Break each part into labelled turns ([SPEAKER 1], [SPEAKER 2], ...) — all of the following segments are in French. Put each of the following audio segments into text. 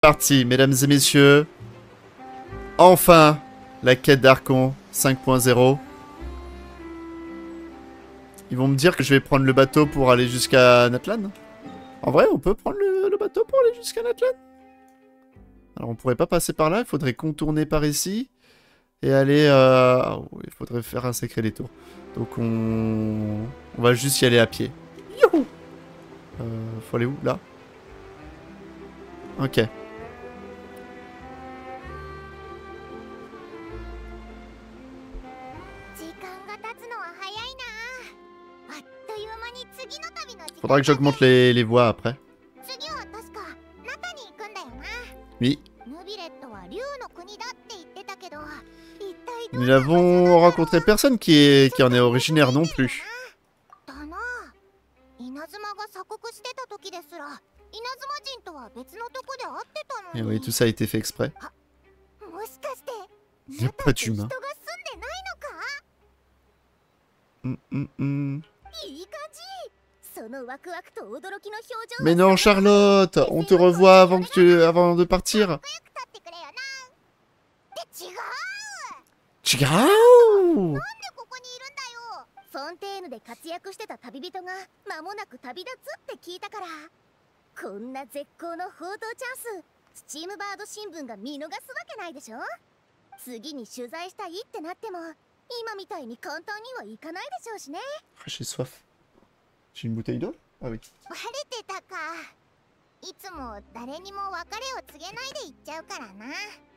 [SPEAKER 1] parti, mesdames et messieurs. Enfin, la quête d'Archon 5.0. Ils vont me dire que je vais prendre le bateau pour aller jusqu'à Natlan. En vrai, on peut prendre le bateau pour aller jusqu'à Natlan. Alors, on pourrait pas passer par là. Il faudrait contourner par ici. Et aller... il faudrait faire un sacré détour. Donc, on va juste y aller à pied. Youhou. Faut aller où? Là? Ok.
[SPEAKER 2] 時間が経つのは早いな。あっという間に次の旅の時間。
[SPEAKER 1] Faudra que j'augmente les voix après.
[SPEAKER 2] 次は確かナタに行くんだよな。
[SPEAKER 1] Oui.
[SPEAKER 2] ヌビレットは竜の国だって言ってたけど、一体ど
[SPEAKER 1] Nous
[SPEAKER 2] んな
[SPEAKER 1] n'avons rencontré personne qui en est originaire non plus.
[SPEAKER 2] だな。稲妻が鎖国してた時ですら、稲妻人とは別のとこで会ってたの
[SPEAKER 1] Et
[SPEAKER 2] に。
[SPEAKER 1] oui, tout ça a été fait exprès.
[SPEAKER 2] もしかして
[SPEAKER 1] Y a pas
[SPEAKER 2] 人が住ん
[SPEAKER 1] d'humain.
[SPEAKER 2] でないのか？ いい感じ。そのワクワクと驚きの表情。
[SPEAKER 1] Mais non, Charlotte, on te revoit avant de partir.
[SPEAKER 2] 立ってくれよな。って違う。
[SPEAKER 1] Ciao.
[SPEAKER 2] なんでここにいるんだよ。フォンテーヌで活躍してた旅人が間もなく旅立つって聞いたから。こんな絶好の報道チャンス、スチームバード新聞が見逃すわけないでしょ。次に取材したいってなっても、今みたいに簡単にはいかないでしょうしね。
[SPEAKER 1] J'ai soif. J'ai une bouteille d'eau? Ah oui.
[SPEAKER 2] バレてたか。いつも誰にも別れを告げないで行っちゃうからな。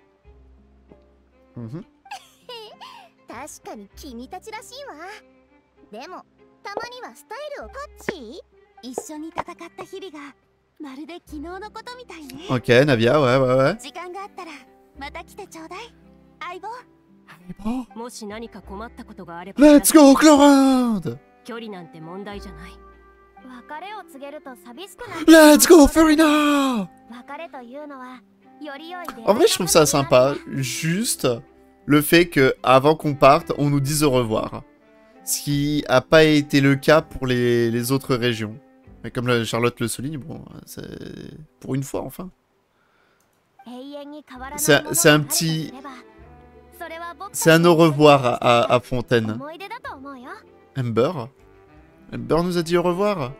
[SPEAKER 1] Mhm.
[SPEAKER 2] 確かに君たちらしいわ。でもたまにはスタイルをパッチ。一緒に戦った日々がまるで昨日のことみたいね。
[SPEAKER 1] Ok, Navia, ouais.
[SPEAKER 2] 時間があったらまた来てちょうだい、相棒。
[SPEAKER 1] Bon.
[SPEAKER 3] もし何か困ったことがあれば
[SPEAKER 1] Let's go, Chlorinde.
[SPEAKER 3] 距離なんて問題じゃない。
[SPEAKER 2] 別れを告げると寂しくなる。
[SPEAKER 1] Let's go, Farina.
[SPEAKER 2] 別れというのはより良い出会い
[SPEAKER 1] En vrai, je trouve ça sympa. Juste le fait que avant qu'on parte, on nous dise au revoir. Ce qui a pas été le cas pour les autres régions. Mais comme Charlotte le souligne, bon, c'est pour une fois, enfin. C'est un petit... C'est un au revoir à Fontaine. Ember? Ember nous a dit au revoir?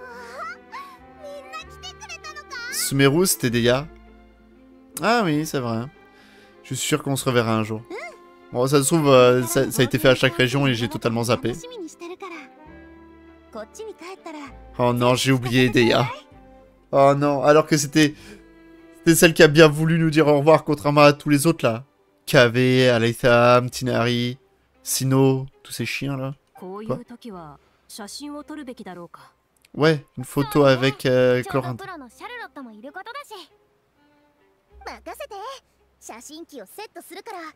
[SPEAKER 1] Sumeru, c'était Deya. Ah oui, c'est vrai. Je suis sûr qu'on se reverra un jour. Bon, ça se trouve, ça a été fait à chaque région et j'ai totalement zappé. Oh non, j'ai oublié Deya. Oh non, alors que c'était celle qui a bien voulu nous dire au revoir, contrairement à tous les autres là. KV, Aleitham, Tinari, Sino, tous ces chiens là. Quoi? Ouais, une photo avec Chlorinde.
[SPEAKER 2] 任せて。写真機をセットするから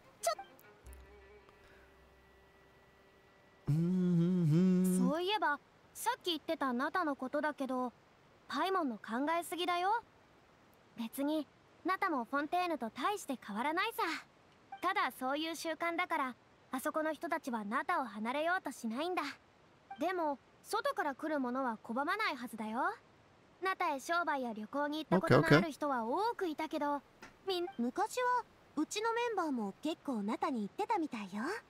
[SPEAKER 2] そういえばさっき言ってたナタのことだけど、パイモンの考えすぎだよ。別にナタもフォンテーヌと大して変わらないさ。ただそういう習慣だから、あそこの人たちはナタを離れようとしないんだ。でも外から来るものは拒まないはずだよ。ナタへ商売や旅行に行ったことのある人は多くいたけど、昔はうちのメンバーも結構ナタに行ってたみたいよ。なるほどな。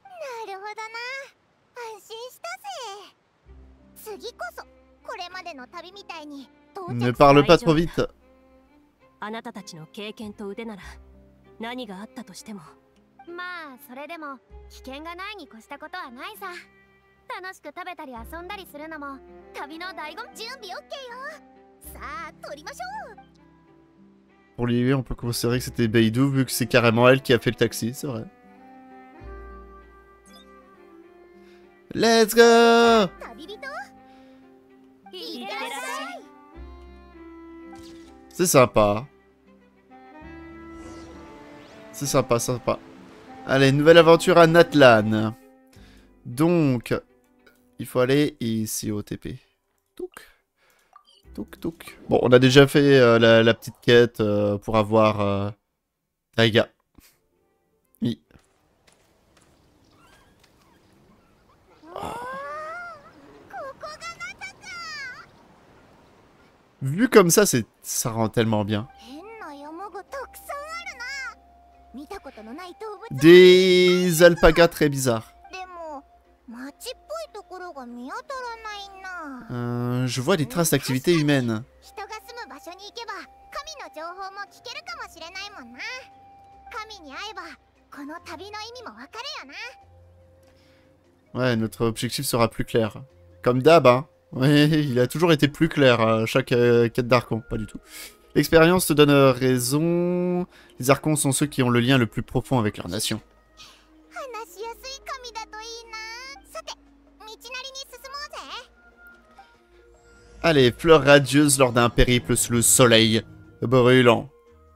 [SPEAKER 2] 安心したぜ。次こそこれまでの旅みたいに到着。
[SPEAKER 1] Ne parle pas trop vite.
[SPEAKER 3] あなたたちの経験と腕なら何があったとしても。
[SPEAKER 2] まあそれでも危険がないに越したことはないさ。楽しく食べたり遊んだりするのも旅の醍醐味。準備 OK よ。さあ撮りましょう。
[SPEAKER 1] Pour lui, on peut considérer que c'était Beidou vu que c'est carrément elle qui a fait le taxi, c'est vrai. Let's go!
[SPEAKER 2] 旅人
[SPEAKER 1] C'est sympa. C'est sympa, sympa. Allez, nouvelle aventure à Natlan. Donc, il faut aller ici au TP. Touc. Touc, touc. Bon, on a déjà fait la petite quête pour avoir Taiga. Oui. Vu comme ça rend tellement bien. Des alpagas très bizarres. Je vois des traces d'activité humaine. Ouais, notre objectif sera plus clair. Comme d'hab, hein. Ouais, il a toujours été plus clair à chaque quête d'Archon. Pas du tout. L'expérience te donne raison. Les Archons sont ceux qui ont le lien le plus profond avec leur nation. Allez, fleurs radieuses lors d'un périple sous le soleil brûlant.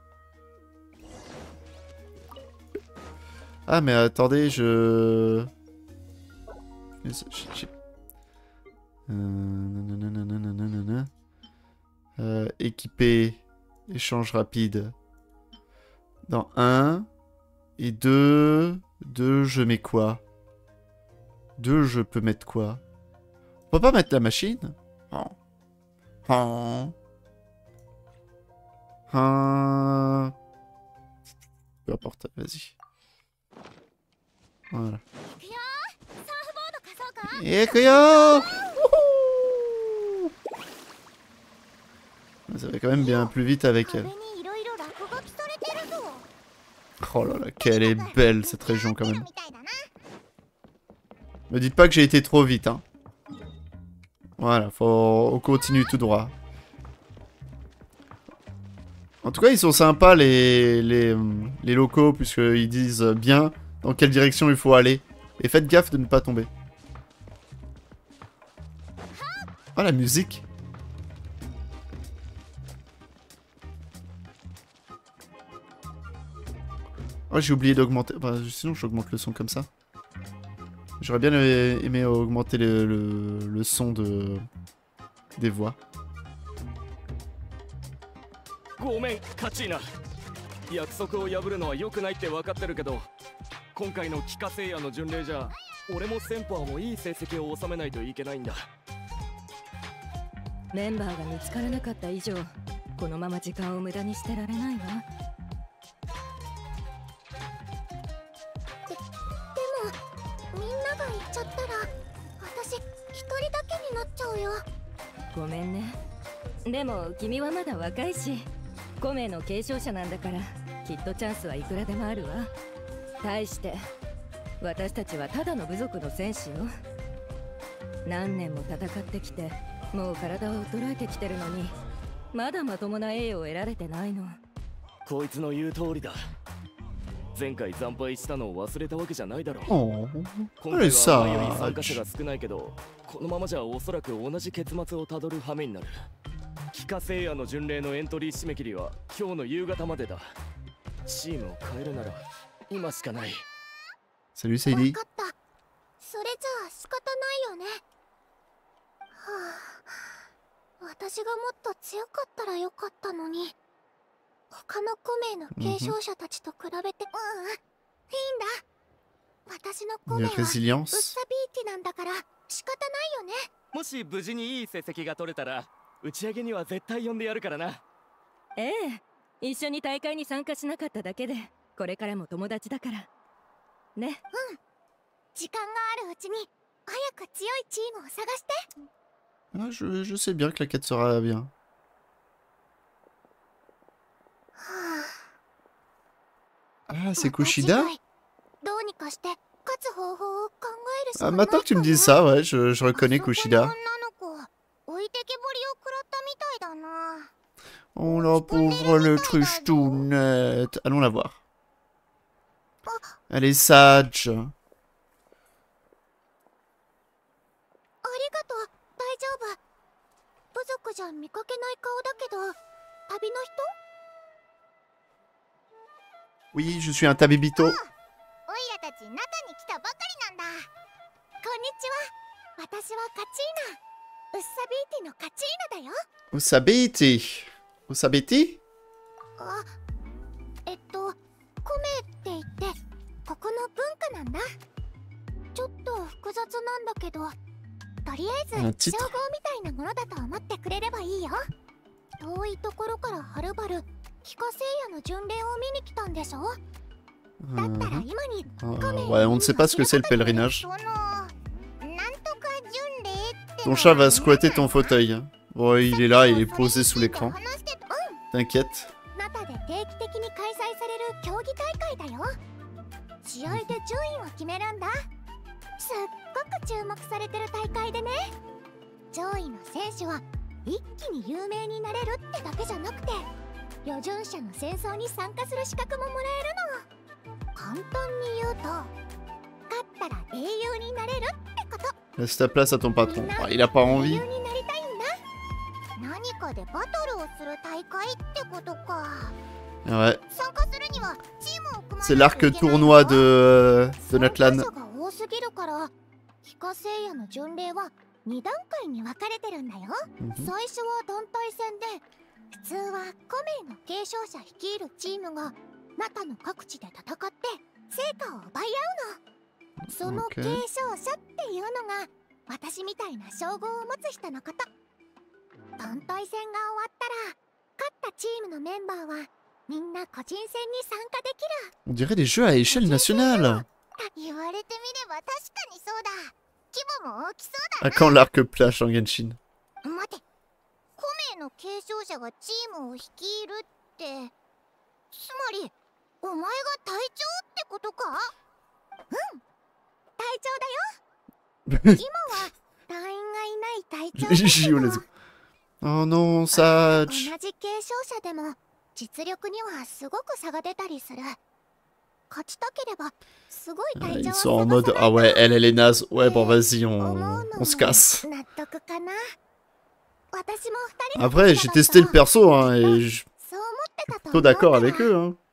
[SPEAKER 1] Ah, mais attendez, équipé. Échange rapide. Dans 1 et 2. 2, je mets quoi? 2, je peux mettre quoi? On peut pas mettre la machine? Oh. Oh. Oh. Peu importe, vas-y. Voilà. Ekuyo! Ça va quand même bien plus vite avec elle. Oh là là, qu'elle est belle cette région quand même. Me dites pas que j'ai été trop vite, hein. Voilà, on continue tout droit. En tout cas, ils sont sympas les locaux, puisqu'ils disent bien dans quelle direction il faut aller. Et faites gaffe de ne pas tomber. Oh, la musique! Oh, j'ai oublié d'augmenter... Enfin, sinon, j'augmente le son comme ça. J'aurais bien aimé augmenter le son des voix.
[SPEAKER 4] ごめん、カチーナ。約束を破るのは良くないって分かってるけど、今回の帰化聖夜の巡礼じゃ、俺もセンパーもいい成績を収めないといけないんだ。
[SPEAKER 3] メンバーが見つからなかった以上、このまま時間を無駄にしてられないわ。
[SPEAKER 2] でもみんなが行っちゃったら、私一人だけになっちゃうよ。
[SPEAKER 3] ごめんね。でも君はまだ若いし、5名の継承者なんだから、きっとチャンスはいくらでもあるわ。対して私たちはただの部族の戦士よ。何年も戦ってきて、もう体は衰えてきてるのに、まだまともな栄誉を得られてないの。
[SPEAKER 4] こいつの言う通りだ。前回惨敗したのを忘れたわけじゃないだろう。
[SPEAKER 1] Oh,
[SPEAKER 4] 今回は前より参加者が少ないけど、このままじゃおそらく同じ結末をたどる羽目になる。帰化聖夜の巡礼のエントリー締め切りは今日の夕方までだ。チームを変えるなら今しかない。
[SPEAKER 1] Salut Sadie.
[SPEAKER 2] 分かった。それじゃあ仕方ないよね。はあ、私がもっと強かったらよかったのに。他の5名の継承者たちと比べて、いいんだ。私の5名はウッサビーティなんだから仕方ないよね。
[SPEAKER 4] もし無事にいい成績が取れたら、打ち上げには絶対呼んでやるからな。
[SPEAKER 3] ええ、一緒に大会に参加しなかっただけで、これからも友達だからね。うん。
[SPEAKER 2] 時間があるうちに早く強いチームを探して。
[SPEAKER 1] Ah, je sais bien que la quête sera bien. Ah, c'est Kushida? Ah, maintenant que tu me dis ça, ouais, je reconnais Kushida. Oh la pauvre le truchtounette. Allons la voir. Elle est sage. Oui, je suis un tabibito. Usabiti. Usabiti?
[SPEAKER 2] コメって言ってここの文化なんだ。ちょっと複雑なんだけど、とりあえず称号みたいなものだと思ってくれればいいよ。遠いところからはるばる帰化聖夜の巡礼を見に来たんでしょ？だったら今に
[SPEAKER 1] Ouais, on ne sait pas ce que c'est le pèlerinage. Ton chat va squatter ton fauteuil. Bon, il est là, il est posé sous l'écran. T'inquiète.
[SPEAKER 2] ナタで定期的に開催される競技大会だよ。試合で順位を決めるんだ。すっごく注目されてる大会でね。上位の選手は一気に有名になれるってだけじゃなくて、旅順者の戦争に参加する資格ももらえるの。簡単に言うと、勝ったら英雄になれるってこと。
[SPEAKER 1] Laisse ta place à ton patron. Ah, il a pas
[SPEAKER 2] 英
[SPEAKER 1] envie.
[SPEAKER 2] 雄になりたいんだ。何かでバトルをする大会ってことか。
[SPEAKER 1] Ouais.
[SPEAKER 2] 参加するにはチームを組まないといけないんだよ。
[SPEAKER 1] C'est l'arc tournoi de Natlan.
[SPEAKER 2] 参加者が多すぎるから、帰化聖夜の巡礼は2段階に分かれてるんだよ。最初は団体戦で、普通は5名の継承者率いるチームがナタの各地で戦って成果を奪い合うの。その継承者っていうのが私みたいな称号を持つ人のこと。団体戦が終わったら、勝ったチームのメンバーはみんな個人戦に参加できる。
[SPEAKER 1] On dirait des jeux à échelle nationale.
[SPEAKER 2] 言われてみれば確かにそうだ。規模も大きそう
[SPEAKER 1] À quand l'arc plage en Genshin?
[SPEAKER 2] だ。待て、5名の継承者がチームを率いるって、つまりお前が隊長ってことか？うん、隊長だよ。今は隊員がいない隊長だけ
[SPEAKER 1] Gio,
[SPEAKER 2] ど、
[SPEAKER 1] let's go. Oh non, ça.
[SPEAKER 2] 同じ継承者でも実力にはすごく差が出たりする。勝ちたければすごい隊
[SPEAKER 1] Ils
[SPEAKER 2] 長を
[SPEAKER 1] sont en
[SPEAKER 2] 探
[SPEAKER 1] mode
[SPEAKER 2] さない
[SPEAKER 1] ah ouais,
[SPEAKER 2] と。
[SPEAKER 1] elle est naze. Ouais, bon, vas-y,
[SPEAKER 2] 思うの
[SPEAKER 1] on se casse.
[SPEAKER 2] 納得かな。私も2人の
[SPEAKER 1] Après, j'ai testé le perso, hein, et je suis
[SPEAKER 2] そう思ってたと思
[SPEAKER 1] plutôt
[SPEAKER 2] うから。
[SPEAKER 1] d'accord avec eux, hein.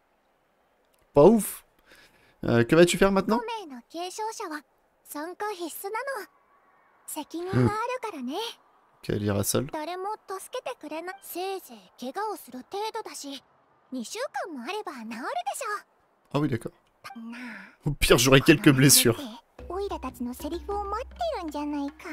[SPEAKER 1] Pas ouf. Que vas-tu faire maintenant?
[SPEAKER 2] 5名の継承者は参加必須なの。責任があるからね。
[SPEAKER 1] Ok, elle ira seule.
[SPEAKER 2] 誰も助けてくれない。せいぜい怪我をする程度だし、2週間もあれば治るでしょ。
[SPEAKER 1] Ah oui, d'accord.
[SPEAKER 2] なあ、
[SPEAKER 1] Au pire, j'aurai quelques blessures.
[SPEAKER 2] オイラたちのセリフを待ってるんじゃないか。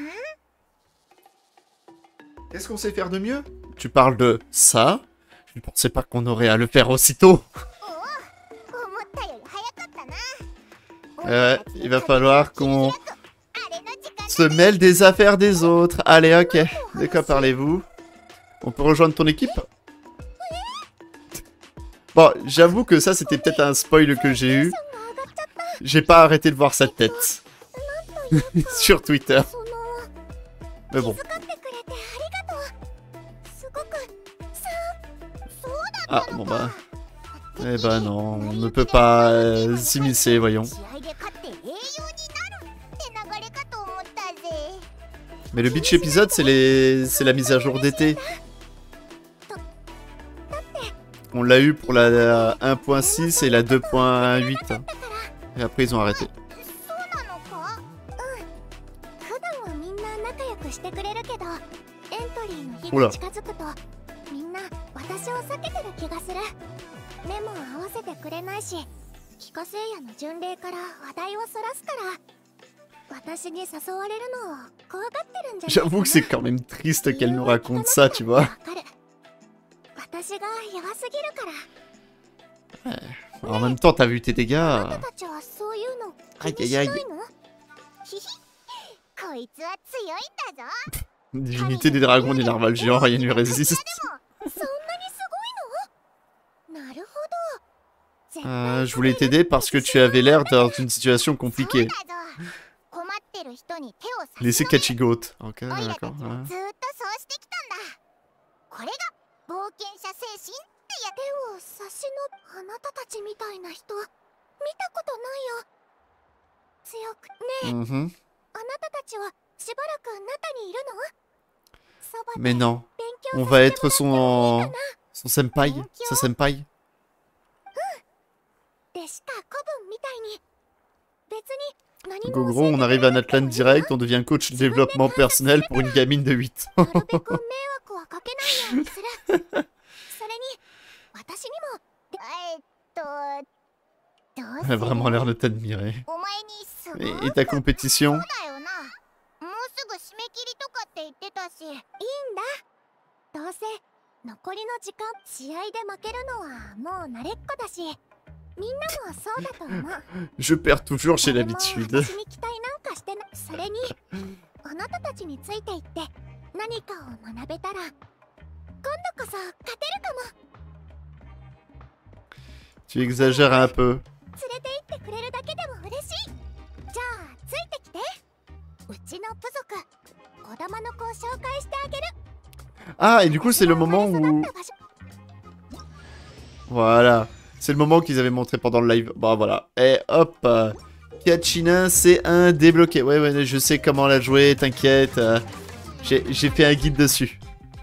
[SPEAKER 1] Qu'est-ce qu'on sait faire de mieux? Tu parles de ça? Je ne pensais pas qu'on aurait à le faire aussitôt.
[SPEAKER 2] 思ったより早かったな。
[SPEAKER 1] Il va falloir qu'on
[SPEAKER 2] あれの時間
[SPEAKER 1] se mêle des affaires des autres. Allez, ok. De quoi parlez-vous? On peut rejoindre ton équipe? Bon, j'avoue que ça, c'était peut-être un spoil que j'ai eu.
[SPEAKER 2] が上がっちゃった。
[SPEAKER 1] J'ai pas arrêté de voir sa tête sur Twitter.
[SPEAKER 2] その
[SPEAKER 1] Mais bon.
[SPEAKER 2] 気遣ってくれてありがとう。すごくさ、そうだ
[SPEAKER 1] Ah,
[SPEAKER 2] ったの
[SPEAKER 1] bon
[SPEAKER 2] か。
[SPEAKER 1] bah. Eh ben non, on ne peut pas s'immiscer, voyons.
[SPEAKER 2] 試合で勝って英雄になるって流れかと思ったぜ。
[SPEAKER 1] Mais le beach épisode, c'est la mise à jour d'été. On l'a eu pour la 1.6 et la 2.8. Et après, ils ont arrêté.
[SPEAKER 2] そうなのか？うん。普段はみんな仲良くしてくれるけど、エントリーの日
[SPEAKER 1] ほら
[SPEAKER 2] が近づくと、みんな私を避けてる気がする。目も合わせてくれないし、帰化聖夜の巡礼から話題をそらすから、私に誘われるのを怖がってるんじゃないかな。
[SPEAKER 1] J'avoue que c'est quand même triste qu'elle nous raconte ça, tu vois.
[SPEAKER 2] わかる。私が弱すぎるから。
[SPEAKER 1] En même temps, t'as vu tes
[SPEAKER 2] あな
[SPEAKER 1] dégâts.
[SPEAKER 2] たたちはそういうの
[SPEAKER 1] アイ
[SPEAKER 2] 気にし
[SPEAKER 1] アイアイ
[SPEAKER 2] ないの？ひひ、こいつは強いんだぞ。
[SPEAKER 1] Divinité des dragons, des narvals géants, rien ne lui résiste.
[SPEAKER 2] そんなにすごいの？なるほど。絶対
[SPEAKER 1] Je voulais t'aider parce que tu avais l'air dans une situation
[SPEAKER 2] そう
[SPEAKER 1] compliquée.
[SPEAKER 2] だぞ。困ってる人に手を差し
[SPEAKER 1] Laissez
[SPEAKER 2] 伸べる。
[SPEAKER 1] Kachigote. Ok,
[SPEAKER 2] オイラた
[SPEAKER 1] d'accord.
[SPEAKER 2] ちは
[SPEAKER 1] ouais.
[SPEAKER 2] ずーっとそうしてきたんだ。これが冒険者精神ってや。手を差し伸べ、あなたたちみたいな人見たことないよ。強くねえ、
[SPEAKER 1] Mhm.
[SPEAKER 2] あなたたちはしばらく中にいるの？そばで
[SPEAKER 1] Mais non,
[SPEAKER 2] 勉強
[SPEAKER 1] on
[SPEAKER 2] さ
[SPEAKER 1] va
[SPEAKER 2] せて
[SPEAKER 1] être
[SPEAKER 2] もらってもいい
[SPEAKER 1] son,
[SPEAKER 2] かな？
[SPEAKER 1] son senpai. Sa senpai.
[SPEAKER 2] でした古文みたいに別に何
[SPEAKER 1] Donc en
[SPEAKER 2] も
[SPEAKER 1] gros, on arrive à Natlan direct, on devient coach de développement personnel pour une gamine de 8.
[SPEAKER 2] なるべく迷惑はかけないようにする。それに私にもどう
[SPEAKER 1] Elle a vraiment l'air de t'admirer.
[SPEAKER 2] お前にすごい
[SPEAKER 1] Et ta compétition?
[SPEAKER 2] そうだよな。もうすぐ締め切りとかって言ってたし。いいんだ。どうせ残りの時間試合で負けるのはもう慣れっこだし、みんなもそうだと思う。
[SPEAKER 1] Je perds toujours, j'ai
[SPEAKER 2] 誰も
[SPEAKER 1] l'habitude.
[SPEAKER 2] 私に期待なんかしてない。それにあなたたちについていって何かを学べたら今度こそ勝てるかも。
[SPEAKER 1] Tu exagères un peu.
[SPEAKER 2] 連れて行ってくれるだけでも嬉しい。じゃあついてきて。うちの部族、児玉の子を紹介してあげる。
[SPEAKER 1] Ah, et du coup, c'est le moment où... Voilà. C'est le moment qu'ils avaient montré pendant le live. Bon, voilà. Et hop. Kachina, c'est un débloqué. Ouais, ouais, je sais comment la jouer, t'inquiète. J'ai fait un guide dessus.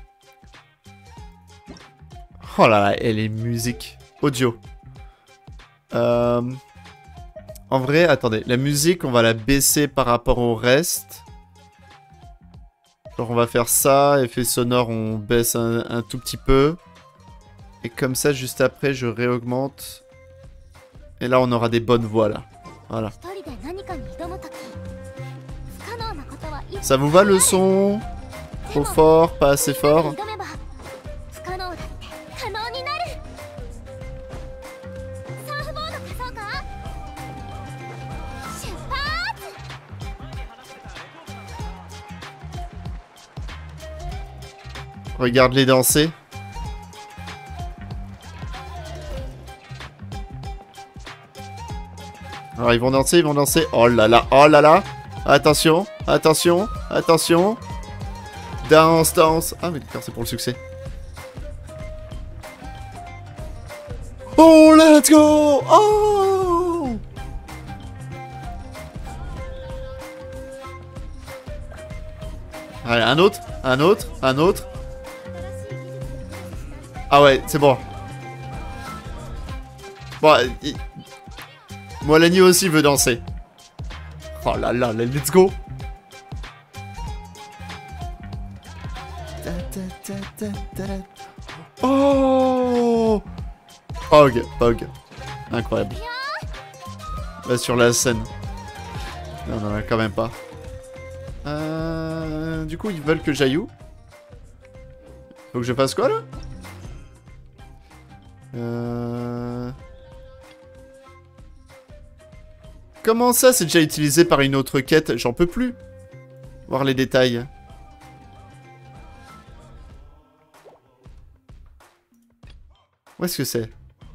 [SPEAKER 1] Oh là là, et les musiques. Audio. En vrai, attendez. La musique, on va la baisser par rapport au reste. Alors on va faire ça, effet sonore on baisse un tout petit peu. Et comme ça juste après je réaugmente. Et là on aura des bonnes voix là. Voilà. Ça vous va le son? Trop fort, pas assez fort? Regarde-les danser. Alors ils vont danser, ils vont danser. Oh là là, oh là là. Attention, attention, attention. Danse, danse. Ah mais d'accord, c'est pour le succès. Oh, let's go. Oh. Allez, un autre, un autre, un autre. Ah ouais, c'est bon. Bon, Molani aussi veut danser. Oh là là, let's go. Oh, Pog, Pog. Incroyable. Là sur la scène. Non, non, quand même pas. Du coup, ils veulent que j'aille où? Faut que je fasse quoi là? Comment ça, c'est déjà utilisé par une autre quête? J'en peux plus. Voir les détails. Où est-ce que c'est?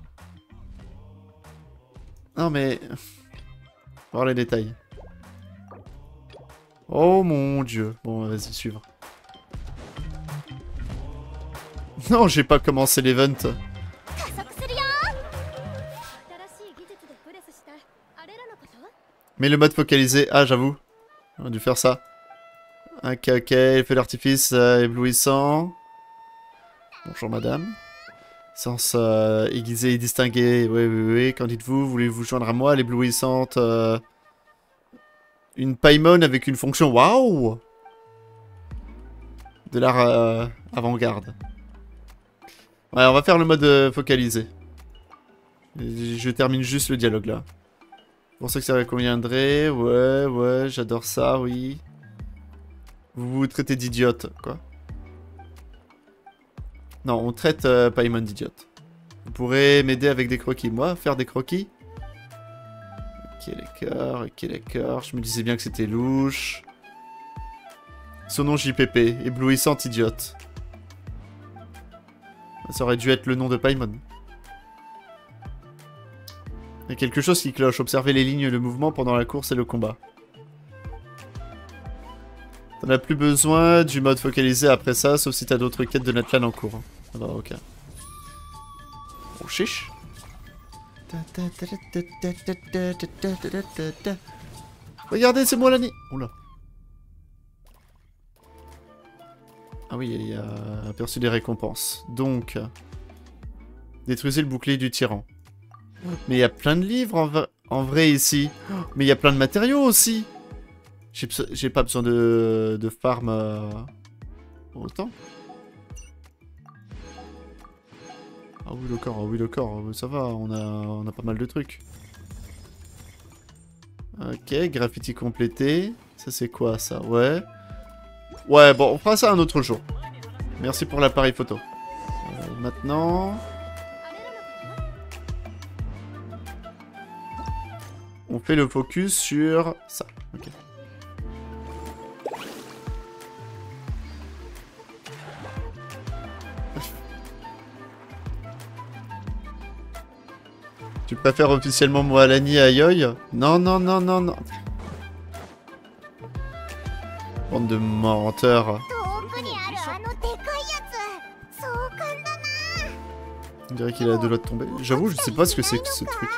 [SPEAKER 1] Non mais... Voir les détails. Oh mon dieu. Bon, vas-y, suivre. Non, j'ai pas commencé l'event. Mais le mode focalisé, ah j'avoue, on a dû faire ça. Ok, ok, effet d'artifice éblouissant. Bonjour madame. Sens aiguisé et distingué, oui, oui, oui, qu'en dites-vous? Voulez-vous joindre à moi, l'éblouissante une Paimon avec une fonction, waouh! De l'art avant-garde. Ouais, on va faire le mode focalisé. Je termine juste le dialogue là. Vous pensez que ça conviendrait? Ouais, ouais, j'adore ça, oui. Vous vous traitez d'idiote, quoi. Non, on traite Paimon d'idiote. Vous pourrez m'aider avec des croquis. Moi, faire des croquis? Ok, d'accord, ok, d'accord. Je me disais bien que c'était louche. Son nom JPP, éblouissante idiote. Ça aurait dû être le nom de Paimon. Il y a quelque chose qui cloche. Observez les lignes et le mouvement pendant la course et le combat. T'en as plus besoin du mode focalisé après ça, sauf si t'as d'autres quêtes de Natlan en cours. Ah bah ok. Oh chiche. Regardez, c'est moi l'année. Oula. Ah oui, il y a aperçu des récompenses. Donc, détruisez le bouclier du tyran. Mais il y a plein de livres en vrai ici. Mais il y a plein de matériaux aussi. J'ai pas besoin de farm autant. Ah oui d'accord, ça va, on a pas mal de trucs. Ok, graffiti complété. Ça c'est quoi ça? Ouais. Ouais, bon, on fera ça un autre jour. Merci pour l'appareil photo. maintenant... On fait le focus sur ça. Ok. Tu préfères officiellement Moalani à Yoi? Non, non, non, non, non. Bande de menteurs.
[SPEAKER 2] 遠くにあるあのでかいやつ壮観だな。
[SPEAKER 1] On dirait qu'il a de l'autre tombé. J'avoue, je sais pas ce que c'est que ce truc.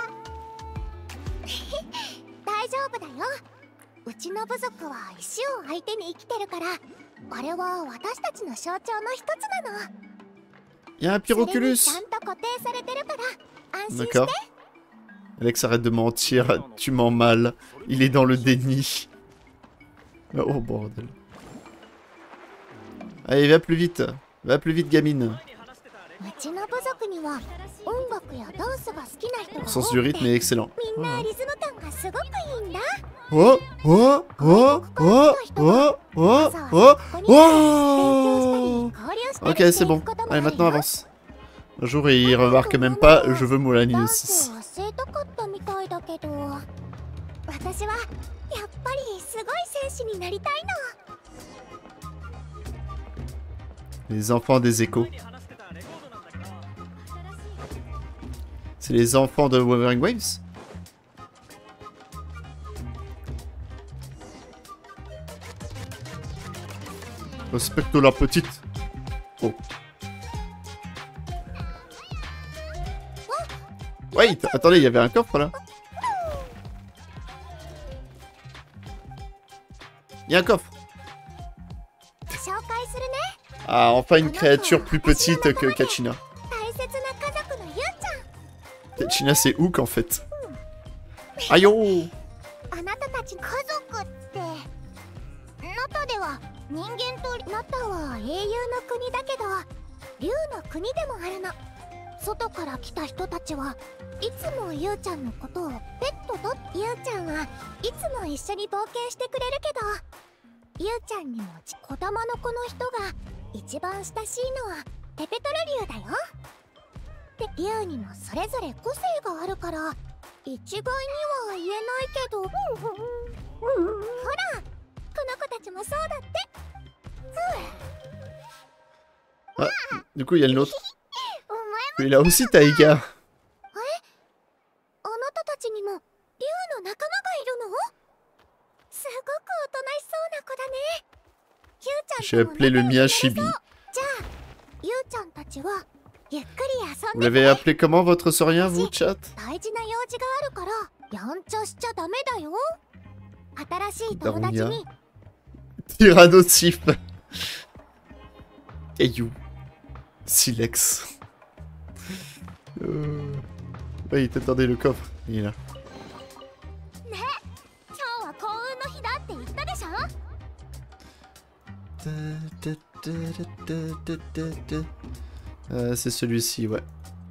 [SPEAKER 2] 大丈夫だよ。うちの部族は石を相手に生きてるから、あれは私たちの象徴の一つなの。
[SPEAKER 1] Il y a un
[SPEAKER 2] それに
[SPEAKER 1] Pyroculus.
[SPEAKER 2] ちゃんと固定されてるから安心して。
[SPEAKER 1] D'accord. Alex, arrête de mentir. Tu mens mal. Il est dans le déni. Oh bordel. Allez, va plus vite. Va plus vite, gamine.
[SPEAKER 2] うちの部族には音楽やダンスが好きな人
[SPEAKER 1] Le
[SPEAKER 2] が
[SPEAKER 1] sens
[SPEAKER 2] 多
[SPEAKER 1] du
[SPEAKER 2] く
[SPEAKER 1] rythme
[SPEAKER 2] て、
[SPEAKER 1] est excellent.
[SPEAKER 2] みんなリズム感がすごくいいんだ。
[SPEAKER 1] Oh, oh, oh, oh, oh, oh, oh, oh. Ok, c'est bon. Allez, maintenant avance. Un jour, il remarque même pas, je veux Moalani
[SPEAKER 2] ダン
[SPEAKER 1] aussi.
[SPEAKER 2] スを教えたかったみたいだけど、私はやっぱりすごい戦士になりたいの。
[SPEAKER 1] Les enfants des échos. C'est les enfants de Wuthering Waves? Respecte la petite. Oh. Wait, attendez, il y avait un coffre là. Il y a un coffre.
[SPEAKER 2] 紹介するね。
[SPEAKER 1] Ah, enfin une créature plus petite que Kachina.
[SPEAKER 2] 大切な家族のゆうちゃん。
[SPEAKER 1] Kachina, c'est Hook en fait. Aïe oh.
[SPEAKER 2] あなたたち家族ってナタでは人間とナタは英雄の国だけど竜の国でもあるの。外から来た人たちはいつもゆうちゃんのことをペットとゆうちゃんはいつも一緒に冒険してくれるけどゆうちゃんにも子供の子の人が一番親しいのはテペトル竜だよ。で竜にもそれぞれ個性があるから一概には言えないけどほらこの子たちもそうだって。
[SPEAKER 1] Ah, du coup, il y a le nôtre.
[SPEAKER 2] お前も
[SPEAKER 1] Il a aussi Taiga.
[SPEAKER 2] あなたたちにも竜の仲間がいるの？すごくおとなしそうな子だね。ゆうち
[SPEAKER 1] J'ai
[SPEAKER 2] ゃんとも
[SPEAKER 1] appelé le
[SPEAKER 2] 仲
[SPEAKER 1] mien
[SPEAKER 2] 良くなれそう。
[SPEAKER 1] Chibi.
[SPEAKER 2] じゃあゆうちゃんたちはゆっくり遊
[SPEAKER 1] Vous
[SPEAKER 2] んで
[SPEAKER 1] l'avez
[SPEAKER 2] ね。
[SPEAKER 1] appelé comment votre saurien, vous, chat?
[SPEAKER 2] 大事な用事があるからやんちゃしちゃダメだよ。新しい友達に
[SPEAKER 1] Tyrannosif. Caillou. Silex. Oui, attendez le coffre. Il est là.
[SPEAKER 2] 今日は幸運の日だって言ったでしょ。
[SPEAKER 1] C'est celui-ci, ouais.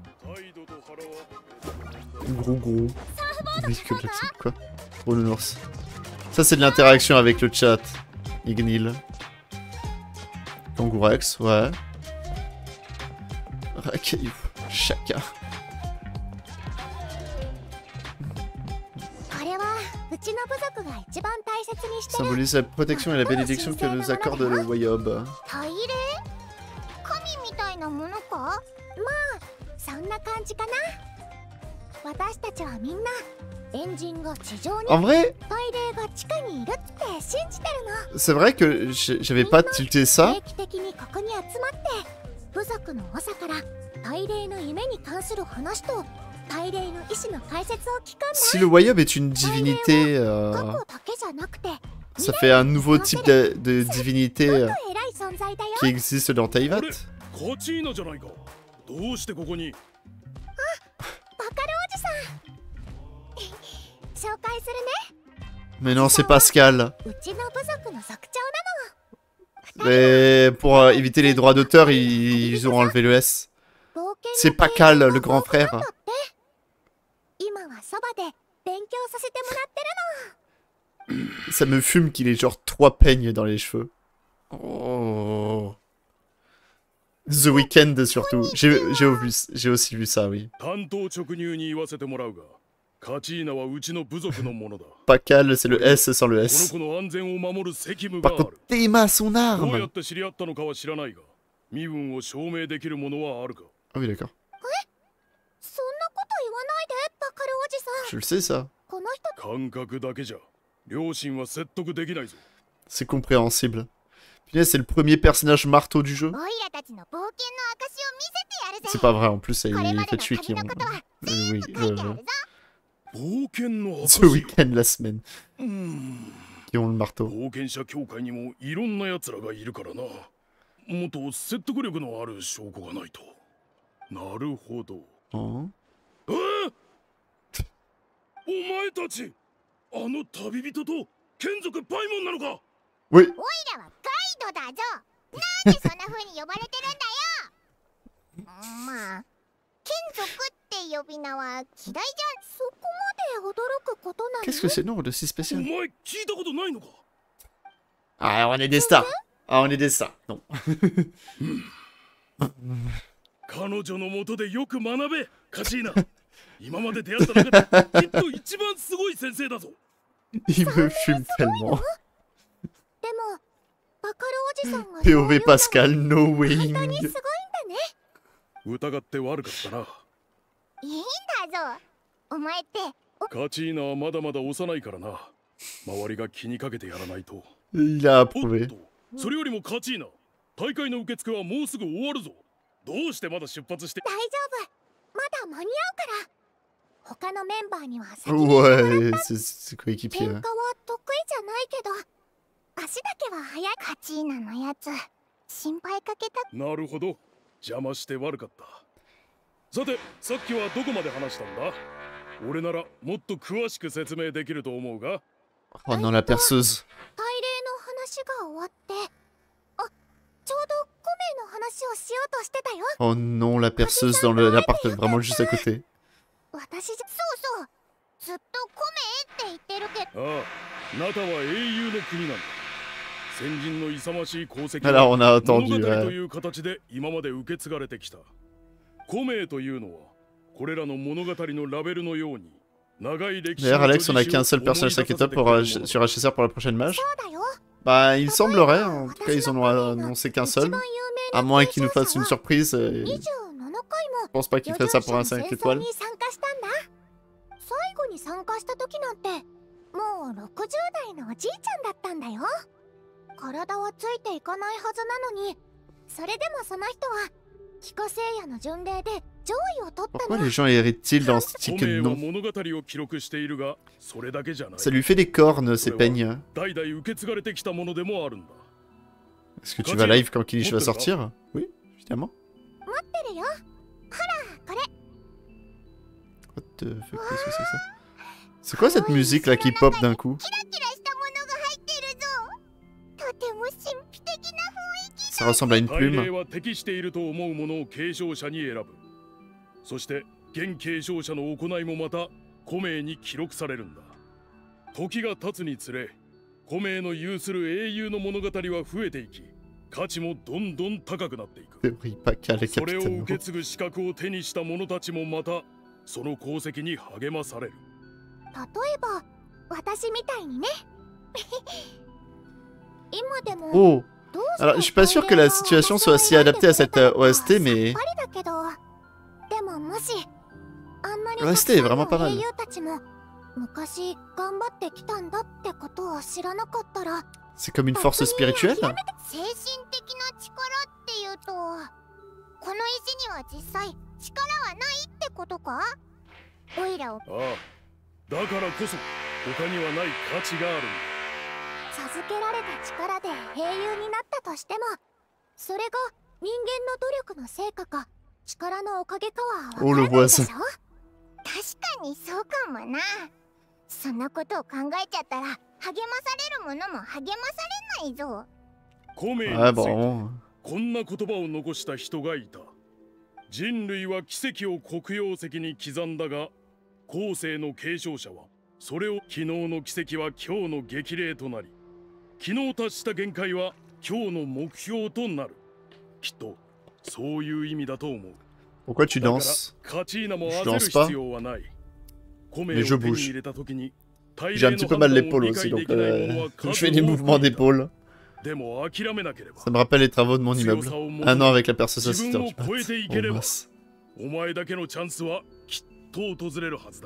[SPEAKER 1] Gros gros. Michael Jackson, quoi? Gros nounours. Ça, c'est de l'interaction avec le chat. Ignil. Kangourex, ouais. Rakayu. Chacun.
[SPEAKER 2] これはうちの部族が一番大切にしてる
[SPEAKER 1] Symbolise la protection et la bénédiction que nous accorde le Wayob.
[SPEAKER 2] 大礼？神みたいなものか？まあそんな感じかな。私たちはみんなエンジンが地上に
[SPEAKER 1] En vrai,
[SPEAKER 2] 大霊が地下にいるって信じてるの。
[SPEAKER 1] c'est vrai que j'avais pas tilté ça.
[SPEAKER 2] 定期的にここに集まって部族の長から大霊の夢に関する話と大霊の意志の解説を聞くんだ。
[SPEAKER 1] Si le Wayob est une divinité,
[SPEAKER 2] 過去だけじゃなくて
[SPEAKER 1] ça fait un nouveau type de divinité
[SPEAKER 2] もっと偉い存在だよ。
[SPEAKER 1] qui existe dans Taivat.
[SPEAKER 5] カチーナじゃないか。どうしてここに？
[SPEAKER 2] バカルおじさん紹介するね。
[SPEAKER 1] Mais non, c'est Pascal.
[SPEAKER 2] うちの部族の族長
[SPEAKER 1] Mais pour éviter les droits d'auteur, ils ont enlevé le S.
[SPEAKER 2] なの。
[SPEAKER 1] C'est Pakal, le grand frère.
[SPEAKER 2] 今はそばで勉強させてもらってるの。
[SPEAKER 1] Ça me fume qu'il ait genre 3 peignes dans les cheveux. Oh. The Weeknd surtout. J'ai aussi vu ça, oui.
[SPEAKER 5] 担当直入に言わせてもらうが、カチーナはうちの部族のものだ。
[SPEAKER 1] Pakal, c'est le S sans le
[SPEAKER 5] この
[SPEAKER 1] S.
[SPEAKER 5] 子の安全を守る責務が
[SPEAKER 1] Par
[SPEAKER 5] あ
[SPEAKER 1] contre,
[SPEAKER 5] る。
[SPEAKER 1] Théma, son
[SPEAKER 5] どうや
[SPEAKER 1] arme.
[SPEAKER 5] って知り合ったのかは知らないが、身分を証明できるものはあるか。
[SPEAKER 1] Ah oui, d'accord.
[SPEAKER 2] そんなこと言わないでバカルおじさん。
[SPEAKER 1] Je le sais, ça.
[SPEAKER 2] この人
[SPEAKER 5] 感覚だけじゃ、両親は説得できないぞ。
[SPEAKER 1] C'est compréhensible. Punaise, c'est le premier personnage marteau du jeu.
[SPEAKER 2] オイラたちの冒険の証を見せてやるぜ。
[SPEAKER 1] C'est pas vrai, en plus, il
[SPEAKER 2] これま
[SPEAKER 1] fait
[SPEAKER 2] での
[SPEAKER 1] tuer
[SPEAKER 2] 旅
[SPEAKER 1] qui
[SPEAKER 2] の
[SPEAKER 1] ont...
[SPEAKER 2] ことは
[SPEAKER 1] Oui,
[SPEAKER 2] 書いてあるぞ。
[SPEAKER 5] 冒険の
[SPEAKER 1] The
[SPEAKER 5] 証。
[SPEAKER 1] Weeknd la semaine. Qui ont le marteau.
[SPEAKER 5] 冒険者協会にもいろんな奴らがいるからな。もっと説得力のある証拠がないと。なるほど。
[SPEAKER 1] Oh.
[SPEAKER 5] お前たち、あの旅人と眷属パイモンなのか。
[SPEAKER 1] Oui.
[SPEAKER 2] オイラはガイドだぞ。なんでそんな風に呼ばれてるんだよ。まあ、眷属って呼び名は嫌いじゃん。そこまで驚くことなの？
[SPEAKER 1] Qu'est-ce que c'est non de si
[SPEAKER 5] お
[SPEAKER 1] spécial?
[SPEAKER 5] 前聞いたことないのか。
[SPEAKER 1] Ah, on est des stars. Ah, on est des stars. Non.
[SPEAKER 5] 彼女のもとでよく学べ、カチーナ。今まで出会った中できっと一番すごい先生だぞ。
[SPEAKER 1] Il me fume tellement.
[SPEAKER 2] でも、バカルおじさんが
[SPEAKER 1] POV Pascal, no
[SPEAKER 2] 本当
[SPEAKER 1] way.
[SPEAKER 2] にすごいんだね。
[SPEAKER 5] 疑って悪かったな。
[SPEAKER 2] いいんだぞ。お前って
[SPEAKER 5] カチーナはまだまだ幼いからな。周りが気にかけてやらないと。
[SPEAKER 1] Il a
[SPEAKER 5] おっ
[SPEAKER 1] approuvé.
[SPEAKER 5] と、それよりもカチーナ、大会の受付はもうすぐ終わるぞ。どうしてまだ出発して。
[SPEAKER 2] 大丈夫。まだ間に合うから。他のメンバーには先に
[SPEAKER 1] Ouais, c'est
[SPEAKER 2] 喧
[SPEAKER 1] coéquipier.
[SPEAKER 2] 嘩は得意じゃないけど、足だけは速い。カチーナのやつ、心配かけた。
[SPEAKER 5] なるほど、邪魔して悪かった。さて、さっきはどこまで話したんだ。俺ならもっと詳しく説明できると思うが。
[SPEAKER 1] Oh non, la perceuse.
[SPEAKER 2] 大礼の話が終わって、あ、ちょうどコメの話をしようとしてたよ。
[SPEAKER 1] Oh non, la perceuse dans l'appart vraiment juste à côté.
[SPEAKER 2] 私じゃ、そうそう。ずっとコメって言ってるけど。
[SPEAKER 5] ああ、ナタは英雄の国なんだ。先人の勇ましい功績
[SPEAKER 1] Alors
[SPEAKER 5] は
[SPEAKER 1] on a
[SPEAKER 5] 物
[SPEAKER 1] entendu.
[SPEAKER 5] 語という形で今まで受け継がれてきた。コメというのはこれらの物語のラベルのように長い歴史
[SPEAKER 1] D'ailleurs, Alex, on a qu'un seul personnage 5 étoiles pour, sur HSR pour la prochaine match.
[SPEAKER 2] そうだよ。
[SPEAKER 1] Bah, il semblerait. En tout cas, ils en ont annoncé qu'un seul. À moins qu'ils nous fassent une surprise. Je
[SPEAKER 2] 27回も
[SPEAKER 1] pense pas qu'ils feraient ça pour un 5 étoiles.
[SPEAKER 2] に参加したんだ。最後に参加した時なんてもう60代のおじいちゃんだったんだよ。体はついていかないはずなのに、それでもその人は帰化聖夜の巡礼で上位を取った
[SPEAKER 1] Pourquoi
[SPEAKER 2] の。
[SPEAKER 1] les gens héritent-ils dans ce
[SPEAKER 5] コ
[SPEAKER 1] ticket
[SPEAKER 5] メ
[SPEAKER 1] de
[SPEAKER 5] は
[SPEAKER 1] nom?
[SPEAKER 5] 物語を記録しているが、それだけじゃない。
[SPEAKER 1] Ça lui fait des cornes, ces peignes.
[SPEAKER 5] 代々受け継がれてきたものでもあるんだ。
[SPEAKER 1] Est-ce que tu vas live quand Kilish va sortir? Oui, évidemment.
[SPEAKER 2] 持ってるよ。ほら、これ。
[SPEAKER 1] What the fuck, qu'est-ce que c'est ça? C'est quoi cette musique là qui pop d'un coup?
[SPEAKER 2] キラキラしたものが入ってるぞ。とても神秘的な雰囲気。
[SPEAKER 1] Ça ressemble à une
[SPEAKER 5] 大礼
[SPEAKER 1] plume.
[SPEAKER 5] は適していると思うものを継承者に選ぶ。そして現継承者の行いもまた古名に記録されるんだ。時が経つにつれ、古名の有する英雄の物語は増えていき、価値もどんどん高くなっていく。
[SPEAKER 1] Théorie pas qu'à les
[SPEAKER 5] それを
[SPEAKER 1] capitaines.
[SPEAKER 5] 受け継ぐ資格を手にした者たちもまたその功績に励まされる。
[SPEAKER 2] 例えば私みたいにね。今でも
[SPEAKER 1] Oh! Alors, je suis pas sûr que la situation soit si adaptée à cette OST, mais...
[SPEAKER 2] だけど、でももしあんなに
[SPEAKER 1] OST est vraiment pas mal.
[SPEAKER 2] 英雄たちも昔頑張ってきたんだってことを知らなかったら、
[SPEAKER 1] C'est comme une force spirituelle?
[SPEAKER 2] 精神的な力っていうと、この石には実際力はないってことか？オイラを
[SPEAKER 5] ああ、だからこそ他にはない価値があるんだ。
[SPEAKER 2] 授けられた力で英雄になったとしても、それが人間の努力の成果か力のおかげかは分からないでしょ。確かにそうかもな。そんなことを考えちゃったら励まされるものも励まされないぞ。
[SPEAKER 5] 古名につい
[SPEAKER 1] Ouais,
[SPEAKER 5] て
[SPEAKER 1] bon.
[SPEAKER 5] こんな言葉を残した人がいた。人類は奇跡を黒曜石に刻んだが、後世の継承者はそれを昨日の奇跡は今日の激励となり、昨日達した限界は今日の目標となる。きっとそういう意味だと思う。
[SPEAKER 1] Pourquoi tu danses?
[SPEAKER 5] カチーナも
[SPEAKER 1] Je
[SPEAKER 5] 焦る
[SPEAKER 1] danse pas.
[SPEAKER 5] 必要はない。米
[SPEAKER 1] Mais
[SPEAKER 5] を
[SPEAKER 1] je
[SPEAKER 5] 手に
[SPEAKER 1] bouge.
[SPEAKER 5] 入れた時に
[SPEAKER 1] J'ai un petit peu mal l'épaule aussi, donc je fais des mouvements d'épaule.
[SPEAKER 5] でも諦めなければ
[SPEAKER 1] Ça me rappelle les travaux de mon immeuble. Un an avec la perceuse
[SPEAKER 5] 自分を
[SPEAKER 1] assistante.
[SPEAKER 5] 超えていけれ
[SPEAKER 1] Oh
[SPEAKER 5] ば
[SPEAKER 1] mince.
[SPEAKER 5] お前だけのチャンスはきっと訪れるはずだ。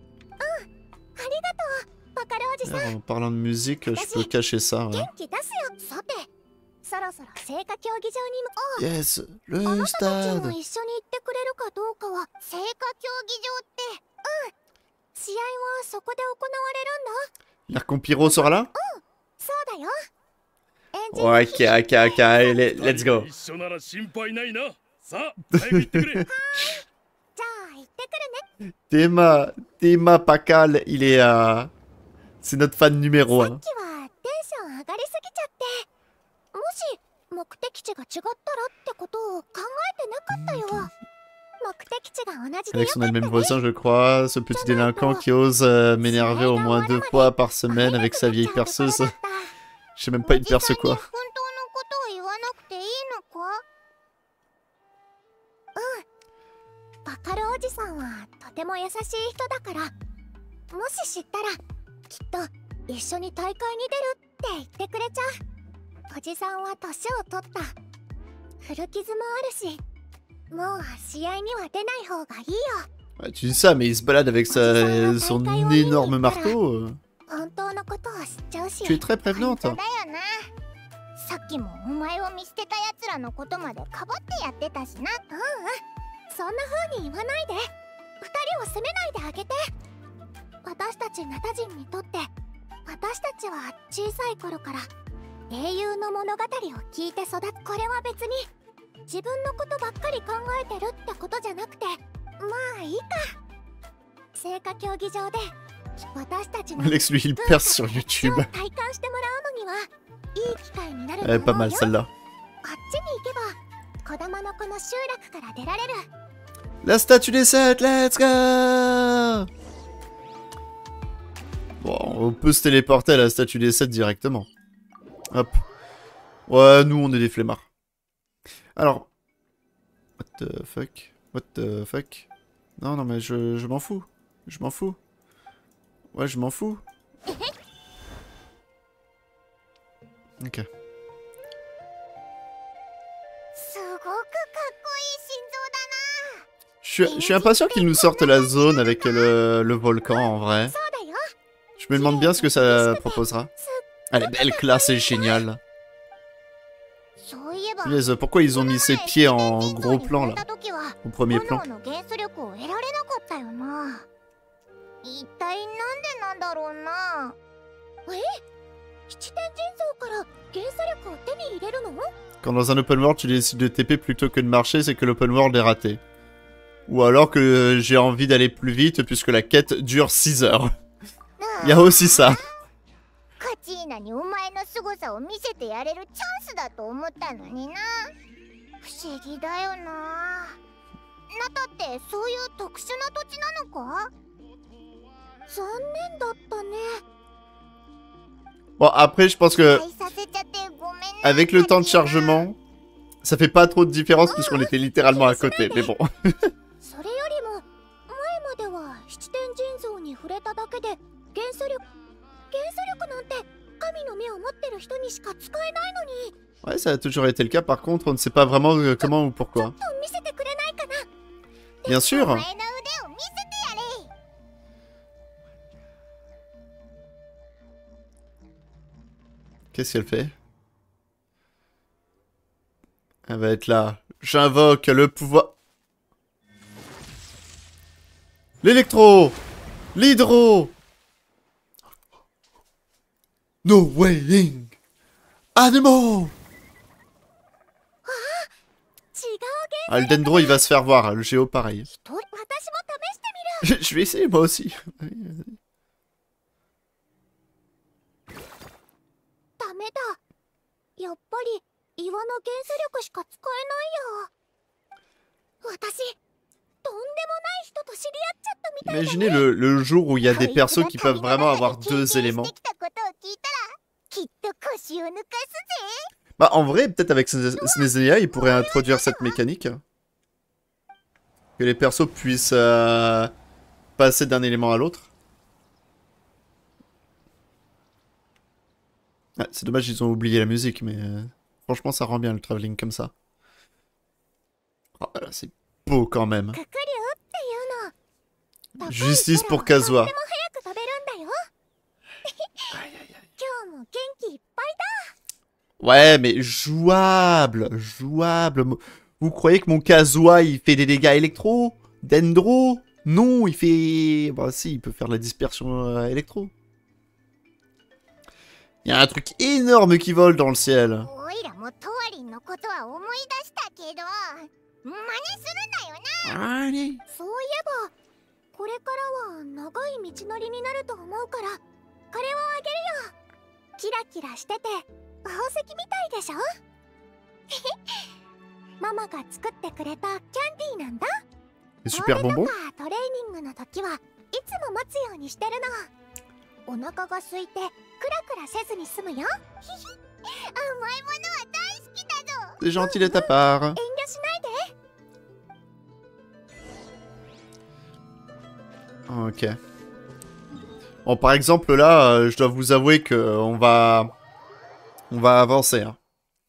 [SPEAKER 2] バカルおじさん
[SPEAKER 1] Alors, en parlant de musique, je peux cacher ça.
[SPEAKER 2] 元
[SPEAKER 1] Ouais.
[SPEAKER 2] 気出すよ。さてそろそろ聖火競技場にも
[SPEAKER 1] Yes,
[SPEAKER 2] あ
[SPEAKER 1] le
[SPEAKER 2] なたたちも
[SPEAKER 1] stade.
[SPEAKER 2] 一緒に行ってくれるかどうかは聖火競技場って試合はそこで行われるんだ。
[SPEAKER 1] L'Arcompiro sera là?
[SPEAKER 2] そうだよ。エンジン
[SPEAKER 1] Ok, ok, ok, allez, let's go.
[SPEAKER 5] 一緒なら心配ないな。さあ、早く行ってくれ。
[SPEAKER 2] じゃあ行ってくるね。
[SPEAKER 1] Tema Pakal, il est c'est notre fan numéro 1.
[SPEAKER 2] さっきはテンション上がりすぎちゃってもし目的地が違ったらってことを考えてなかったよ。目的地が同じでよ
[SPEAKER 1] Alex,
[SPEAKER 2] か
[SPEAKER 1] on
[SPEAKER 2] っ
[SPEAKER 1] a
[SPEAKER 2] た
[SPEAKER 1] le même
[SPEAKER 2] ね。
[SPEAKER 1] voisin, je crois. Ce petit délinquant qui ose m'énerver au moins 2 fois par semaine avec sa vieille perceuse. Je sais même pas une perce quoi.
[SPEAKER 2] 本当のことを言わなくていいのか？バカルおじさんはとても優しい人だから、もし知ったらきっと一緒に大会に出るって言ってくれちゃう。おじさんは年を取った。古傷もあるし、もう試合には出ない方がいいよ。
[SPEAKER 1] Ouais, tu dis ça, mais il se balade avec son énorme marteau.
[SPEAKER 2] 本当のことを知っちゃうし。
[SPEAKER 1] Tu es très prévenante.
[SPEAKER 2] 本当だよな。さっきもお前を見捨てた奴らのことまでかばってやってたしな。そんな風に言わないで。二人を責めないであげて。私たちナタ人にとって、私たちは小さい頃から英雄の物語を聞いて育つ。これは別に自分のことばっかり考えてるってことじゃなくて、まあいいか。聖火競技場で私たちの
[SPEAKER 1] Alex, lui, il perce sur YouTube.
[SPEAKER 2] 体感してもらうのにはいい機会になると
[SPEAKER 1] Elle
[SPEAKER 2] 思
[SPEAKER 1] est pas
[SPEAKER 2] う
[SPEAKER 1] mal
[SPEAKER 2] よ。
[SPEAKER 1] celle-là.
[SPEAKER 2] あっちに行けば子供のこの集落から出られる。
[SPEAKER 1] La statue des 7, let's go! Bon, on peut se téléporter à la statue des 7 directement. Hop. Ouais, nous on est des flemmards. Alors. What the fuck? What the fuck? Non, non, mais je m'en fous. Je m'en fous. Ouais, je m'en fous. Ok.
[SPEAKER 2] すごくかっこいい心臓だな。
[SPEAKER 1] Je suis impatient qu'ils nous sortent la zone avec le volcan en vrai.
[SPEAKER 2] そうだよ。
[SPEAKER 1] Je me demande bien ce que ça proposera. Elle est belle, classe et géniale.
[SPEAKER 2] そういえば
[SPEAKER 1] Punaise, pourquoi ils ont mis ses pieds en gros plan là?
[SPEAKER 2] 時は
[SPEAKER 1] Au premier plan.
[SPEAKER 2] 炎の元素力を得られなかったよな。一体なんでなんだろうな。七天神像から元素力を手に入れるの？
[SPEAKER 1] Quand dans un open world tu décides de TP plutôt que de marcher, c'est que l'open world est raté. Ou alors que j'ai envie d'aller plus vite puisque la quête dure 6 heures. Il y a aussi ça.
[SPEAKER 2] カチーナにお前の凄さを見せてやれるチャンスだと思ったのにな。不思議だよな。ナタってそういう特殊な土地なのか？残念だったね。
[SPEAKER 1] Bon, après, je pense que
[SPEAKER 2] させちゃってごめんね。
[SPEAKER 1] avec le temps de chargement, ça fait pas trop de différence puisqu'on était littéralement à côté. Mais bon.
[SPEAKER 2] それよりも前までは七天神像に触れただけで元素力なんて神の目を持ってる人にしか使えないのに。
[SPEAKER 1] Ouais, ça a toujours été le cas. Par contre, on ne sait pas vraiment comment ou pourquoi.
[SPEAKER 2] 見せてくれないかな。
[SPEAKER 1] Bien sûr.
[SPEAKER 2] お前の腕を見せてやれ。
[SPEAKER 1] Qu'est-ce qu'elle fait? Elle va être là. J'invoque le pouvoir. L'électro! L'hydro! No weighing! Animal!
[SPEAKER 2] 違う
[SPEAKER 1] Ah, le Dendro, il va se faire voir. Le Géo, pareil.
[SPEAKER 2] 私も試してみる。
[SPEAKER 1] Je vais essayer, moi aussi.
[SPEAKER 2] ダメだ。やっぱり岩の元素力しか使えないや。私とんでもない人と知り合っちゃったみたいだね。
[SPEAKER 1] Imaginez le jour où il y a des persos qui peuvent vraiment avoir 2 éléments.
[SPEAKER 2] 経験してきたことを聞いたらきっと腰を抜かすぜ。
[SPEAKER 1] Bah, en vrai, peut-être avec Snezelia, il pourrait introduire cette mécanique. Que les persos puissent passer d'un élément à l'autre. Ah, c'est dommage, ils ont oublié la musique, mais franchement, ça rend bien le travelling comme ça. Oh, là, c'est beau quand même. Justice pour Kazuha. Ouais, mais jouable, jouable. Vous croyez que mon Kazuha, il fait des dégâts électro? Dendro? Non, il fait... Bah si, il peut faire de la dispersion électro. Il y a un truc énorme qui vole dans le ciel. Allez.
[SPEAKER 2] これからは長い道のりになると思うからこれをあげるよ。キラキラしてて宝石みたいでしょ。ママが作ってくれたキャンディーなんだ。
[SPEAKER 1] Super bonbon.
[SPEAKER 2] トレーニングの時はいつも待つようにしてるの。お腹が空いてクラクラせずに済むよ。甘いものは大好きだぞ。
[SPEAKER 1] C'est gentil de ta part.
[SPEAKER 2] 遠慮しないで。
[SPEAKER 1] Ok. Bon, par exemple, là, je dois vous avouer que on va avancer. Hein.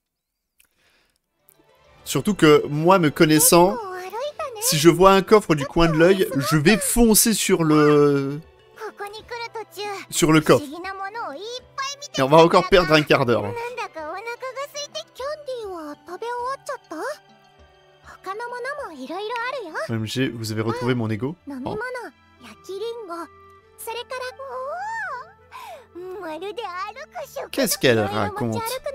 [SPEAKER 1] Surtout que moi, me connaissant, si je vois un coffre du coin de l'œil, je vais foncer sur le coffre. Et on va encore perdre un quart d'heure. OMG, vous avez retrouvé mon ego? Oh. Qu'est-ce qu'elle raconte?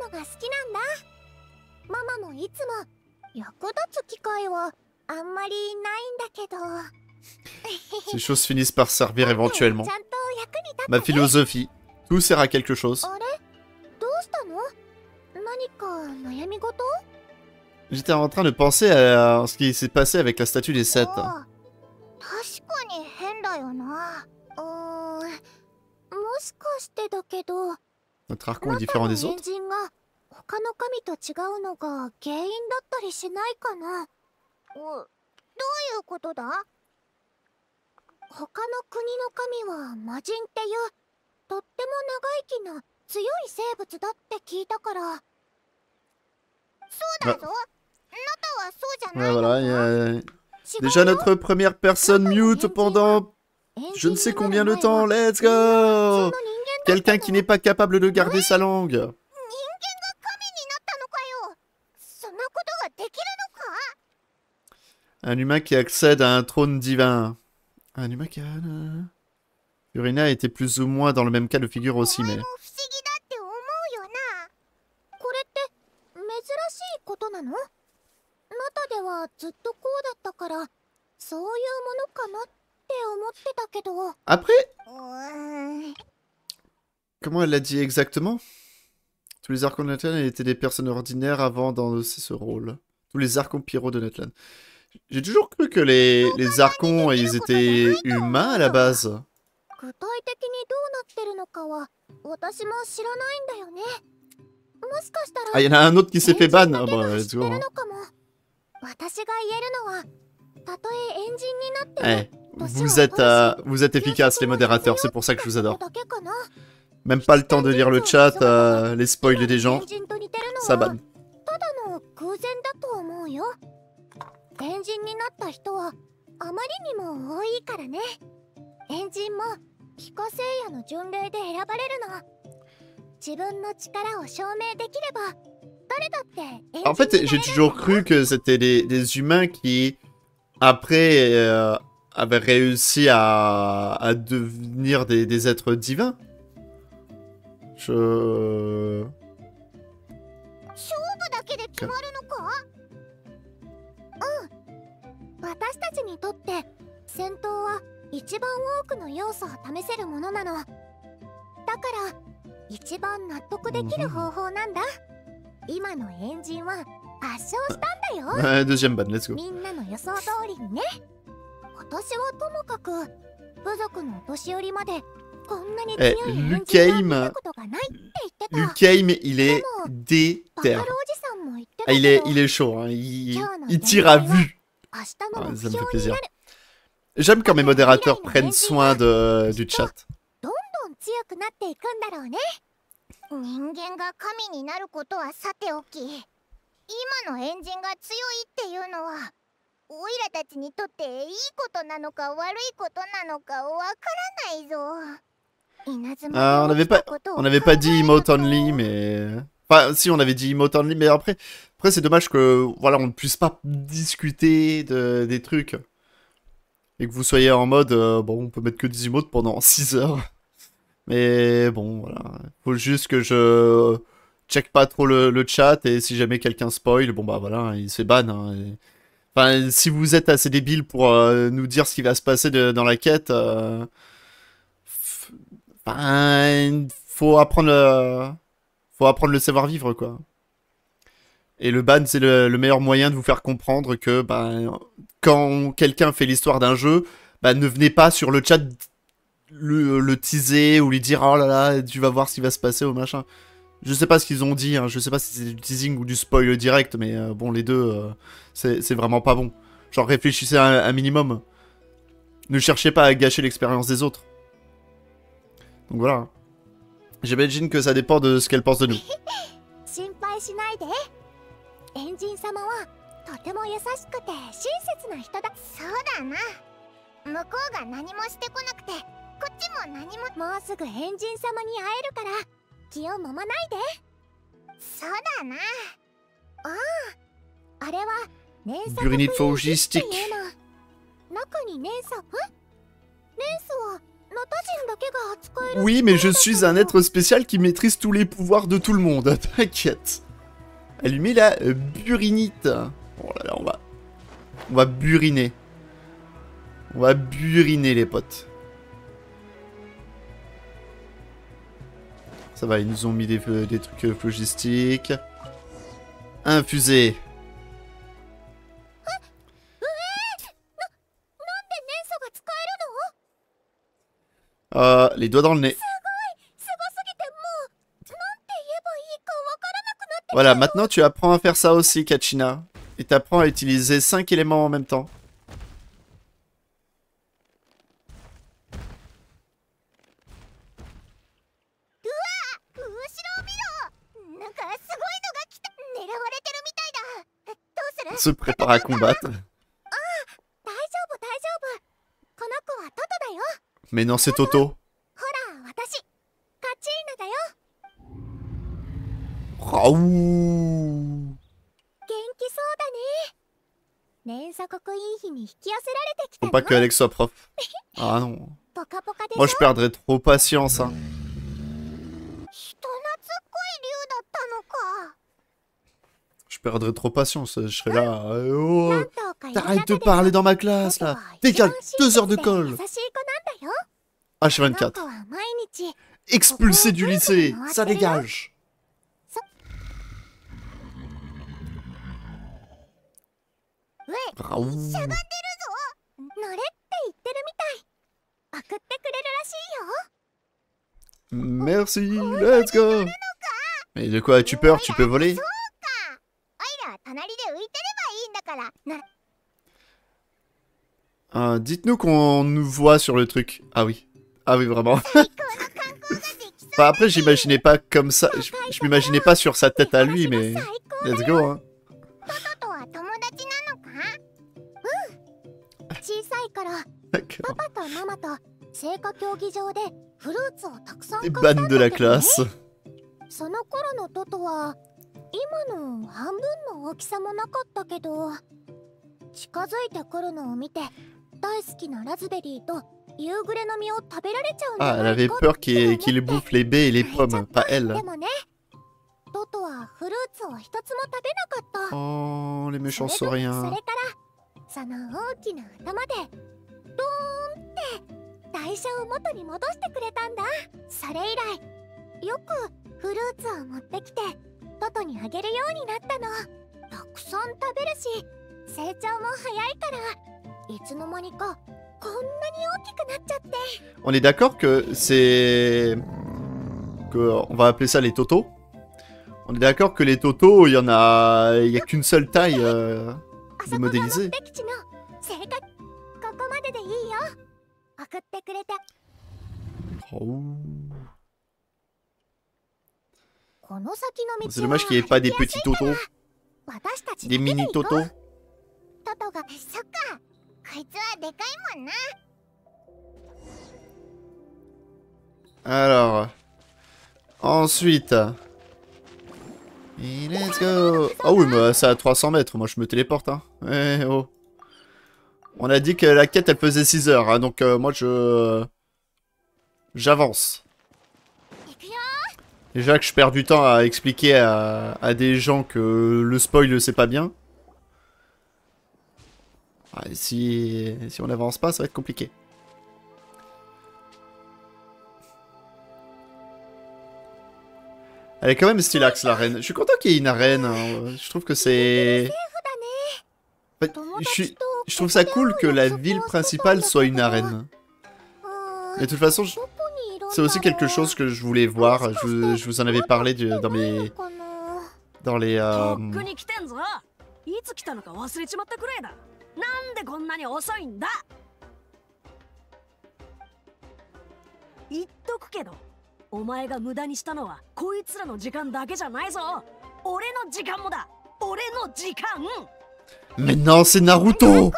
[SPEAKER 1] Ces choses finissent par servir éventuellement. Ma philosophie. Tout sert à quelque chose. J'étais en train de penser à ce qui s'est passé avec la statue des 7. Notre archon est différent des autres. Ouais, voilà, il y a... Déjà notre première personne mute pendant je ne sais combien de temps. Let's go! Quelqu'un qui n'est pas capable de garder sa langue. Un humain qui accède à un trône divin. Un humain qui a... Urina était plus ou moins dans le même cas de figure aussi, mais... Après... Comment elle l'a dit exactement? Tous les archons de Natlan étaient des personnes ordinaires avant d'endosser ce rôle. Tous les archons pyro de Natlan. J'ai toujours cru que les archons, ils étaient humains à la base. Ah, il y en a un autre qui s'est fait ban. Ah bah, let's go. Hein. Eh, vous êtes efficaces, les modérateurs, c'est pour ça que je vous adore. Même pas le temps de lire le chat, les spoils des gens, ça banne. En fait, j'ai toujours cru que c'était des humains qui, après, avaient réussi à devenir des êtres divins. Deuxième ban, let's go. Eh, Lucaim, Lucaim, il est déter. Ah, il est chaud, hein. Il tire à vue. Ah, ça me fait plaisir. J'aime quand mes modérateurs prennent soin du chat.
[SPEAKER 2] 人間が神になることはさておき、今のエンジンが強いっていうのはオイラたちにとっていいことなのか悪いことなのかわからないぞ。
[SPEAKER 1] Ah, on n'avait pas dit emote only, mais... Enfin, si, on avait dit emote only, mais après c'est dommage que, voilà, on ne puisse pas discuter des trucs. Et que vous soyez en mode, bon, on peut mettre que des emotes pendant 6 heures. Mais bon, voilà. Faut juste que je check pas trop le chat, et si jamais quelqu'un spoil, bon bah voilà, il se fait ban. Hein, et... Enfin, si vous êtes assez débile pour nous dire ce qui va se passer dans la quête... Ben, faut apprendre le savoir-vivre, quoi. Et le ban, c'est le meilleur moyen de vous faire comprendre que, ben, quand quelqu'un fait l'histoire d'un jeu, ben, ne venez pas sur le chat le teaser ou lui dire « Oh là là, tu vas voir ce qui va se passer » ou machin. Je sais pas ce qu'ils ont dit, hein, je sais pas si c'est du teasing ou du spoil direct, mais bon, les deux, c'est vraiment pas bon. Genre, réfléchissez un minimum. Ne cherchez pas à gâcher l'expérience des autres. Donc voilà. J'imagine que ça dépend de ce qu'elle pense de nous.
[SPEAKER 2] エンジン様はとても優しくて親切な人だ。そうだな。向こうが何もしてこなくて、こっちも何も。もうすぐエンジン様に会えるから気をもまないで。そうだな。ああ、あれは連鎖国っていうの。中に連鎖？連鎖は
[SPEAKER 1] Oui, mais je suis un être spécial qui maîtrise tous les pouvoirs de tout le monde. T'inquiète. Elle lui met la burinite. Oh là là, on va buriner. On va buriner, les potes. Ça va, ils nous ont mis des trucs logistiques. Infusé. Les doigts dans le nez. Voilà, maintenant tu apprends à faire ça aussi, Kachina. Et t'apprends à utiliser 5 éléments en même temps. On se prépare à combattre. Mais non, c'est Toto. Raouh. Faut pas que Alex soit prof. Ah non. Moi je perdrais trop patience. Hein. Je perdrais trop patience. Je serais là. Oh, t'arrêtes de parler dans ma classe là. Dégage, 2 heures de colle. H24. Expulsé du lycée. Ça dégage. Raouh. Merci, let's go. Mais de quoi as-tu peur? Tu peux voler? Dites-nous qu'on nous voit sur le truc. Ah oui. Ah oui, vraiment. Enfin, après, j'imaginais pas comme ça. Je m'imaginais pas sur sa tête à lui, mais... Let's go, hein. D'accord. Les bannes de la classe.
[SPEAKER 2] その頃のトトは今の半分の大きさもなかったけど、近づいてくるのを見て大好きなラズベリーと夕暮れの実を食べられちゃうんじゃ
[SPEAKER 1] Ah, elle
[SPEAKER 2] ないか
[SPEAKER 1] avait peur qu'il bouffe les baies et les pommes, pas elle.
[SPEAKER 2] でもね、トトはフルーツを一つも食べなかった。
[SPEAKER 1] Oh, les méchants
[SPEAKER 2] それ
[SPEAKER 1] sauriens.
[SPEAKER 2] からその大きな頭でドーンって台車を元に戻してくれたんだ。それ以来よくフルーツを持ってきてトトにあげるようになったの。たくさん食べるし成長も早いから、いつの間にか
[SPEAKER 1] On est d'accord que c'est... on va appeler ça les totos. On est d'accord que les totos, il y a qu'une seule taille de modéliser. Oh. C'est dommage qu'il n'y ait pas des petits totos. Des mini totos. Alors... Ensuite... Et let's go. Oh oui, mais c'est à 300 mètres, moi je me téléporte, hein. Eh oh. On a dit que la quête elle faisait 6 heures, hein, donc moi j'avance. Déjà que je perds du temps à expliquer à des gens que le spoil c'est pas bien. Ah, si on n'avance pas, ça va être compliqué. Elle est quand même stylax la reine. Je suis content qu'il y ait une arène. Hein. Je trouve que c'est... En fait, je trouve ça cool que la ville principale soit une arène. Mais de toute façon, c'est aussi quelque chose que je voulais voir. Je vous en avais parlé dans les... Maintenant c'est Naruto.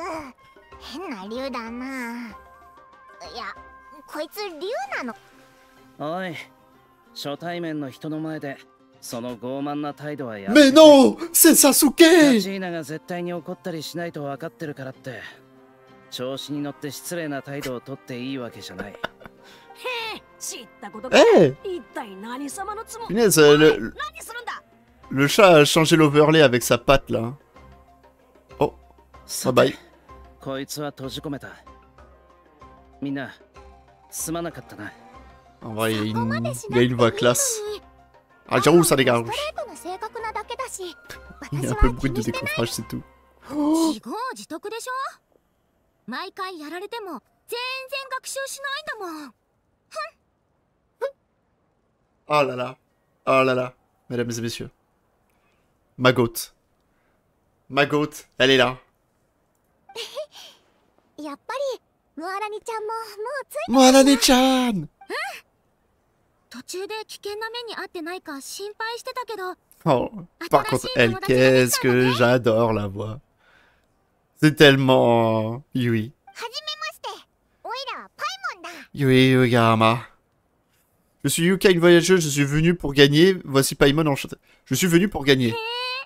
[SPEAKER 1] Mais non, c'est Sasuke. Hey! Punaise, le chat a changé l'overlay avec sa patte là. Oh, bye bye. En vrai, il a une voix classe. Ah, j'avoue, ça dégage. Il y a un peu de bruit de décoffrage, c'est tout. Oh. Oh là là. Oh là là. Mesdames et messieurs. Ma goat. Ma goat, elle est là. Moalani-chan. Oh, par contre, elle, qu'est-ce que j'adore la voix. C'est tellement... Yui. Yui Yuyama. Je suis Yuka, une voyageuse, je suis venu pour gagner. Voici Paimon enchanté. Je suis venu pour gagner.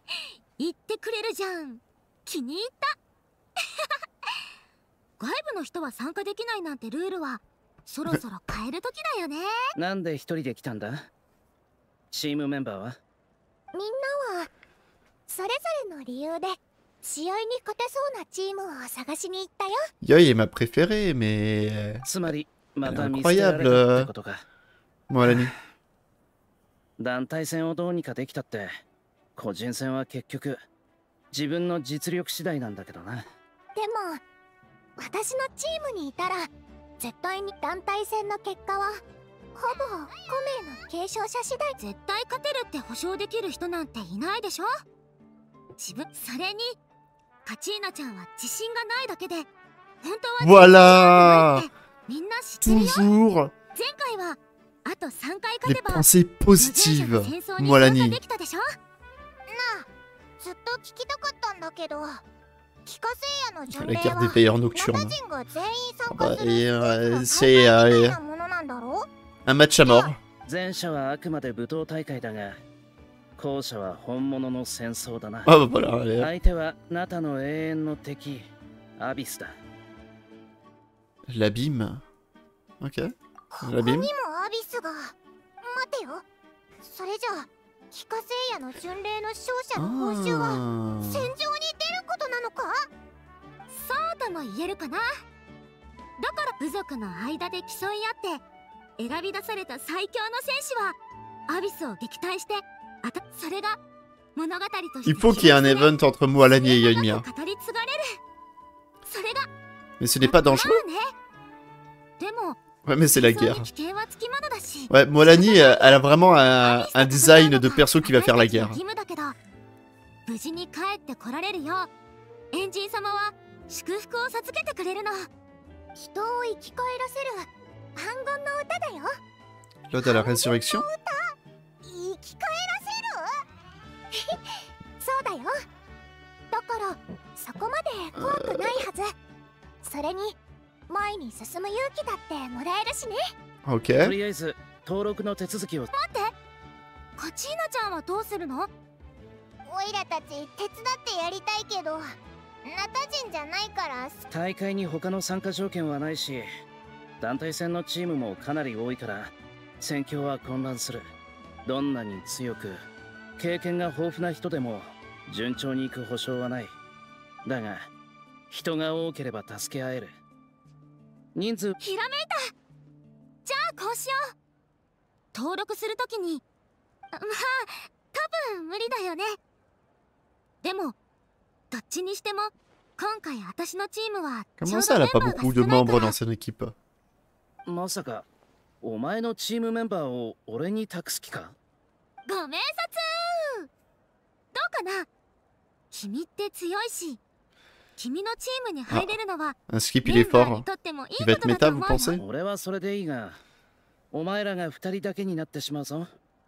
[SPEAKER 1] Yoi est ma préférée, mais... elle est incroyable, Moalani.
[SPEAKER 6] 団体戦をどうにかできたって個人戦は結局自分の実力次第なんだけどな。でも
[SPEAKER 2] 私のチームにいたら絶対に団体戦の結果はほぼ5名の継承者次第。絶対勝てるって保証できる人なんていないでしょ。それにカチーナちゃんは自信がないだけで本当は
[SPEAKER 1] Voilà. Toujours les pensées positives, Moalani. La guerre des veilleurs nocturnes. Bah, c'est un match à mort.
[SPEAKER 6] 前者はあくまで武闘大会だが後者は本物の戦争だな。
[SPEAKER 1] Ah bah voilà, allez.
[SPEAKER 6] 相手はナタの永遠の敵アビスだ。
[SPEAKER 1] L'abîme. Ok. L'abîme. Il faut qu'il y ait un event entre Moalani et Yoimiya. Mais ce n'est pas dangereux.
[SPEAKER 2] でも
[SPEAKER 1] Ouais, mais c'est la
[SPEAKER 2] 非常
[SPEAKER 1] guerre.
[SPEAKER 2] に危険はつきものだし
[SPEAKER 1] Ouais, Molani, elle a vraiment un design de perso qui va faire la guerre.
[SPEAKER 2] 義務だけど無事に帰ってこられるようエンジン様は祝福を授けてくれるの人を生き返らせる反言の歌だよ
[SPEAKER 1] L'ode à la résurrection.
[SPEAKER 2] 生き返らせるそうだよだからそこまで怖くないはずそれに前に進む勇気だってもらえるしね
[SPEAKER 1] Ok.
[SPEAKER 6] とりあえず登録の手続きを。
[SPEAKER 2] 待ってカチーナちゃんはどうするのオイラたち手伝ってやりたいけどナタ人じゃないから
[SPEAKER 6] 大会に他の参加条件はないし、団体戦のチームもかなり多いから戦況は混乱する。どんなに強く経験が豊富な人でも順調にいく保証はない。だが人が多ければ助け合える。人数
[SPEAKER 2] ひらめいたじゃあこうしよう登録するときにまあ多分無理だよねでもどっちにしても今回私のチームは
[SPEAKER 1] Comment ça, elle a pas beaucoup de membres dans son équipe?
[SPEAKER 6] まさかお前のチームメンバーを俺に託す気か？
[SPEAKER 2] ご明察どうかな君って強いし君のチームに入れるのは
[SPEAKER 1] Un skip,
[SPEAKER 2] メ
[SPEAKER 1] il
[SPEAKER 2] ン
[SPEAKER 1] est
[SPEAKER 2] バー
[SPEAKER 1] fort.
[SPEAKER 2] にとってもいい
[SPEAKER 1] Il
[SPEAKER 2] こ
[SPEAKER 1] va
[SPEAKER 2] と
[SPEAKER 1] être
[SPEAKER 2] だと
[SPEAKER 1] méta,
[SPEAKER 2] 思
[SPEAKER 1] vous
[SPEAKER 2] う
[SPEAKER 1] pensez?
[SPEAKER 2] よ
[SPEAKER 6] 俺はそれでいいが、お前らが二人だけになってしまうぞ。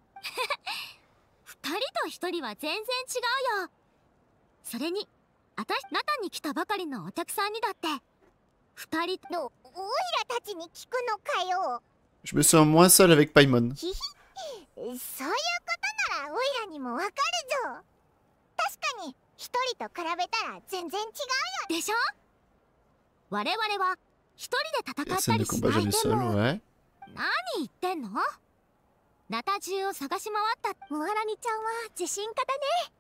[SPEAKER 2] 二人と一人は全然違うよそれに私ナタに来たばかりのお客さんにだって二人のオイラたちに聞くのかよ
[SPEAKER 1] Je me sens moins seul avec Paimon.
[SPEAKER 2] そういうことならオイラにもわかるぞ確かに一人と比べたら全然違うよでしょ我々は一人で戦った
[SPEAKER 1] Personne ne
[SPEAKER 2] りし
[SPEAKER 1] combat
[SPEAKER 2] ない
[SPEAKER 1] jamais
[SPEAKER 2] で
[SPEAKER 1] seul,
[SPEAKER 2] も
[SPEAKER 1] ouais.
[SPEAKER 2] 何言ってんのナタ中を探し回ったムアラニちゃんは自信家だね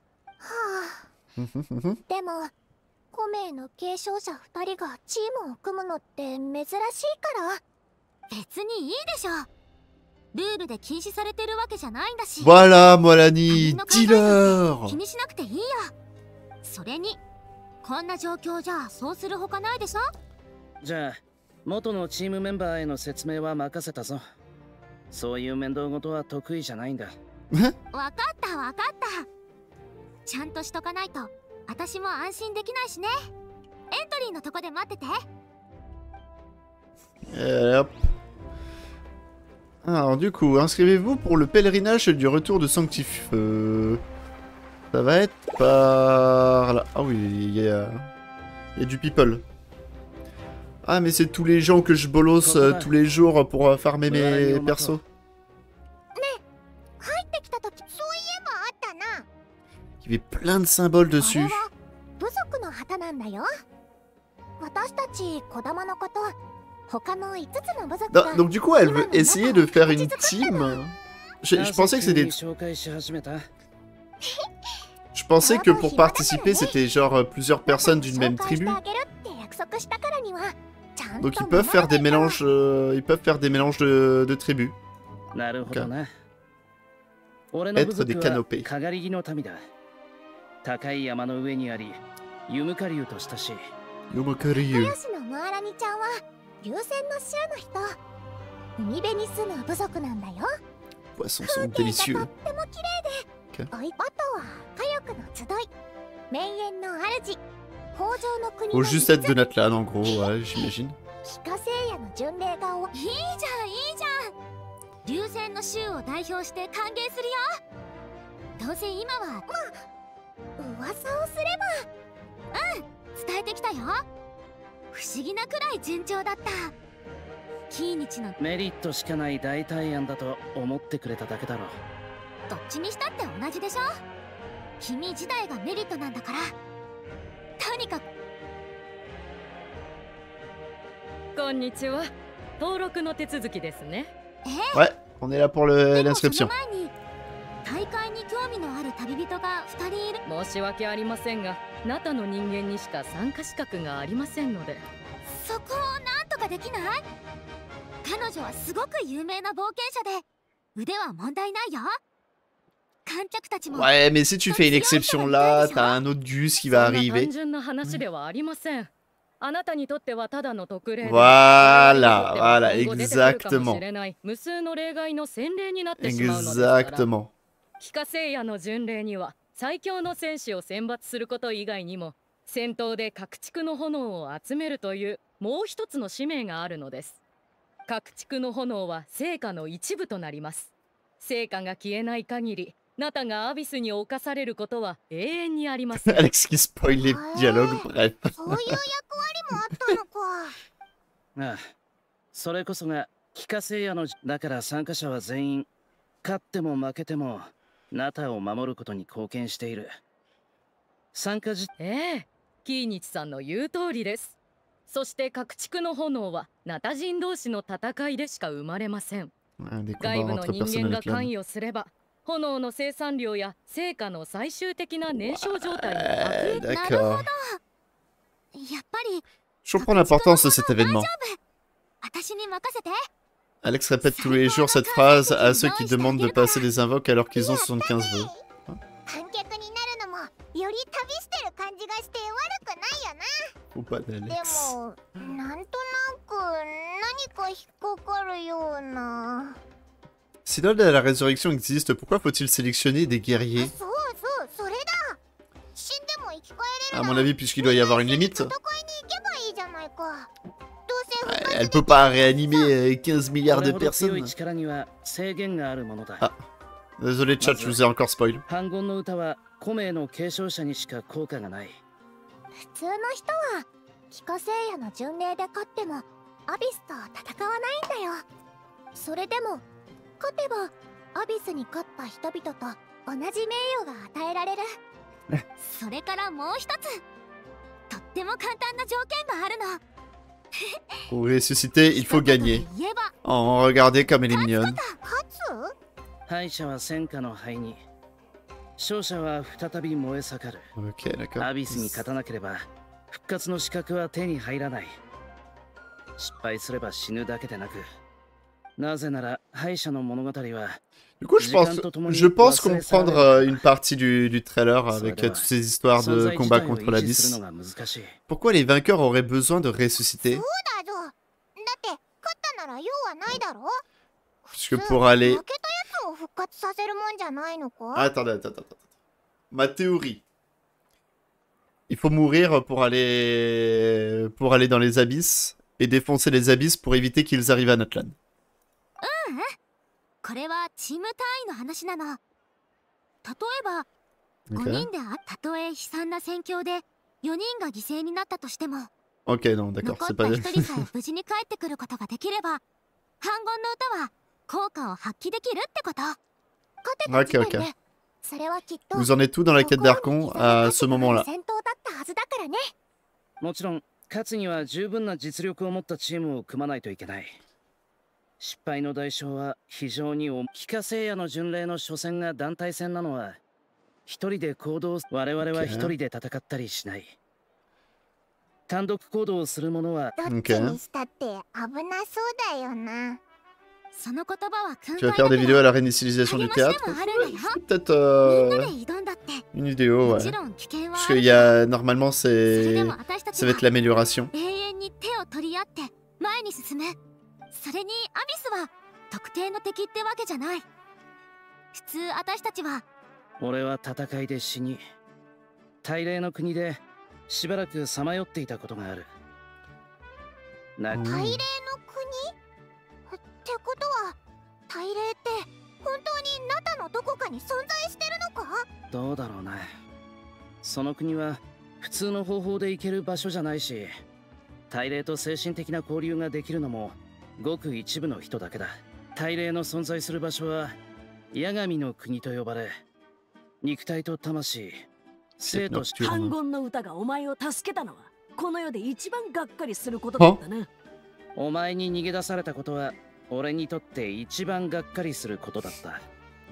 [SPEAKER 2] はあでもコメイの継承者2人がチームを組むのって珍しいから別にいいでしょルールで禁止されてるわけじゃないんだし
[SPEAKER 1] Voilà, Molani, dis-leur!
[SPEAKER 2] 気にしなくていいよそれにこんな状況じゃそうするほかないでしょ
[SPEAKER 6] じゃあ元のチームメンバーへの説明は任せたぞ。そういう面倒事は得意じゃないんだ。
[SPEAKER 2] わかったわかったちゃんとしとかないと私も安心できないしねエントリーのとこで待ってて
[SPEAKER 1] Hop. Alors du coup, inscrivez-vous pour le pèlerinage du retour de Sanctif. Ça va être par là. Ah oui, il y a du people. Ah mais c'est tous les gens que je bolosse tous les jours pour farmer mes persos.
[SPEAKER 2] 入ってきた時そういえばあったな
[SPEAKER 1] Il y avait plein de symboles
[SPEAKER 2] これ
[SPEAKER 1] dessus.
[SPEAKER 2] は部族の旗なんだよ私たち児玉のこと他の5つの部族が
[SPEAKER 1] Donc du coup, elle veut essayer de faire une team. Je pensais que c'était...
[SPEAKER 6] 紹介し始めた。
[SPEAKER 1] Je pensais que pour participer, c'était genre plusieurs personnes d'une même
[SPEAKER 2] 紹介して
[SPEAKER 1] tribu.
[SPEAKER 2] あげるって約束したからにはちゃんと
[SPEAKER 1] Donc ils peuvent faire des mélanges, ils peuvent faire des mélanges de tribus.
[SPEAKER 6] なるほどな。俺の部
[SPEAKER 1] Être des
[SPEAKER 6] 族は
[SPEAKER 1] canopés.
[SPEAKER 6] かがり木の民だ。高い山の上にあり、ユムカリュウと親しい。
[SPEAKER 1] Yomokuryu.
[SPEAKER 2] 吉野ムアラニちゃんは流線の州の人海辺に住む部族なんだよ
[SPEAKER 1] Poissons sont
[SPEAKER 2] 風景
[SPEAKER 1] délicieux.
[SPEAKER 2] がとっても綺麗で
[SPEAKER 1] Ok.
[SPEAKER 2] おいあとは火力の集い名園の主北条の国
[SPEAKER 1] Faut
[SPEAKER 2] の
[SPEAKER 1] juste être de Natlan en gros, ouais, j'imagine.
[SPEAKER 2] 帰化聖夜の巡礼がいいじゃんいいじゃん流線の州を代表して歓迎するよどうせ今は噂をすれば伝えてきたよ不思議なくらい順調だったキーニチの
[SPEAKER 6] メリットしかない代替案だと思ってくれただけだろ。
[SPEAKER 2] どっちにしたって同じでしょ君自体がメリットなんだからとにかく
[SPEAKER 3] こんにちは。登録の手続きですね。
[SPEAKER 1] Ouais, on est là pour
[SPEAKER 2] でも
[SPEAKER 1] l'inscription.
[SPEAKER 2] その前に大会に興味のある旅人が2人いる
[SPEAKER 3] 申し訳ありませんが、ナタの人間にしか参加資格がありませんので。
[SPEAKER 2] そこをなんとかできない彼女はすごく有名な冒険者で腕は問題ないよ観客たちも
[SPEAKER 1] Ouais, mais si tu fais une exception là, t'as un autre Gus qui va
[SPEAKER 3] そんな
[SPEAKER 1] arriver.
[SPEAKER 3] 単純な話ではありません。 あなたにとってはただの特例で、
[SPEAKER 1] Voilà,
[SPEAKER 3] 我々
[SPEAKER 1] voilà,
[SPEAKER 3] にとっては今後出てくるかも
[SPEAKER 1] exactement.
[SPEAKER 3] しれない無数の例外の先例になってしまうのですから。
[SPEAKER 1] Exactement.
[SPEAKER 3] 帰化聖夜の巡礼には最強の戦士を選抜すること以外にも、戦闘で各地区の炎を集めるというもう一つの使命があるのです。各地区の炎は聖火の一部となります。聖火が消えない限り、ナタがアビスに侵されることは永遠にありません。
[SPEAKER 1] Alex qui spoil les dialogues, bref.
[SPEAKER 2] そういう役割もあったのか。
[SPEAKER 6] ああ、それこそが帰化聖夜のだから参加者は全員勝っても負けてもナタを守ることに貢献している。参加時、
[SPEAKER 3] キーニチさんの言う通りです。そして各地区の炎はナタ人同士の戦いでしか生まれません。
[SPEAKER 1] Des
[SPEAKER 3] 外
[SPEAKER 1] combats
[SPEAKER 3] 部の
[SPEAKER 1] entre
[SPEAKER 3] 人
[SPEAKER 1] personnes
[SPEAKER 3] 間が
[SPEAKER 1] avec
[SPEAKER 3] 関
[SPEAKER 1] l'âme.
[SPEAKER 3] 与すれば、炎の生産量や成果の最終的な燃焼状態に悪影
[SPEAKER 1] D'accord.
[SPEAKER 2] やっぱり
[SPEAKER 1] Je comprends l'importance de cet événement.
[SPEAKER 2] 私に任せて。
[SPEAKER 1] Alex répète tous les jours cette phrase à ceux qui demandent de passer des invoques alors qu'ils ont 75 vœux.
[SPEAKER 2] 観客になるのもより旅してる感じがして悪くないよな。
[SPEAKER 1] Faut pas
[SPEAKER 2] で
[SPEAKER 1] d'Alex.
[SPEAKER 2] もなんとなく何か引っかかるような。
[SPEAKER 1] Si l'ode à la résurrection existe, pourquoi faut-il sélectionner des guerriers?
[SPEAKER 2] そうそう、それだ。死んでも生き返れ
[SPEAKER 1] À
[SPEAKER 2] る
[SPEAKER 1] mon avis, puisqu'il doit y avoir une limite.
[SPEAKER 2] 戦いに行けばいいじゃないか。どうせ
[SPEAKER 1] Elle peut pas réanimer 15 milliards
[SPEAKER 6] これ
[SPEAKER 1] de
[SPEAKER 6] ほど強い
[SPEAKER 1] personnes.
[SPEAKER 6] 力には制限があるものだ。
[SPEAKER 1] Ah. Désolé chat, je vous ai encore spoil.
[SPEAKER 6] 反言の歌は古名の継承者にしか効果がない。
[SPEAKER 2] 普通の人は帰化聖夜の巡礼で勝ってもアビスと戦わないんだよ。それでも勝てばアビスに勝った人々と同じ名誉が与えられる。それからもう一つ、とっても簡単な条件があるの。
[SPEAKER 1] Pour ressusciter, il faut gagner.
[SPEAKER 2] 言えば
[SPEAKER 1] Oh, regardez comme elle est mignonne.
[SPEAKER 2] 勝つ？
[SPEAKER 6] 敗者は戦火の灰に、勝者は再び燃え盛る。
[SPEAKER 1] Ok, d'accord.
[SPEAKER 6] アビスに勝たなければ復活の資格は手に入らない。失敗すれば死ぬだけでなく、なぜなら敗者の物語は
[SPEAKER 1] Du coup, je pense comprendre une partie du trailer avec toutes ces histoires de combat contre l'abysse. Pourquoi les vainqueurs auraient besoin de ressusciter?
[SPEAKER 2] そうだぞ。だって勝ったなら用はないだろ。
[SPEAKER 1] Puisque pour aller...
[SPEAKER 2] 負けたやつを復活させるもんじゃないのか？
[SPEAKER 1] Attends. Ma théorie. Il faut mourir pour aller dans les abysses et défoncer les abysses pour éviter qu'ils arrivent à Natlan.
[SPEAKER 2] これはチーム単位の話なの。例えば、5
[SPEAKER 1] Ok,
[SPEAKER 2] 人でたとえ悲惨な戦況で4人が犠牲になったとしても、
[SPEAKER 1] ok, non, d'accord,
[SPEAKER 2] 残
[SPEAKER 1] c'est
[SPEAKER 2] っ
[SPEAKER 1] pas...
[SPEAKER 2] た1人さえ無事に帰ってくることができれば、反言の歌は効果を発揮できるってこと。勝てた時点で、
[SPEAKER 1] Ok.
[SPEAKER 2] それはきっと
[SPEAKER 1] Vous en êtes tout dans la quête d'Archon à ce moment-là.
[SPEAKER 2] 戦闘だったはずだからね。
[SPEAKER 6] もちろん勝つには十分な実力を持ったチームを組まないといけない。失敗の代償は非常に重い。帰化聖夜の巡礼の初戦が団体戦なのは一人で行動、我々は一人で戦ったりしない。単独行動をする者は
[SPEAKER 2] どっちにしたって危なそうだよな。その言葉は
[SPEAKER 1] Tu vas faire des vidéos à la réinitialisation du théâtre? Peut-être une vidéo, ouais. Parce qu'il y a... Normalement, ça va être l'amélioration.
[SPEAKER 2] 永遠に手を取り合って前に進む。それにアビスは特定の敵ってわけじゃない。普通私たちは、
[SPEAKER 6] 俺は戦いで死に、大霊の国でしばらくさまよっていたことがある。大霊の国？ってことは、大霊って本当にナタのどこかに存在してるのか？どうだろうな。その国は普通の方法で行ける場所じゃないし、大霊と精神的な交流ができるのもごく一部の人だけだ。大霊の存在する場所は八神の国と呼ばれ、肉体と魂、生と死。
[SPEAKER 7] 反言の歌がお前を助けたのはこの世で一番がっかりすることだったな。
[SPEAKER 6] お前に逃げ出されたことは俺にとって一番がっかりすることだった。なんだ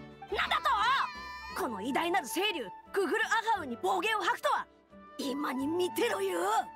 [SPEAKER 7] と！この偉大なる清流クグルアハウに暴言を吐くとは今に見てろよ。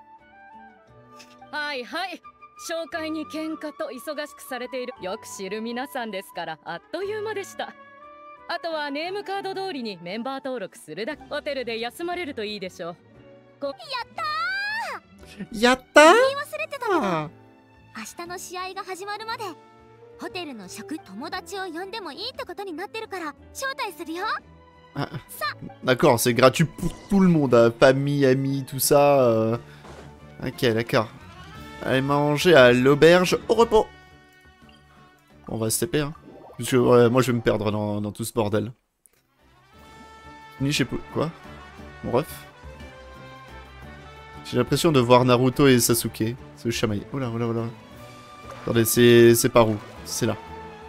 [SPEAKER 3] はいはい、紹介に喧嘩と忙しくされているよく知る皆さんですから、あっという間でした。あとはネームカード通りにメンバー登録するだけ。ホテルで休まれるといいでしょう。やった
[SPEAKER 1] Yatta
[SPEAKER 2] 忘れてたけど
[SPEAKER 1] Ah.
[SPEAKER 2] 明日の試合が始まるまでホテルの食友達を呼んでもいいってことになってるから招待するよ。
[SPEAKER 1] Ah. D'accord, c'est gratuit pour tout le monde, hein. Famille, amis, tout ça. Ok, d'accord. Allez manger à l'auberge au repos. On va se taper, hein. Parce que ouais, moi je vais me perdre dans tout ce bordel. Ni je sais pas quoi. Mon ref. J'ai l'impression de voir Naruto et Sasuke se chamailler. Oh là, oh là, oh là. Attendez, c'est par où? C'est là.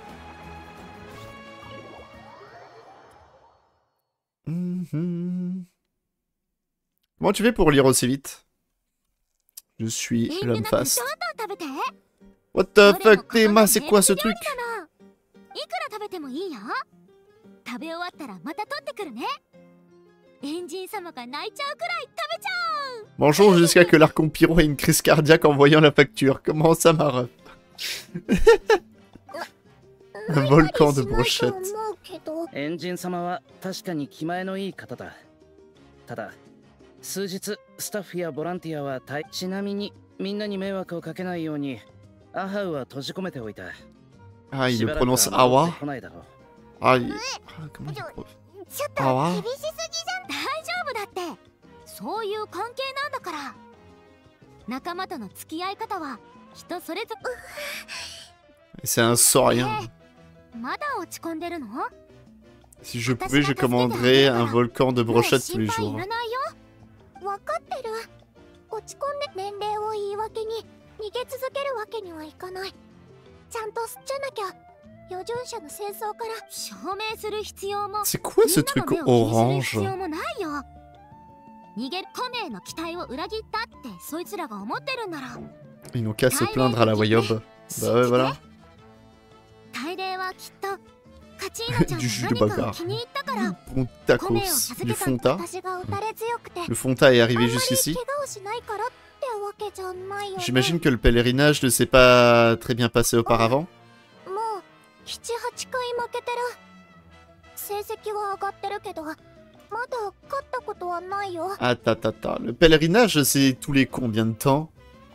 [SPEAKER 1] Comment tu fais pour lire aussi vite? Je suis l'homme fast. What the fuck, Théma, c'est quoi ce truc?
[SPEAKER 2] いくら食べてもいいよ。食べ終わったらまた取ってくるね。エンジン様が泣いちゃうくらい食べちゃう。
[SPEAKER 1] Mangeons jusqu'à que l'Archon Pyro ait une crise cardiaque en voyant la facture. Comment ça, ma ref? Un volcan de brochettes.
[SPEAKER 6] エンジン様は確かに気前のいい方だ。ただ数日スタッフやボランティアはちなみにみんなに迷惑をかけないようにアハウは閉じ込めておいた。
[SPEAKER 1] Ah, il le prononce Awa. Ah, comment il prononce?
[SPEAKER 2] ちょっと厳しすぎじゃん。大丈夫だって。そういう関係なんだから。仲間との付き合い方は人それぞれ。
[SPEAKER 1] C'est un saurien.
[SPEAKER 2] まだ落ち込んでるの?
[SPEAKER 1] Si je pouvais, je commanderais un volcan de brochettes tous les jours.
[SPEAKER 2] わかってる。落ち込んで年齢を言い訳に逃げ続けるわけにはいかない。ちゃんと吸っちゃなきゃ。余準者の戦争から証明する必要も。
[SPEAKER 1] C'est quoi ce truc orange?
[SPEAKER 2] 逃げるコメの期待を裏切ったってそいつらが思ってるんだろ。
[SPEAKER 1] Ils n'ont qu'à se plaindre à la Wayob. Bah ouais, voilà.
[SPEAKER 2] 大礼はきっとカチーナちゃんの何かを気に入ったから。
[SPEAKER 1] Bon tacos. Du Fonta. Le Fonta est arrivé jusqu'ici. J'imagine que le pèlerinage ne s'est pas très bien passé auparavant. Attends. Le pèlerinage, c'est tous les combien de temps?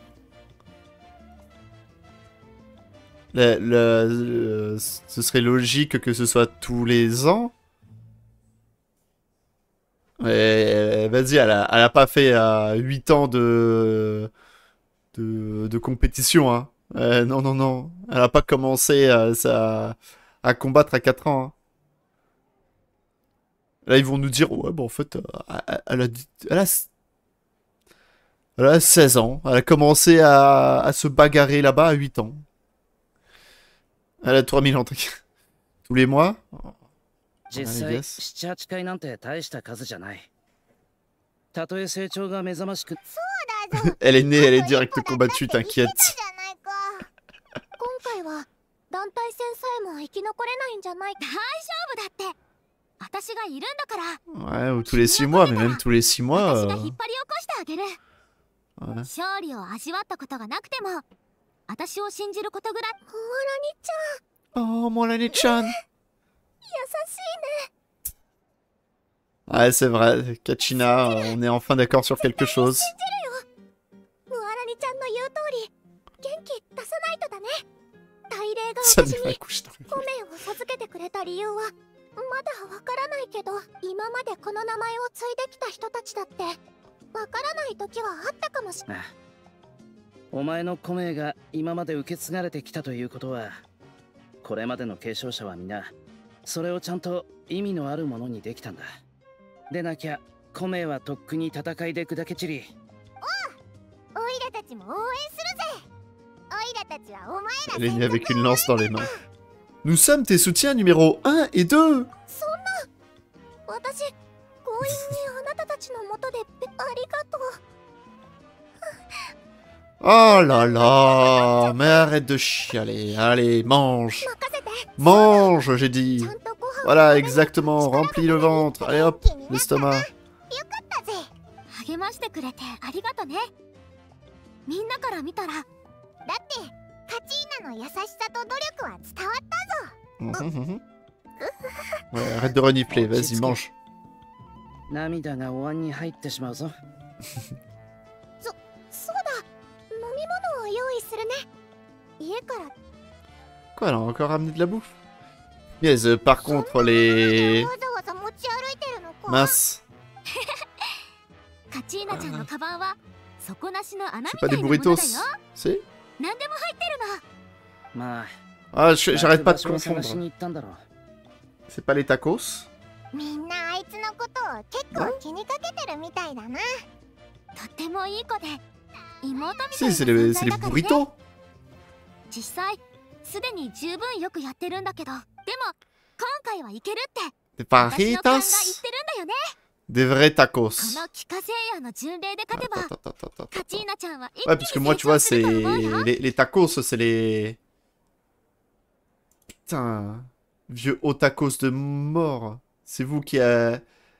[SPEAKER 1] Ce serait logique que ce soit tous les ans. Ouais, vas-y, elle a pas fait 8 ans de compétition, hein. Non. Elle a pas commencé à combattre à 4 ans. Hein. Là, ils vont nous dire, ouais, bon, en fait, elle a 16 ans. Elle a commencé à se bagarrer là-bas à 8 ans. Elle a 3000 ans. Tous les mois.
[SPEAKER 6] 実際7-8回なんて大した数じゃない。たとえ成長が目覚ましく。
[SPEAKER 1] Elle est née, elle est direct combattue, t'inquiète.
[SPEAKER 2] 今回は団体戦さえも生き残れないんじゃない。大丈夫だって。私がいるんだから。
[SPEAKER 1] Ouais, ou tous les 6 mois, mais même tous les 6 mois.
[SPEAKER 2] 私が引っ張り起こしてあげる。勝利を味わったことがなくても、私を信じることぐらい。
[SPEAKER 1] モラニちゃん。 Ouais, c'est vrai, Kachina, on est enfin d'accord sur quelque chose. Ça me fait coucher dans le lit.
[SPEAKER 6] お前のコメが今まで受け継がれてきたということは、これまでの継承者は皆それをちゃんと意味のあるものにできたんだ。でなきゃコメはとっくに戦いで砕け散り。
[SPEAKER 2] おいらたちも応援するぜ。おいらたちはお前ら。
[SPEAKER 1] Elle est née avec une lance dans les mains. Nous sommes tes soutiens numéro 1 et 2.
[SPEAKER 2] そんな、私強引にあなたたちのもとでありがとう。
[SPEAKER 1] Oh là là, mais arrête de chialer. Allez, mange. Mange, j'ai dit. Voilà, exactement. Remplis le ventre. Allez hop, l'estomac.
[SPEAKER 2] 励ましてくれてありがとね。みんなから見たら。だってカチーナの優しさと努力は伝わったぞ。
[SPEAKER 1] Ouais, arrête de renifler. Vas-y, mange.
[SPEAKER 6] 涙がお椀に入ってしまうぞ。
[SPEAKER 2] そう
[SPEAKER 1] Quoi, elle a encore ramené de la bouffe? Yes, par contre, les...
[SPEAKER 2] わざわざ持ち歩いてるのか。
[SPEAKER 1] Mince.
[SPEAKER 2] カチーナちゃんのカバンは底なしの穴み
[SPEAKER 1] C'est
[SPEAKER 2] た
[SPEAKER 1] pas
[SPEAKER 2] い
[SPEAKER 1] des
[SPEAKER 2] なものだ
[SPEAKER 1] burritos.
[SPEAKER 2] よ。
[SPEAKER 1] C'est?
[SPEAKER 2] 何でも入ってるの。
[SPEAKER 6] まあ
[SPEAKER 1] Ah, j'arrête pas de
[SPEAKER 6] 場所を探し
[SPEAKER 1] confondre.
[SPEAKER 6] に行ったんだろう。
[SPEAKER 1] C'est pas les tacos?
[SPEAKER 2] みんなあいつのことを結構気にかけてるみたいだな。とってもいい子で妹みたい
[SPEAKER 1] Si,
[SPEAKER 2] な
[SPEAKER 1] c'est
[SPEAKER 2] 存
[SPEAKER 1] les
[SPEAKER 2] 在だからね。
[SPEAKER 1] burritos.
[SPEAKER 2] 実際すでに十分よくやってるんだけど、でも今回はいけるって
[SPEAKER 1] Des
[SPEAKER 2] 私の勘が言っ
[SPEAKER 1] fajitas.
[SPEAKER 2] てるんだよね。
[SPEAKER 1] Des vrais
[SPEAKER 2] こ
[SPEAKER 1] tacos.
[SPEAKER 2] の帰化聖夜の巡礼で勝てば
[SPEAKER 1] Attends, attends, attends,
[SPEAKER 2] カチ
[SPEAKER 1] attends.
[SPEAKER 2] ーナちゃんは一
[SPEAKER 1] Ouais,
[SPEAKER 2] 気
[SPEAKER 1] parce que
[SPEAKER 2] に
[SPEAKER 1] moi,
[SPEAKER 2] 成
[SPEAKER 1] tu vois,
[SPEAKER 2] 長する
[SPEAKER 1] c'est...
[SPEAKER 2] と思うよ。
[SPEAKER 1] Les tacos, c'est les... Putain... Vieux hauts tacos de mort. C'est vous qui a...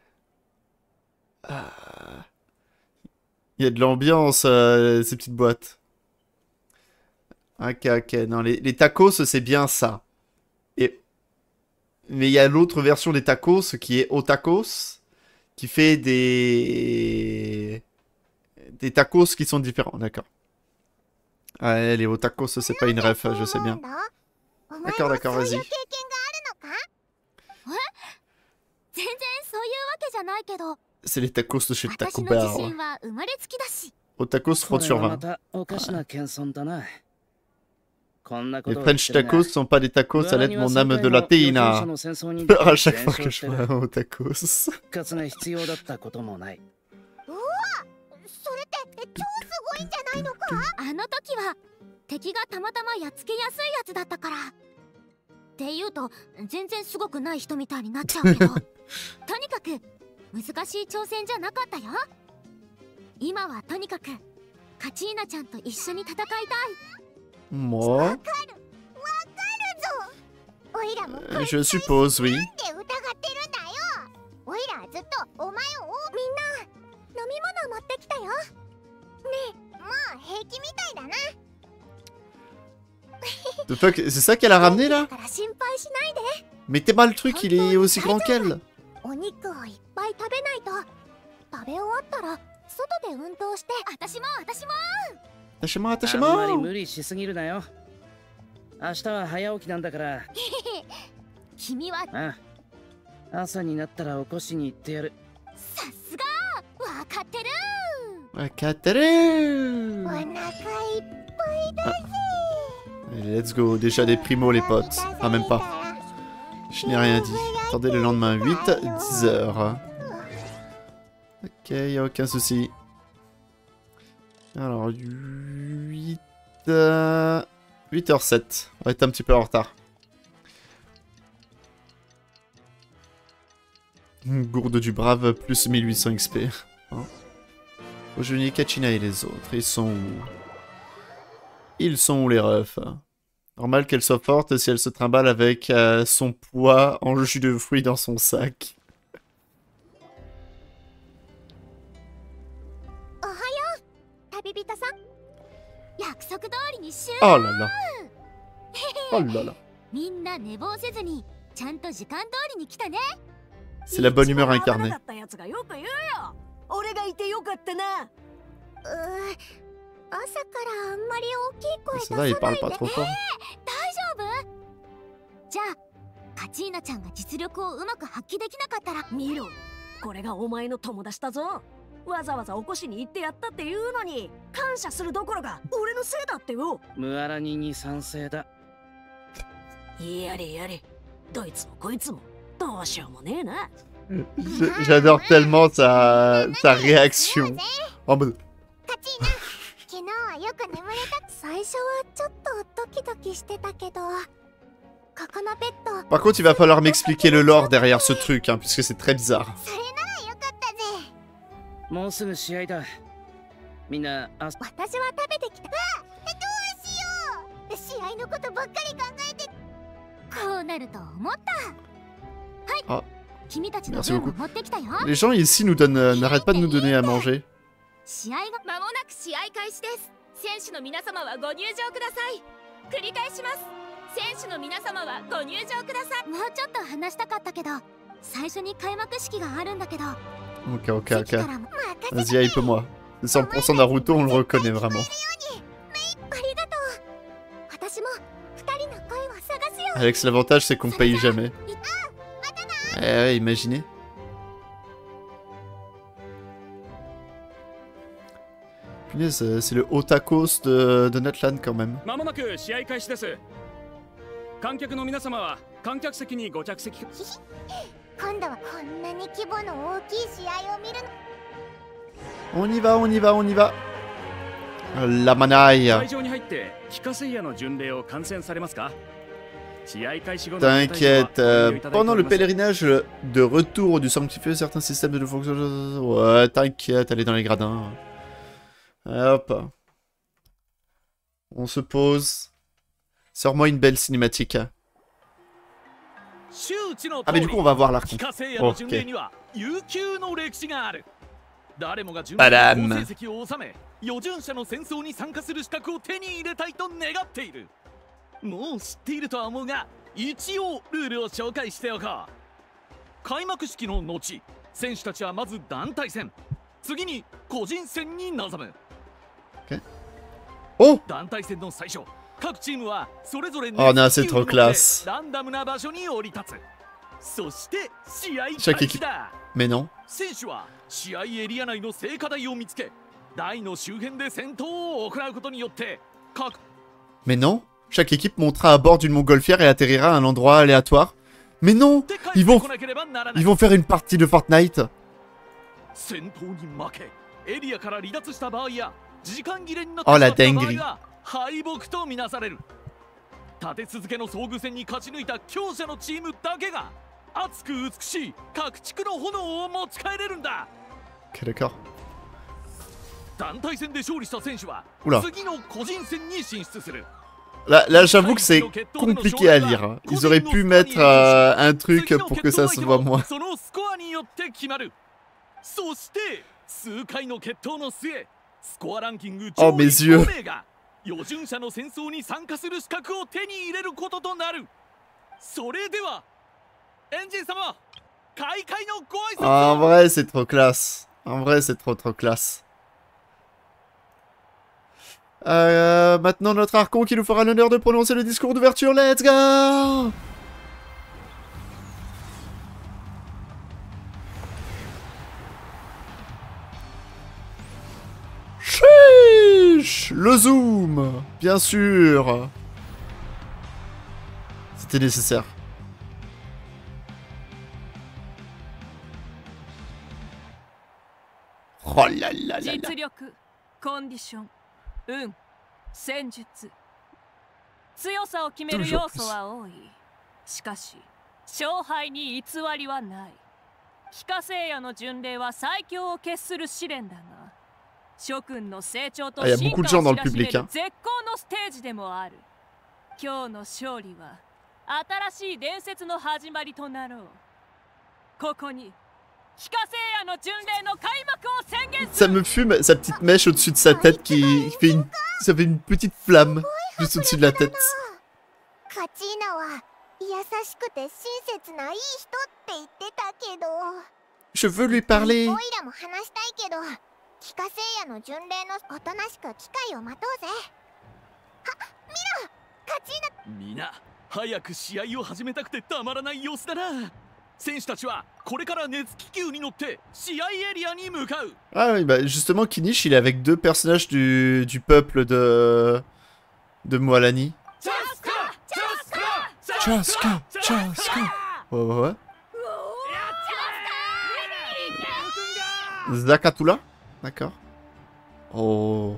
[SPEAKER 1] Ah. Il y a de l'ambiance, ces petites boîtes. Ok, ok. Non, les tacos, c'est bien ça. Et... Mais il y a l'autre version des tacos, qui est au tacos, qui fait des tacos qui sont différents, d'accord. Ouais, les hauts tacos, c'est pas une ref, je sais bien. D'accord, d'accord, vas-y.
[SPEAKER 2] 全然そういうわけじゃないけど、
[SPEAKER 1] C'est les tacos de chez
[SPEAKER 2] 私
[SPEAKER 1] Taco
[SPEAKER 2] の
[SPEAKER 1] Bell.
[SPEAKER 2] 自信は生まれつきだし。
[SPEAKER 1] Au tacos
[SPEAKER 6] こ
[SPEAKER 1] 30 sur
[SPEAKER 6] れはま
[SPEAKER 1] 20.
[SPEAKER 6] たおかしな謙遜だな。こんなこ
[SPEAKER 1] Les
[SPEAKER 6] とを
[SPEAKER 1] French
[SPEAKER 6] 言ってるが
[SPEAKER 1] tacos sont pas des tacos, ça l'aide mon âme de latina. À chaque fois que je vois au tacos.
[SPEAKER 6] 復活が必要だったこともない。
[SPEAKER 2] それって超すごいんじゃないのか。あの時は敵がたまたまやっつけやすいやつだったから。っていうと全然すごくない人みたいになっちゃうけど、とにかく難しい挑戦じゃなかったよ。今はとにかくカチーナちゃんと一緒に戦いたい。
[SPEAKER 1] Moi,
[SPEAKER 2] おいらも
[SPEAKER 1] je suppose, oui.
[SPEAKER 2] 疑ってるんだよ。おいらずっとお前をみんな飲み物持ってきたよ。ねえ、まあ平気みたいだな。
[SPEAKER 1] The fuck, c'est ça qu'elle a ramené là?
[SPEAKER 2] だから心配しないで。
[SPEAKER 1] Mettez pas le truc, il est aussi grand qu'elle.
[SPEAKER 2] お肉をいっぱい食べないと。食べ終わったら外で運動して。私も。
[SPEAKER 1] Attachez-moi,
[SPEAKER 6] あんまり
[SPEAKER 1] attachez-moi.
[SPEAKER 6] 無理しすぎるなよ。明日は早起きなんだから。
[SPEAKER 2] 君は
[SPEAKER 6] ああ、朝になったら起こしに行ってやる。
[SPEAKER 2] さすがわかってる。
[SPEAKER 1] Catherine.
[SPEAKER 2] お腹いっぱいだぜ。
[SPEAKER 1] Allez, let's go, déjà des primos les potes. Ah, même pas. Je n'ai rien dit. Attendez le lendemain, 8-10 heures. Ok, y a aucun souci. Alors, 8h07. On va être un petit peu en retard. Gourde du Brave, plus 1800 XP. Hein. Ojuni, Kachina et les autres, ils sont où? Ils sont où les refs? Normal qu'elle soit forte si elle se trimballe avec son poids en jus de fruits dans son sac.
[SPEAKER 2] 旅人さん、約束通りに終
[SPEAKER 1] Oh là là. Oh là là.
[SPEAKER 2] みんな寝坊せずにちゃんと時間通りに来たね。
[SPEAKER 1] C'est la bonne humeur incarnée.
[SPEAKER 7] だったやつがよく言うよ。俺がいてよかったな。
[SPEAKER 2] 朝からあんまり大きい声出
[SPEAKER 1] Ça
[SPEAKER 2] さな
[SPEAKER 1] va,
[SPEAKER 2] い
[SPEAKER 1] il
[SPEAKER 2] で。
[SPEAKER 1] parle pas trop fort.
[SPEAKER 2] 大丈夫？じゃあカチーナちゃんが実力をうまく発揮できなかったら。
[SPEAKER 7] 見ろ、これがお前の友達だぞ。わざわざ起こしに行ってやったっていうのに感謝するどころか俺のせいだってよ。
[SPEAKER 6] ムアラニに賛成だ。
[SPEAKER 7] やれやれ、どいつもこいつもどうしようもねえな。
[SPEAKER 1] J'adore tellement sa réaction. En mode...
[SPEAKER 2] カチーナ、昨日はよく眠れた。最初はちょっとドキドキしてたけど、ここのベッド。
[SPEAKER 1] Par contre, il va falloir m'expliquer le lore derrière ce truc, hein, puisque c'est très bizarre.
[SPEAKER 2] それならよかったぜ。
[SPEAKER 6] もうすぐ試合だ。みんな、
[SPEAKER 2] 私は食べてきた。どうしよう。試合のことばっかり考えて。こうなると思った。はい。
[SPEAKER 1] あ、
[SPEAKER 2] 君たちの分も持ってきたよ。
[SPEAKER 1] Les gens ici nous donnent, n'arrêtent pas de nous donner à manger.
[SPEAKER 2] 試合が
[SPEAKER 3] 間もなく試合開始です。選手の皆様はご入場ください。繰り返します。選手の皆様はご入場ください。
[SPEAKER 2] もうちょっと話したかったけど、最初に開幕式があるんだけど。
[SPEAKER 1] Ok, ok, ok. Vas-y, hype-moi. C'est 100% Naruto, on le reconnaît vraiment.
[SPEAKER 2] ありがとう。私
[SPEAKER 1] Alex, l'avantage c'est qu'on paye jamais. Eh ouais, imaginez. Punaise, c'est le Otakos de Natlan quand même.
[SPEAKER 8] まもなく試合開始です。観客の皆様は観客席にご着席。
[SPEAKER 2] 今度はこんなに規模の大きい試合を見るの。
[SPEAKER 1] On y va, on y va, on y va. La manaille.
[SPEAKER 8] 会場に入ってキカセイヤの巡礼を観戦されますか？
[SPEAKER 1] T'inquiète, pendant le pèlerinage de retour du sanctifié, certains systèmes de fonction... Ouais, t'inquiète, elle est dans les gradins. Hop. On se pose. Sors-moi une belle cinématique. Ah mais du coup on va voir l'arc. Ok. Madame.
[SPEAKER 4] もう知っているとは思うが、一応ルールを紹介しておこう。開幕式の後、選手たちはまず団体戦、次に個人戦に臨む。団体戦の最初、各チームはそれぞれランダムな場所に降り立つ。そして試合開始だ。選手は試合エリア内の聖火台を見つけ、台の周辺で戦闘を行うことによって各
[SPEAKER 1] Mais non, chaque équipe montera à bord d'une montgolfière et atterrira à un endroit aléatoire. Mais non, ils vont faire une partie de Fortnite. Oh la dinguerie.
[SPEAKER 4] 立て続けの遭遇戦に勝ち抜いた強者のチームだけが熱く美しい各地区の炎を持ち帰れるんだ。
[SPEAKER 1] Ok, d'accord.
[SPEAKER 4] 団体戦で勝利した選手は次の個人戦に進出する。
[SPEAKER 1] Là j'avoue que c'est compliqué à lire. Hein. Ils auraient pu mettre un truc pour que ça se voit moins. Oh mes yeux. En vrai c'est trop classe. En vrai c'est trop classe. Maintenant notre Archon qui nous fera l'honneur de prononcer le discours d'ouverture. Let's go! Chiche! Le zoom! Bien sûr! C'était nécessaire. Oh là là là là!
[SPEAKER 9] 運、戦術、強さを決める要素は多い。しかし勝敗に偽りはない。キカセイヤの巡礼は最強を決する試練だが、諸君の成長と進化を知らしめる絶好のステージでもある。今日の勝利は新しい伝説の始まりとなろう。ここに
[SPEAKER 1] Ça me fume sa petite mèche au-dessus de sa tête qui fait ça fait une petite flamme juste au-dessus de la tête. Je veux lui parler.
[SPEAKER 4] Mina, 早く試合を始めたくてたまらない様子だな。 選手たちはこれから熱気球に乗って試合エリアに向かう。
[SPEAKER 1] Ah oui, bah justement Kinish il est avec deux personnages du peuple de Moalani. Chaska. Ouais. Zakatula? D'accord. Oh.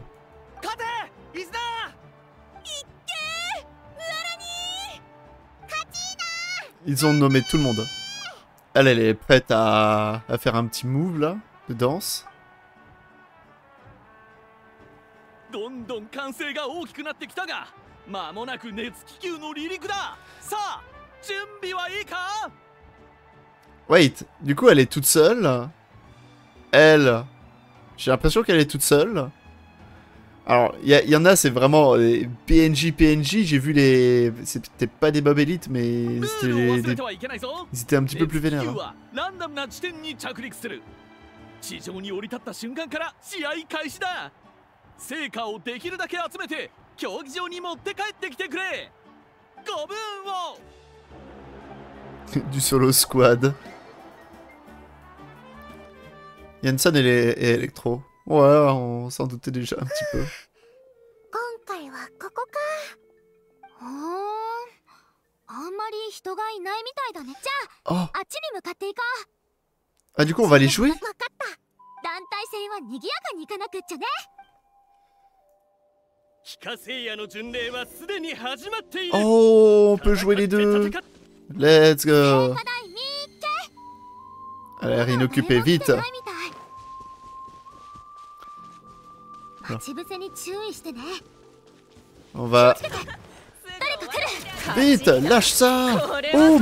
[SPEAKER 1] Ils ont nommé tout le monde. Elle est prête à faire un petit move là, de danse. Wait, du coup elle est toute seule. Elle, j'ai l'impression qu'elle est toute seule. Alors, il y en a, c'est vraiment les PNJ, j'ai vu les... C'était pas des Bob Elite, mais ils étaient un petit peu plus vénères. Du solo squad. Yansan et Electro. Ouais, on s'en doutait déjà un petit peu.
[SPEAKER 2] 今回はここか。ほーん。あんまり人がいないみたいだね。じゃあ、
[SPEAKER 1] Oh.
[SPEAKER 2] あっちに向かっていこう。
[SPEAKER 1] Ah, du coup, on va aller jouer?
[SPEAKER 2] わかった。団体戦は賑やかに行かなくっちゃね。
[SPEAKER 1] Oh, on peut jouer les deux. Let's go. Elle a l'air inoccupée, vite. On va... Vite, lâche ça. Boum.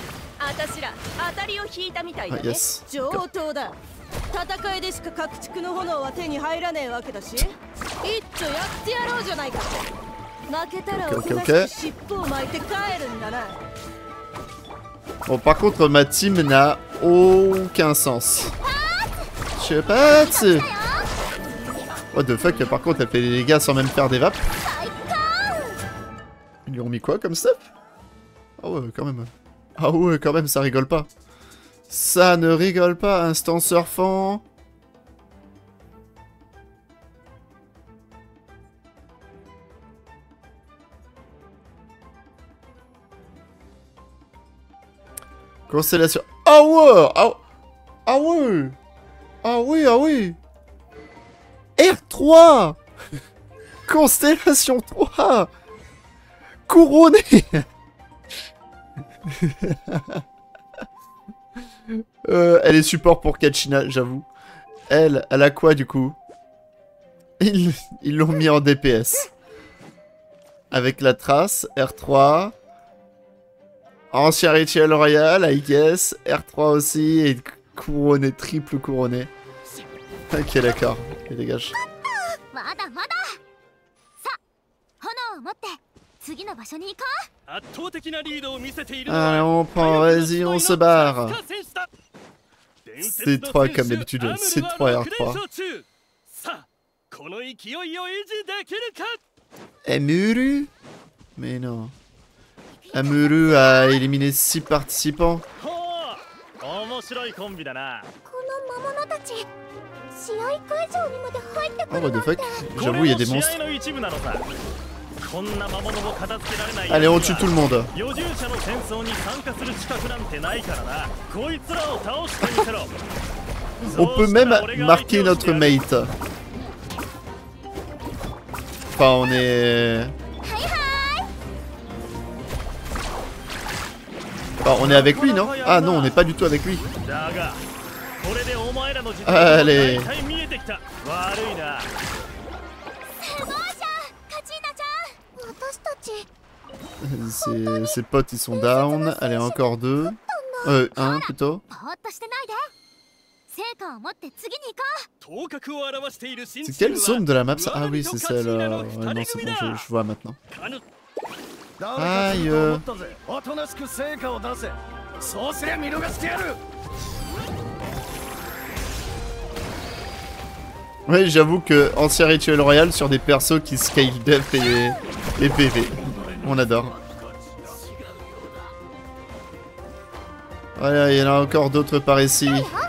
[SPEAKER 1] Ah, yes.
[SPEAKER 7] 戦いでしか各地区の炎は手に入らねえわけだし、一丁やってやろうじゃないか。負けたらおとなしく尻尾を巻いて帰るんだな。
[SPEAKER 1] Bon, par contre, ma team n'a aucun sens. Je sais pas. What the fuck, par contre, elle fait des dégâts sans même faire des vapes. Ils lui ont mis quoi comme stuff? Ah ouais, quand même. Ah ouais, quand même, ça rigole pas. Ça ne rigole pas, instant surfant. Constellation. Ah ouais! Ah ouais! Ah oui, ah oui! R3! Constellation 3! Couronné! Elle est support pour Kachina, j'avoue. Elle a quoi du coup? Ils l'ont mis en DPS. Avec la trace, R3. Ancien rituel royal, I guess. R3 aussi, et couronné, triple couronné. Ok, d'accord. Et dégage. Allez, on prend, vas-y, on se barre. C3 comme d'habitude, C3 R3. Amuru? Mais non. Amuru a éliminé 6 participants. Oh what the fuck? J'avoue, il y a des monstres. Allez, on tue tout le monde. On peut même marquer notre mate. Enfin, on est... Enfin, on est avec lui, non? Ah non, on n'est pas du tout avec lui. Allez. Ses potes, ils sont down. Allez, encore 2. 1 plutôt. C'est quelle zone de la map ça? Ah oui, c'est celle... ouais, non, c'est bon, je vois maintenant. Aïe. Ouais, j'avoue que ancien rituel royal sur des persos qui scale def et les PV. On adore. Voilà, il y en a encore d'autres par ici.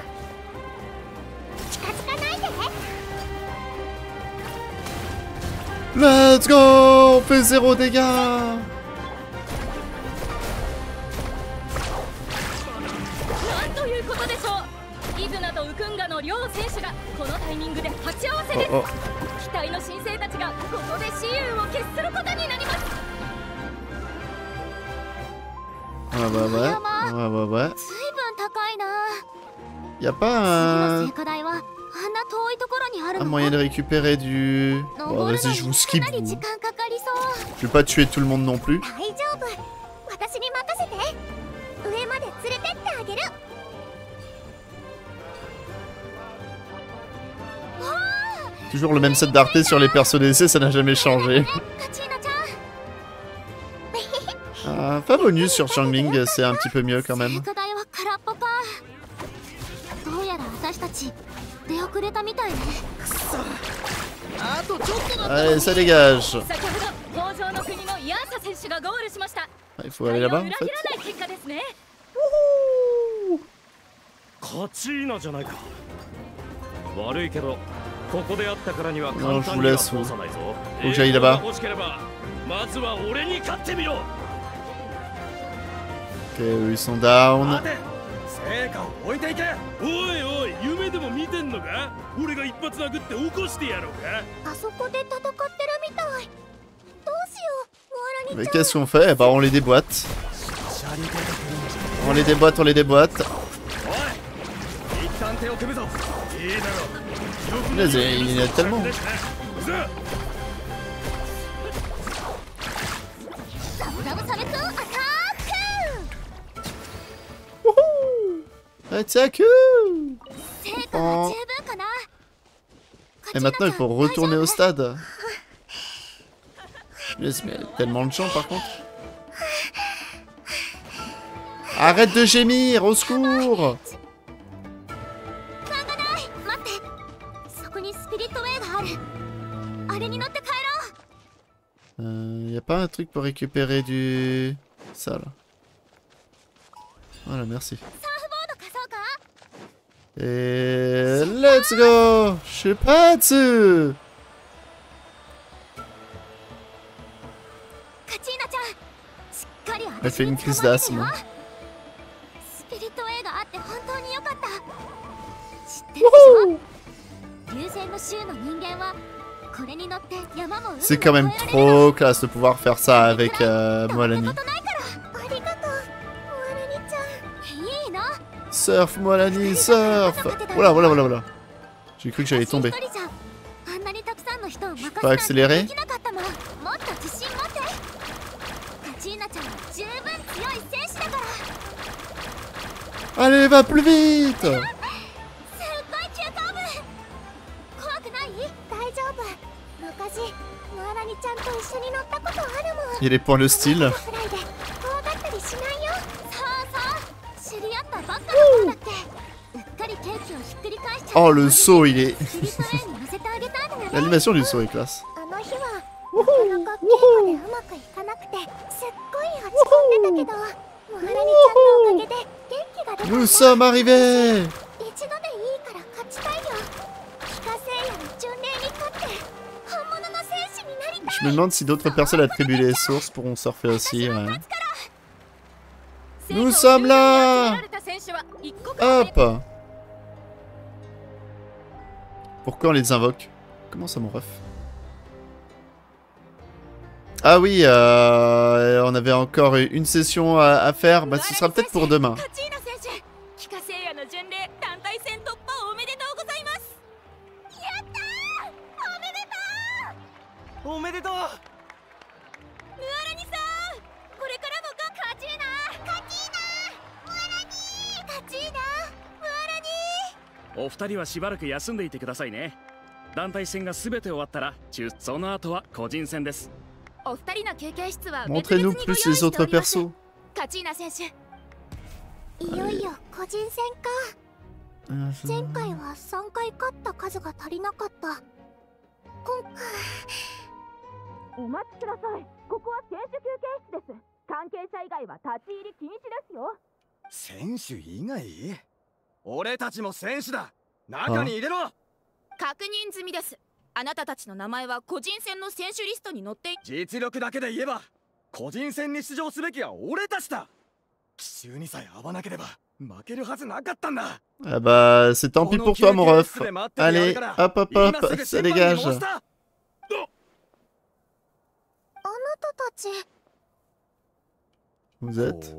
[SPEAKER 1] Let's go! On fait 0 dégâts! Oh. Ouais. Y a pas un moyen de récupérer du... Bon, vas-y, je vous skip. Je vais pas tuer tout le monde non plus. Toujours le même set d'arte sur les persos DC, ça n'a jamais changé. Pas bonus sur Xiangling, c'est un petit peu mieux quand même. Allez, ça dégage. Il faut aller là-bas en fait.
[SPEAKER 4] カチーナじゃないか。悪いけどここであったからには
[SPEAKER 1] Non,
[SPEAKER 4] 簡
[SPEAKER 1] je
[SPEAKER 4] 単
[SPEAKER 1] vous
[SPEAKER 4] には
[SPEAKER 1] laisse.
[SPEAKER 4] 通さないぞ。
[SPEAKER 1] Faut que j'aille là-bas.
[SPEAKER 4] 欲しければまずは俺に勝ってみろ。
[SPEAKER 1] Ok, eux ils sont down.
[SPEAKER 4] 待て。成果を置いていけ。
[SPEAKER 5] おいおい、夢でも見てんのか？俺が一発殴って起こしてやろうか？
[SPEAKER 2] あそこで戦ってるみたい。どうしよう、モアラに
[SPEAKER 1] Mais qu'est-ce qu'on fait? Bah on les déboîte. On les déboîte, on les déboîte. Vas-y, il y en a tellement. Attaque! Oh. Et maintenant il faut retourner au stade. Mais tellement de gens par contre. Arrête de gémir, au secours! Y a pas un truc pour récupérer du... ça là. Voilà, merci. Et let's go! Shupatsu! Elle fait une crise d'asthme. C'est quand même trop classe de pouvoir faire ça avec Moalani. Surf, Moalani, surf! Voilà, voilà, voilà, voilà. J'ai cru que j'allais tomber. Je peux accélérer? Allez, va plus vite! Il est pour le style. Oh, le saut, il est... L'animation du saut est classe. Nous sommes arrivés! Je me demande si d'autres personnes attribuent les sources pourront surfer aussi. Ouais. Nous sommes là! Hop! Pourquoi on les invoque? Comment ça, mon ref? Ah oui, on avait encore une session à faire. Bah, ce sera peut-être pour demain. Montrez-nous plus les autres persos. Ah bah, c'est tant pis pour toi, mon ref. Allez, hop, hop, hop, ça dégage. Vous êtes?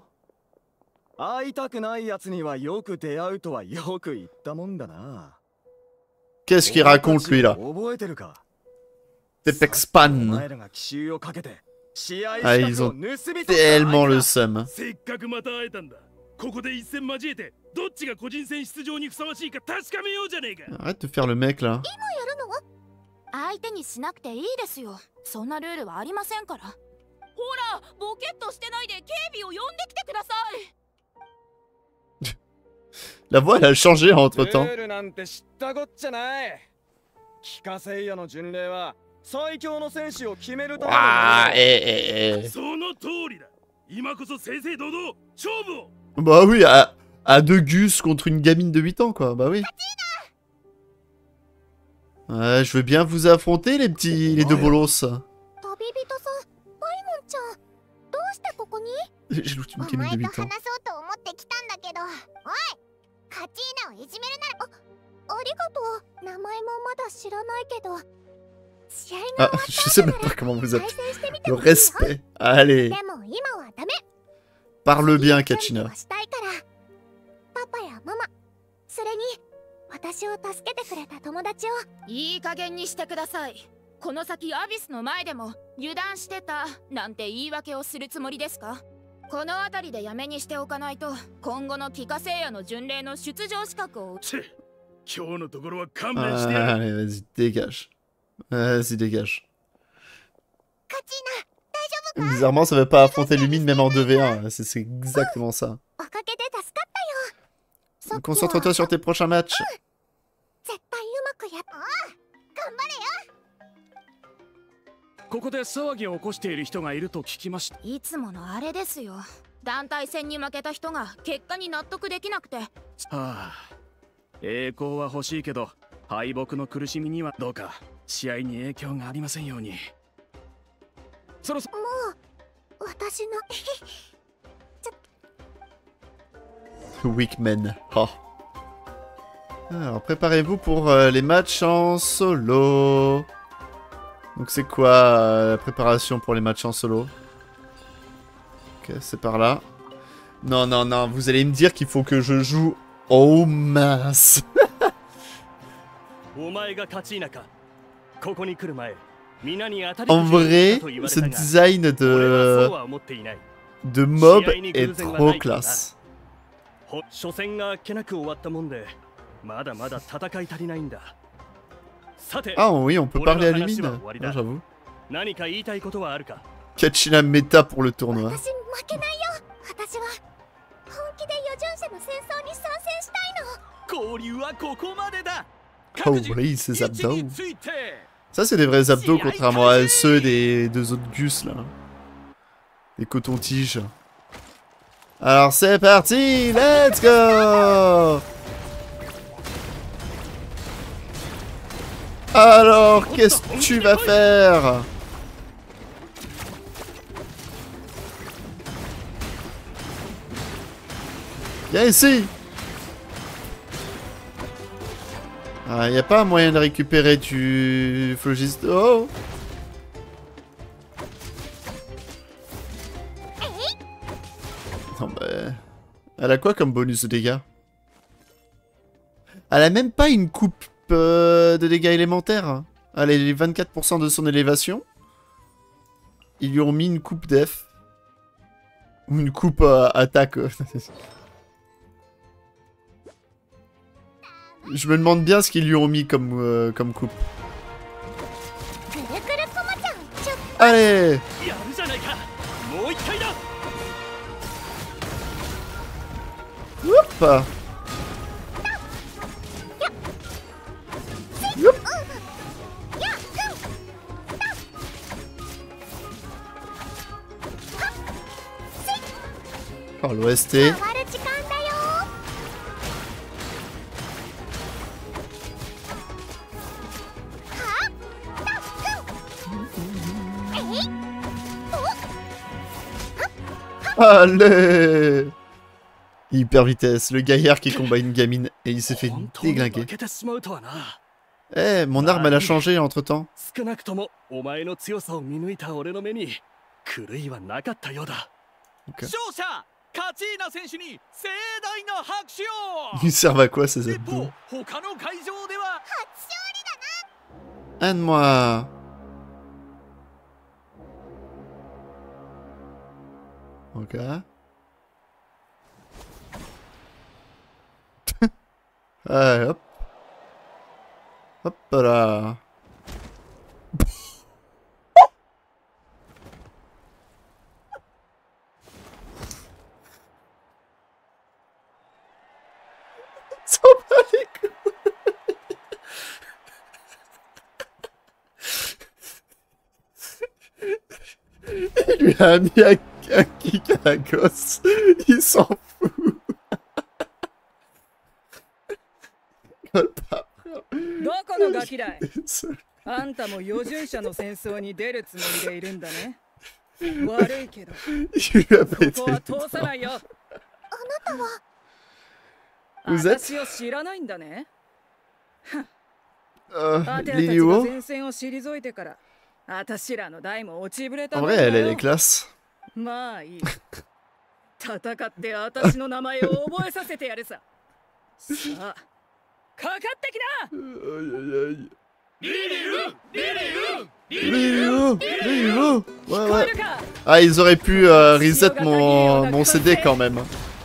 [SPEAKER 1] Qu'est-ce qu'il raconte, lui, là? Pepexpan. Ah, ils ont tellement le seum. Arrête de faire le mec, là. La voix, elle a changé entre temps. Ah, Bah oui, à 2 gus contre une gamine de 8 ans, quoi. Bah oui. Ouais, je veux bien vous affronter, les deux bolos. J'ai looté une gamine de 8 ans. Ah, je sais même pas comment vous appelez. Le respect. Allez. Parle bien, Kachina.
[SPEAKER 2] 私を助けてくれた友達を
[SPEAKER 10] いい加減にしてください。この先アビスの前でも油断してたなんて言い訳をするつもりですか？この辺りでやめにしておかないと今後の帰化聖夜の巡礼の出場資格を
[SPEAKER 5] 今日のところは勘弁してやる。
[SPEAKER 1] Allez, vas-y, dégage. Vas-y, dégage. Bizarrement, ça veut pas affronter Lumine même en 2v1. C'est exactement ça. Concentre-toi sur tes prochains matchs.
[SPEAKER 8] ここで騒ぎを起こしている人がいると聞きました。
[SPEAKER 10] いつものあれですよ。団体戦に負けた人が結果に納得できなくて。
[SPEAKER 8] はあ、栄光は欲しいけど敗北の苦しみにはどうか試合に影響がありませんように。そろそろ。も
[SPEAKER 2] う私の
[SPEAKER 1] Weak men. Oh. Alors, préparez-vous pour les matchs en solo. Donc, c'est quoi la préparation pour les matchs en solo? Ok, c'est par là. Non, non, non, vous allez me dire qu'il faut que je joue... Oh, mince. En vrai, ce design de mob est trop classe. Ah oui, on peut parler à Lumine. Non, j'avoue. Kachina méta pour le tournoi. Oh oui, ces abdos. Ça, c'est des vrais abdos, contrairement à ceux des deux autres gus, là. Des cotons-tiges. Alors, c'est parti, let's go! Alors, qu'est-ce que tu vas faire? Viens ici! Ah, y a pas moyen de récupérer du phlogisto? Oh! Non, bah... Elle a quoi comme bonus de dégâts? Elle a même pas une coupe de dégâts élémentaires. Hein. Elle a les 24% de son élévation. Ils lui ont mis une coupe def. Ou une coupe attaque. Je me demande bien ce qu'ils lui ont mis comme, comme coupe. Allez! Hop! Youp. Oh, l'OST. Allez! Hyper vitesse, le gaillard qui combat une gamine et il s'est fait déglinguer. Eh, mon arme elle a changé entre temps. Okay. Ils servent à quoi ces abdos? Aide-moi. Ok. Allez, hop. Hop là. Ça va les couilles. Il lui a mis à Un kick à la gosse. Il s'en fout. Rigole pas, frère.
[SPEAKER 11] どこのガキだいあんたも預順者の戦争に出るつもりでいるんだね悪いけどここは通さないよあなたは私を知らないんだねあてらたちが前線を退いてから私らの代も落ちぶれたんだよ
[SPEAKER 1] En vrai, elle est classe.
[SPEAKER 11] まあいい戦って私の名前を覚えさせてやるささあかかってきな
[SPEAKER 1] Ouais, ouais. Ah, ils auraient pu reset mon CD quand même.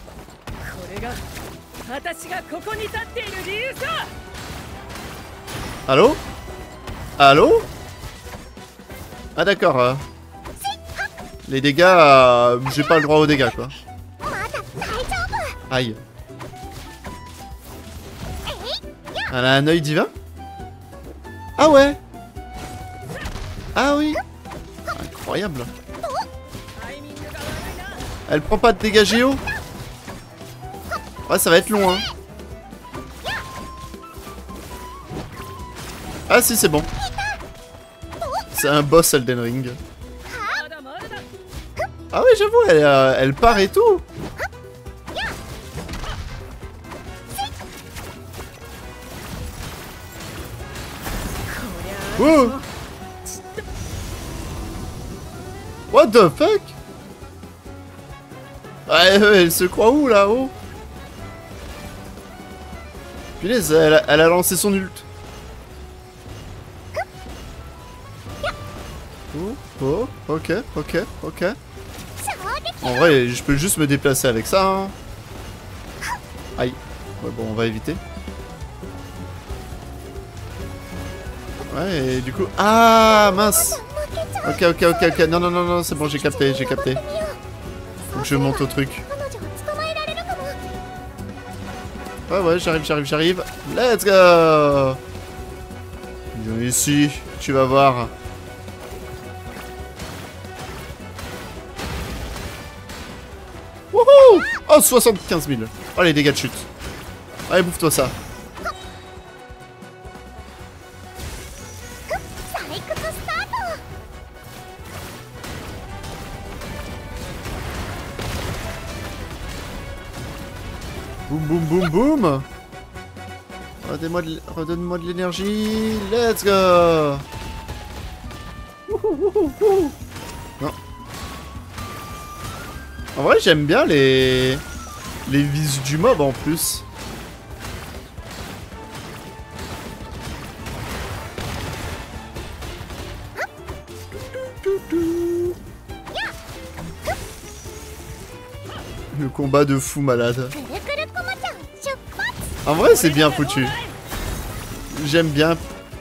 [SPEAKER 1] Allô? Allô? Ah d'accord. Les dégâts, j'ai pas le droit aux dégâts quoi. Aïe. Elle a un œil divin? Ah ouais. Ah oui. Incroyable. Elle prend pas de dégâts géo? Ouais, ça va être long hein. Ah si, c'est bon. C'est un boss Elden Ring. Ah oui, j'avoue, elle part et tout. Oh. What the fuck? Ouais, elle se croit où là-haut? Punaise, elle a lancé son ult. Oh, ok. En vrai, je peux juste me déplacer avec ça. Hein. Aïe. Ouais, bon, on va éviter. Ouais, et du coup... Ah, mince. Ok. Non, c'est bon, j'ai capté. Faut que je monte au truc. Ouais, j'arrive. Let's go. Viens ici, tu vas voir. Wouhou! Oh, 75 000. Oh, les dégâts de chute. Allez, bouffe-toi ça. Boum. Redonne-moi de l'énergie. Let's go. Non. En vrai, j'aime bien les visus du mob en plus. Le combat de fou malade. En vrai, c'est bien foutu. J'aime bien.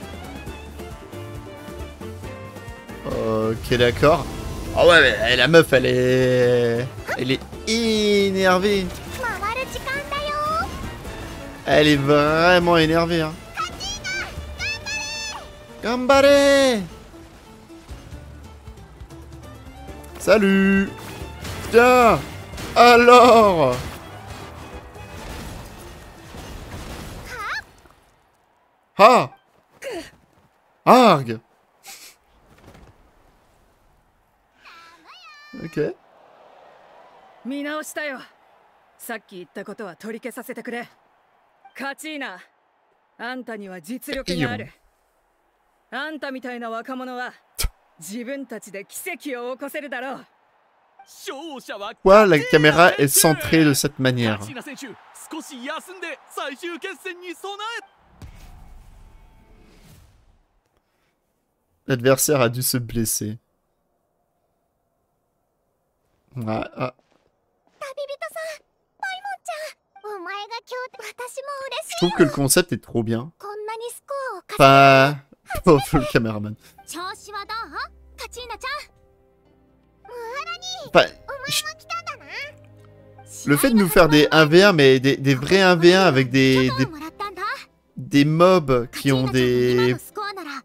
[SPEAKER 1] Ok, d'accord. Ah ouais, mais la meuf, elle est énervée. Elle est vraiment énervée. Hein. Gambare. Salut. Tiens. Alors. Ah. Arg. Ok.
[SPEAKER 11] 見直したよ。さっき言ったことは取り消させてくれ。カチーナ、あんたには実力がある。あんたみたいな若者は自分たちで奇跡を起こせるだろう。
[SPEAKER 1] Pourquoi la caméra est centrée de cette manière? L'adversaire a dû se blesser. Ah. Je trouve que le concept est trop bien. Pas pauvre le caméraman. Enfin, le fait de nous faire des 1v1, mais des vrais 1v1 avec des mobs qui ont des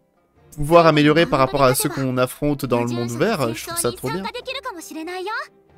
[SPEAKER 1] pouvoirs améliorés par rapport à ceux qu'on affronte dans le monde ouvert, je trouve ça trop bien.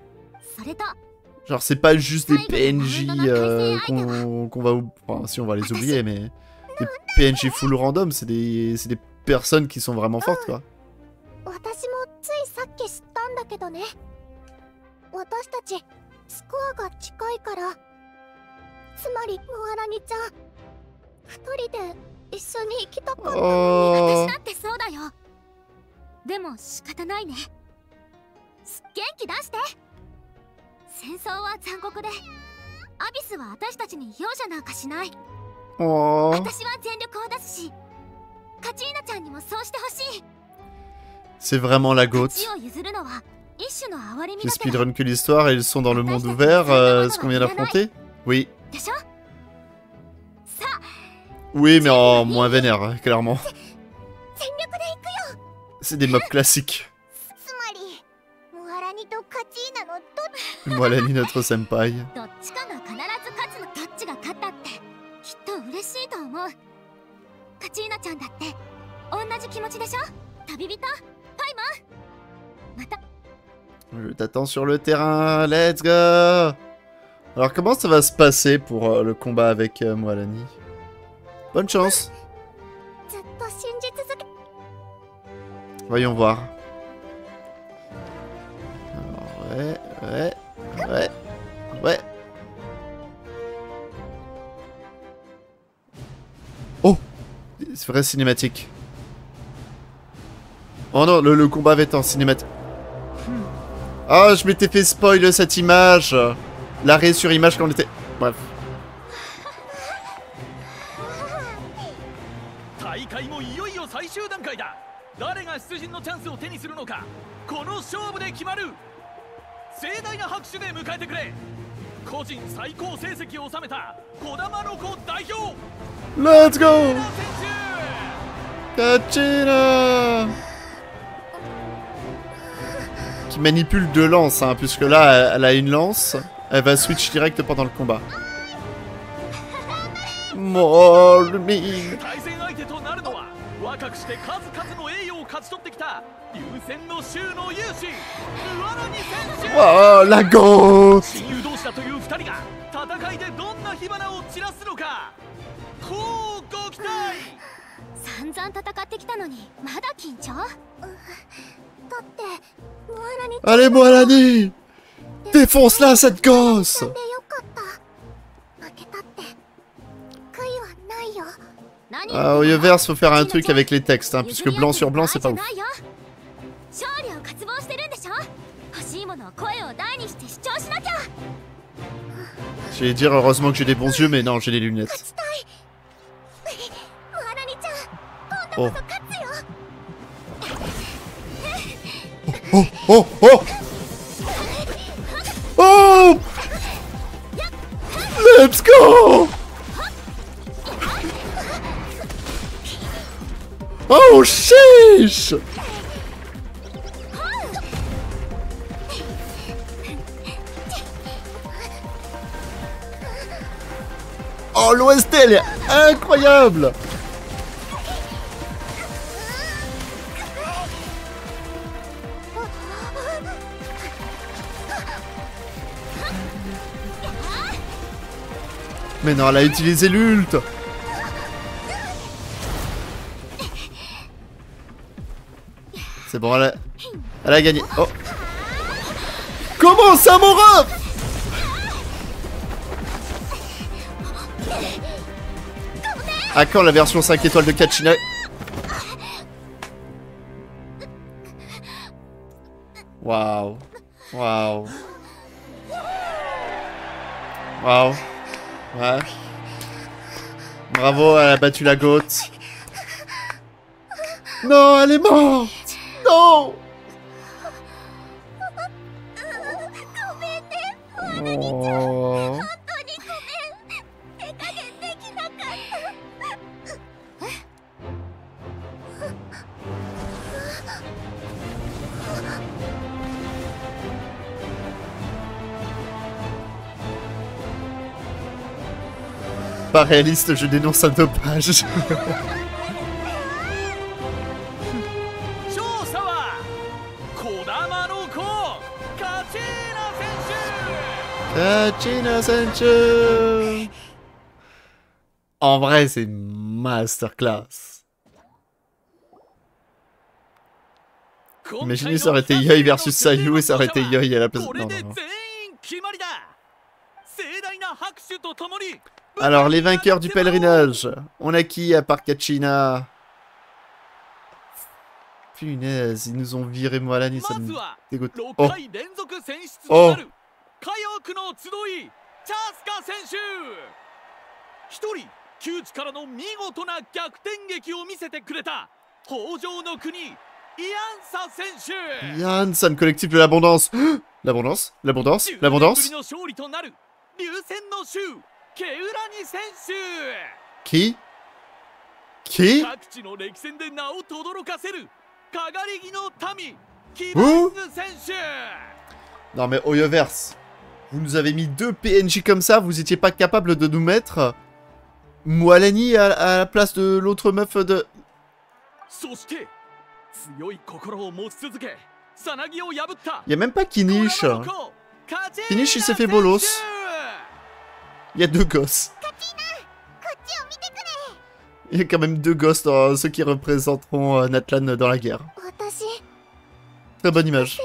[SPEAKER 1] Genre c'est pas juste des PNJ qu'on va... Enfin si on va les oublier, mais... Des PNJ full random, c'est des personnes qui sont vraiment fortes quoi.
[SPEAKER 2] 私もついさっき知ったんだけどね。私たちスコアが近いから、つまりムアラニちゃん一人で一緒に行きたかったのに。私だってそうだよ。でも仕方ないね。元気出して。戦争は残酷で、アビスは私たちに容赦なんかしない。私は全力を出すし、カチーナちゃんにもそうしてほしい。
[SPEAKER 1] C'est vraiment la goat. Je speedrun que l'histoire et ils sont dans le monde ouvert, ce qu'on vient d'affronter. Oui. Oui, mais en moins vénère, clairement. C'est des mobs classiques. Moalani, notre senpai. Je t'attends sur le terrain, let's go. Alors comment ça va se passer pour le combat avec Moalani? Bonne chance. Voyons voir. Alors, ouais. Oh, c'est vrai cinématique. Oh non, le combat va être en cinématique. Ah, je m'étais fait spoil cette image. L'arrêt sur image quand on était... Bref. Let's go! Kachina! Qui manipule deux lances, hein, puisque là, elle a une lance. Elle va switch direct pendant le combat. Molmi! Oh, la goat! Allez, Moalani! Défonce-la, cette gosse! Ah, au Yoverse, faut faire un truc avec les textes, hein, puisque blanc sur blanc, c'est pas ouf. J'allais dire heureusement que j'ai des bons yeux, mais non, j'ai des lunettes. Oh. Oh, oh, oh! Oh! Let's go! Oh, sheesh! Oh, l'OST, elle est incroyable! Mais non, elle a utilisé l'ult! C'est bon, elle a gagné. Oh! Comment ça, mon ref? À quand la version 5 étoiles de Kachina? Waouh. Waouh. Waouh. Ouais. Bravo, elle a battu la goat. Non, elle est morte. Non. Oh. Pas réaliste, je dénonce un dopage. Kachina Senchu. En vrai, c'est masterclass. Imaginez, ça aurait été Yoi versus Sayu et ça aurait été Yoi à la place. Non, non, non. Alors, les vainqueurs du pèlerinage. On a qui à part Kachina? Punaise, ils nous ont viré Moalani, ça me dégoûte. Oh. Oh.
[SPEAKER 12] 窮地からの見事な逆転劇を見せてくれた北条の国イアンサ選手。
[SPEAKER 1] Yansan, collectif de l'abondance. L'abondance, l'abondance, l'abondance. Qui? Qui? Où? Non mais Oyoverse, vous nous avez mis 2 PNJ comme ça, vous étiez pas capable de nous mettre Moalani à la place de l'autre meuf de... Il y a même pas Kinish. Kinish il s'est fait bolos. Il y a 2 gosses. Il y a quand même 2 gosses dans ceux qui représenteront Natlan dans la guerre. Très bonne image.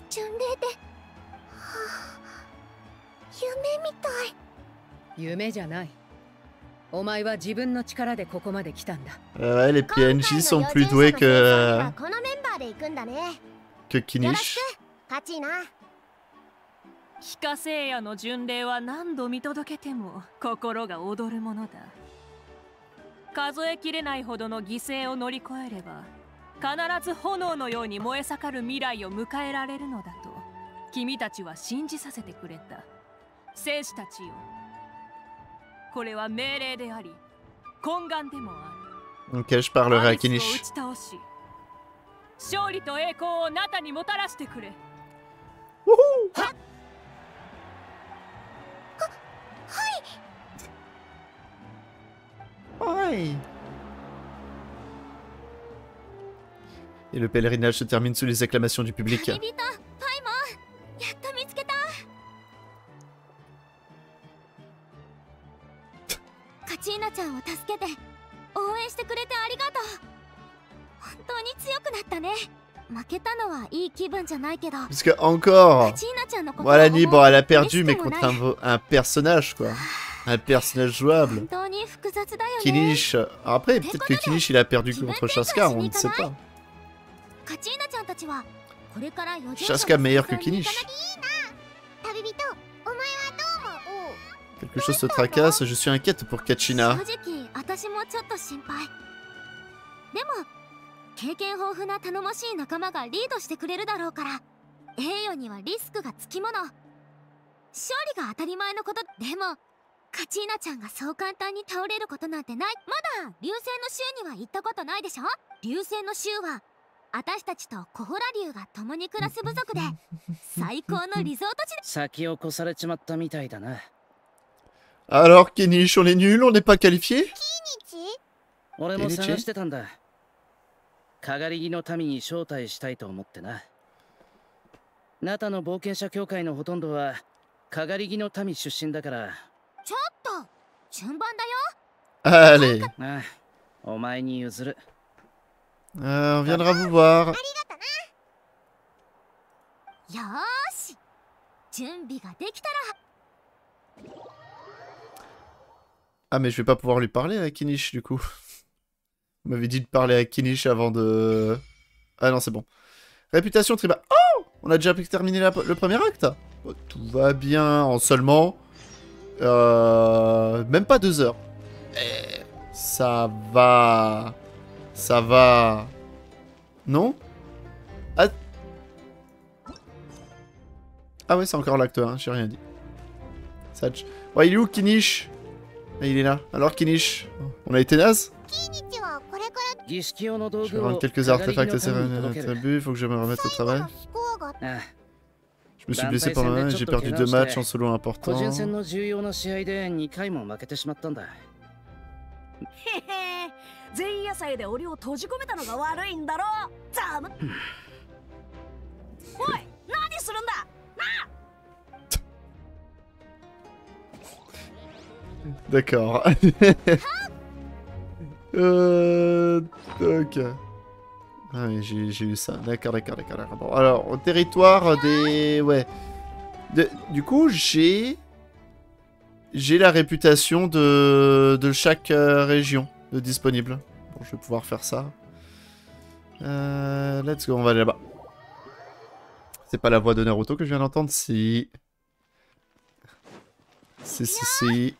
[SPEAKER 1] Ouais, les PNJ sont plus doués que Kinish.
[SPEAKER 9] 非化聖夜の巡礼は何度見届けても心が躍るものだ。数えきれないほどの犠牲を乗り越えれば必ず炎のように燃え盛る未来を迎えられるのだと君たちは信じさせてくれた。戦士たちよ、これは命令であり懇願でもある。
[SPEAKER 1] Ok, je parlerai à Kinish.
[SPEAKER 9] 勝利と栄光をナタにもたらしてくれ。
[SPEAKER 1] Ouais. Et le pèlerinage se termine sous les acclamations du public. Parce que encore, Moalani, bon, elle a perdu, mais contre un personnage, quoi. Un personnage jouable. Kinish. Alors après, peut-être que Kinish il a perdu contre Shaska, on ne sait pas. Shaska meilleur que Kinish. Quelque chose se tracasse, je suis inquiète pour Kachina. Alors Kinish, on est nul, on n'est pas qualifié? Allez. On viendra vous voir. Ah mais je vais pas pouvoir lui parler à Kinish du coup. Vous m'avez dit de parler à Kinish avant de... Ah non c'est bon. Réputation tribale. Oh, on a déjà terminé le premier acte. Oh, tout va bien en seulement... même pas 2 heures. Ça va... Ça va... Non? Ah ouais c'est encore l'acte 1, j'ai rien dit. Sach. Ouais il est où Kinish? Ah, il est là. Alors Kinish, on a été naze? Je vais rendre quelques artefacts à ces attributs, il faut que je me remette au travail. Je me suis blessé pendant un et j'ai perdu 2 matchs en solo importants. D'accord. Ok. Ah oui, j'ai eu ça. D'accord. Bon, alors, au territoire des... Ouais. Du coup, j'ai la réputation de chaque région de disponible. Bon, je vais pouvoir faire ça. Let's go, on va aller là-bas. C'est pas la voix de Naruto que je viens d'entendre, si. Si.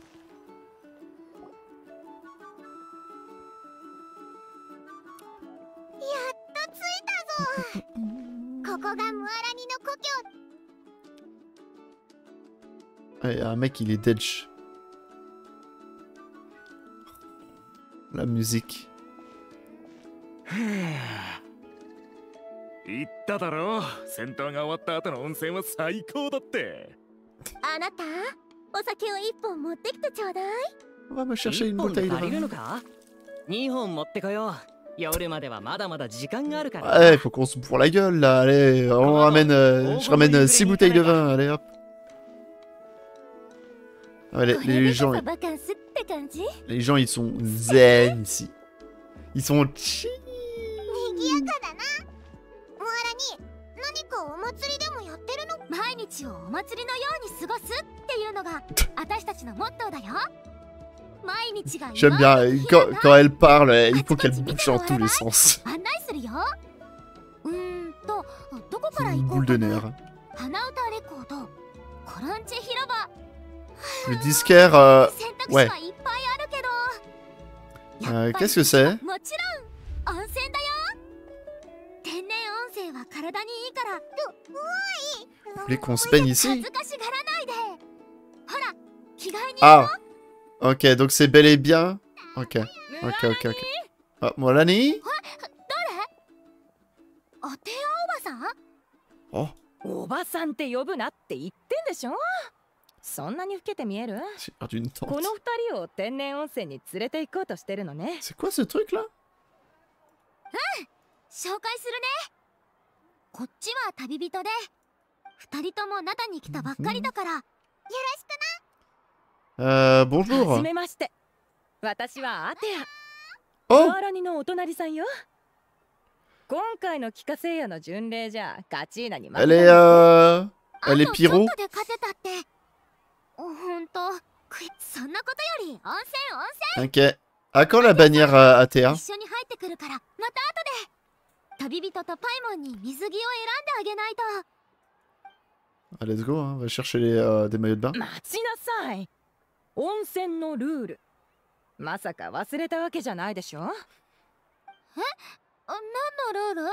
[SPEAKER 2] ここがムアラニの故郷。
[SPEAKER 1] Ouais, un mec, il est Dedge. La musique.
[SPEAKER 8] 言っただろう、戦闘が終わった後の温泉は最高だって。
[SPEAKER 2] あなた、お酒を一本持ってきてちょうだい。
[SPEAKER 1] On va me chercher une bouteille de vin.
[SPEAKER 13] 2本持ってこよう。夜まではまだまだ時間があるから。
[SPEAKER 1] Ouais, faut qu'on se bourre la gueule là. Allez, on ramène, je ramène 6 bouteilles de vin. Allez hop. Ouais, les gens ils sont zen ici. Ils sont chill.
[SPEAKER 2] 毎日をお祭りのように過ごすっていうのが私たちのモットーだよ。毎日が
[SPEAKER 1] J'aime bien quand elle parle, il faut qu'elle bouge dans tous les sens.
[SPEAKER 2] 案内するよ。どこから行こ
[SPEAKER 1] Boule
[SPEAKER 2] う
[SPEAKER 1] de
[SPEAKER 2] かな。
[SPEAKER 1] nerfs.
[SPEAKER 2] 花歌レコード、コランチェ広場。
[SPEAKER 1] Le disquaire,
[SPEAKER 2] 選択肢
[SPEAKER 1] ouais.
[SPEAKER 2] はいっぱいあるけど。
[SPEAKER 1] Qu'est-ce que c'est?
[SPEAKER 2] もちろん温泉だよ。天然温泉は体にいいから。
[SPEAKER 1] Vous voulez qu'on se baigne ici?
[SPEAKER 2] 恥ずかしがらないで。ほら、着替えに行こ
[SPEAKER 1] Ah,
[SPEAKER 2] う。
[SPEAKER 1] ok, donc c'est bel et bien. Ok. Ah, Molani?
[SPEAKER 2] お手屋おばさん？
[SPEAKER 1] Oh,
[SPEAKER 3] おばさんって呼ぶなって言ってんでしょ。そんなに老けて見える？
[SPEAKER 1] j'ai perdu une
[SPEAKER 3] こ
[SPEAKER 1] tente.
[SPEAKER 3] の二人を天然温泉に連れて行こうとしてるのね。
[SPEAKER 1] C'est quoi ce truc là?
[SPEAKER 2] 紹介するね。こっちは旅人で、二人とも灘に来たばっかりだから、よろしくな。
[SPEAKER 1] Bonjour.
[SPEAKER 3] はじめまして。私はアテア。
[SPEAKER 1] Oh,
[SPEAKER 3] マーラニのお隣さんよ。今回のキカセイヤの巡礼じゃガチーナに負けた
[SPEAKER 1] elle
[SPEAKER 3] の。
[SPEAKER 1] est pyro.
[SPEAKER 2] ちょっとで勝てたって。ほんと、そんなことより温泉。
[SPEAKER 1] Ok. À quand la bannière ATA?
[SPEAKER 2] 一緒に入ってくるから、また後で。旅人とパイモンに水着を選んであげないと。
[SPEAKER 1] Ah, let's go, hein. On va chercher des maillots de bain.
[SPEAKER 3] 待ちなさい。温泉のルール。まさか忘れたわけじゃないでしょ。
[SPEAKER 2] 何のルール？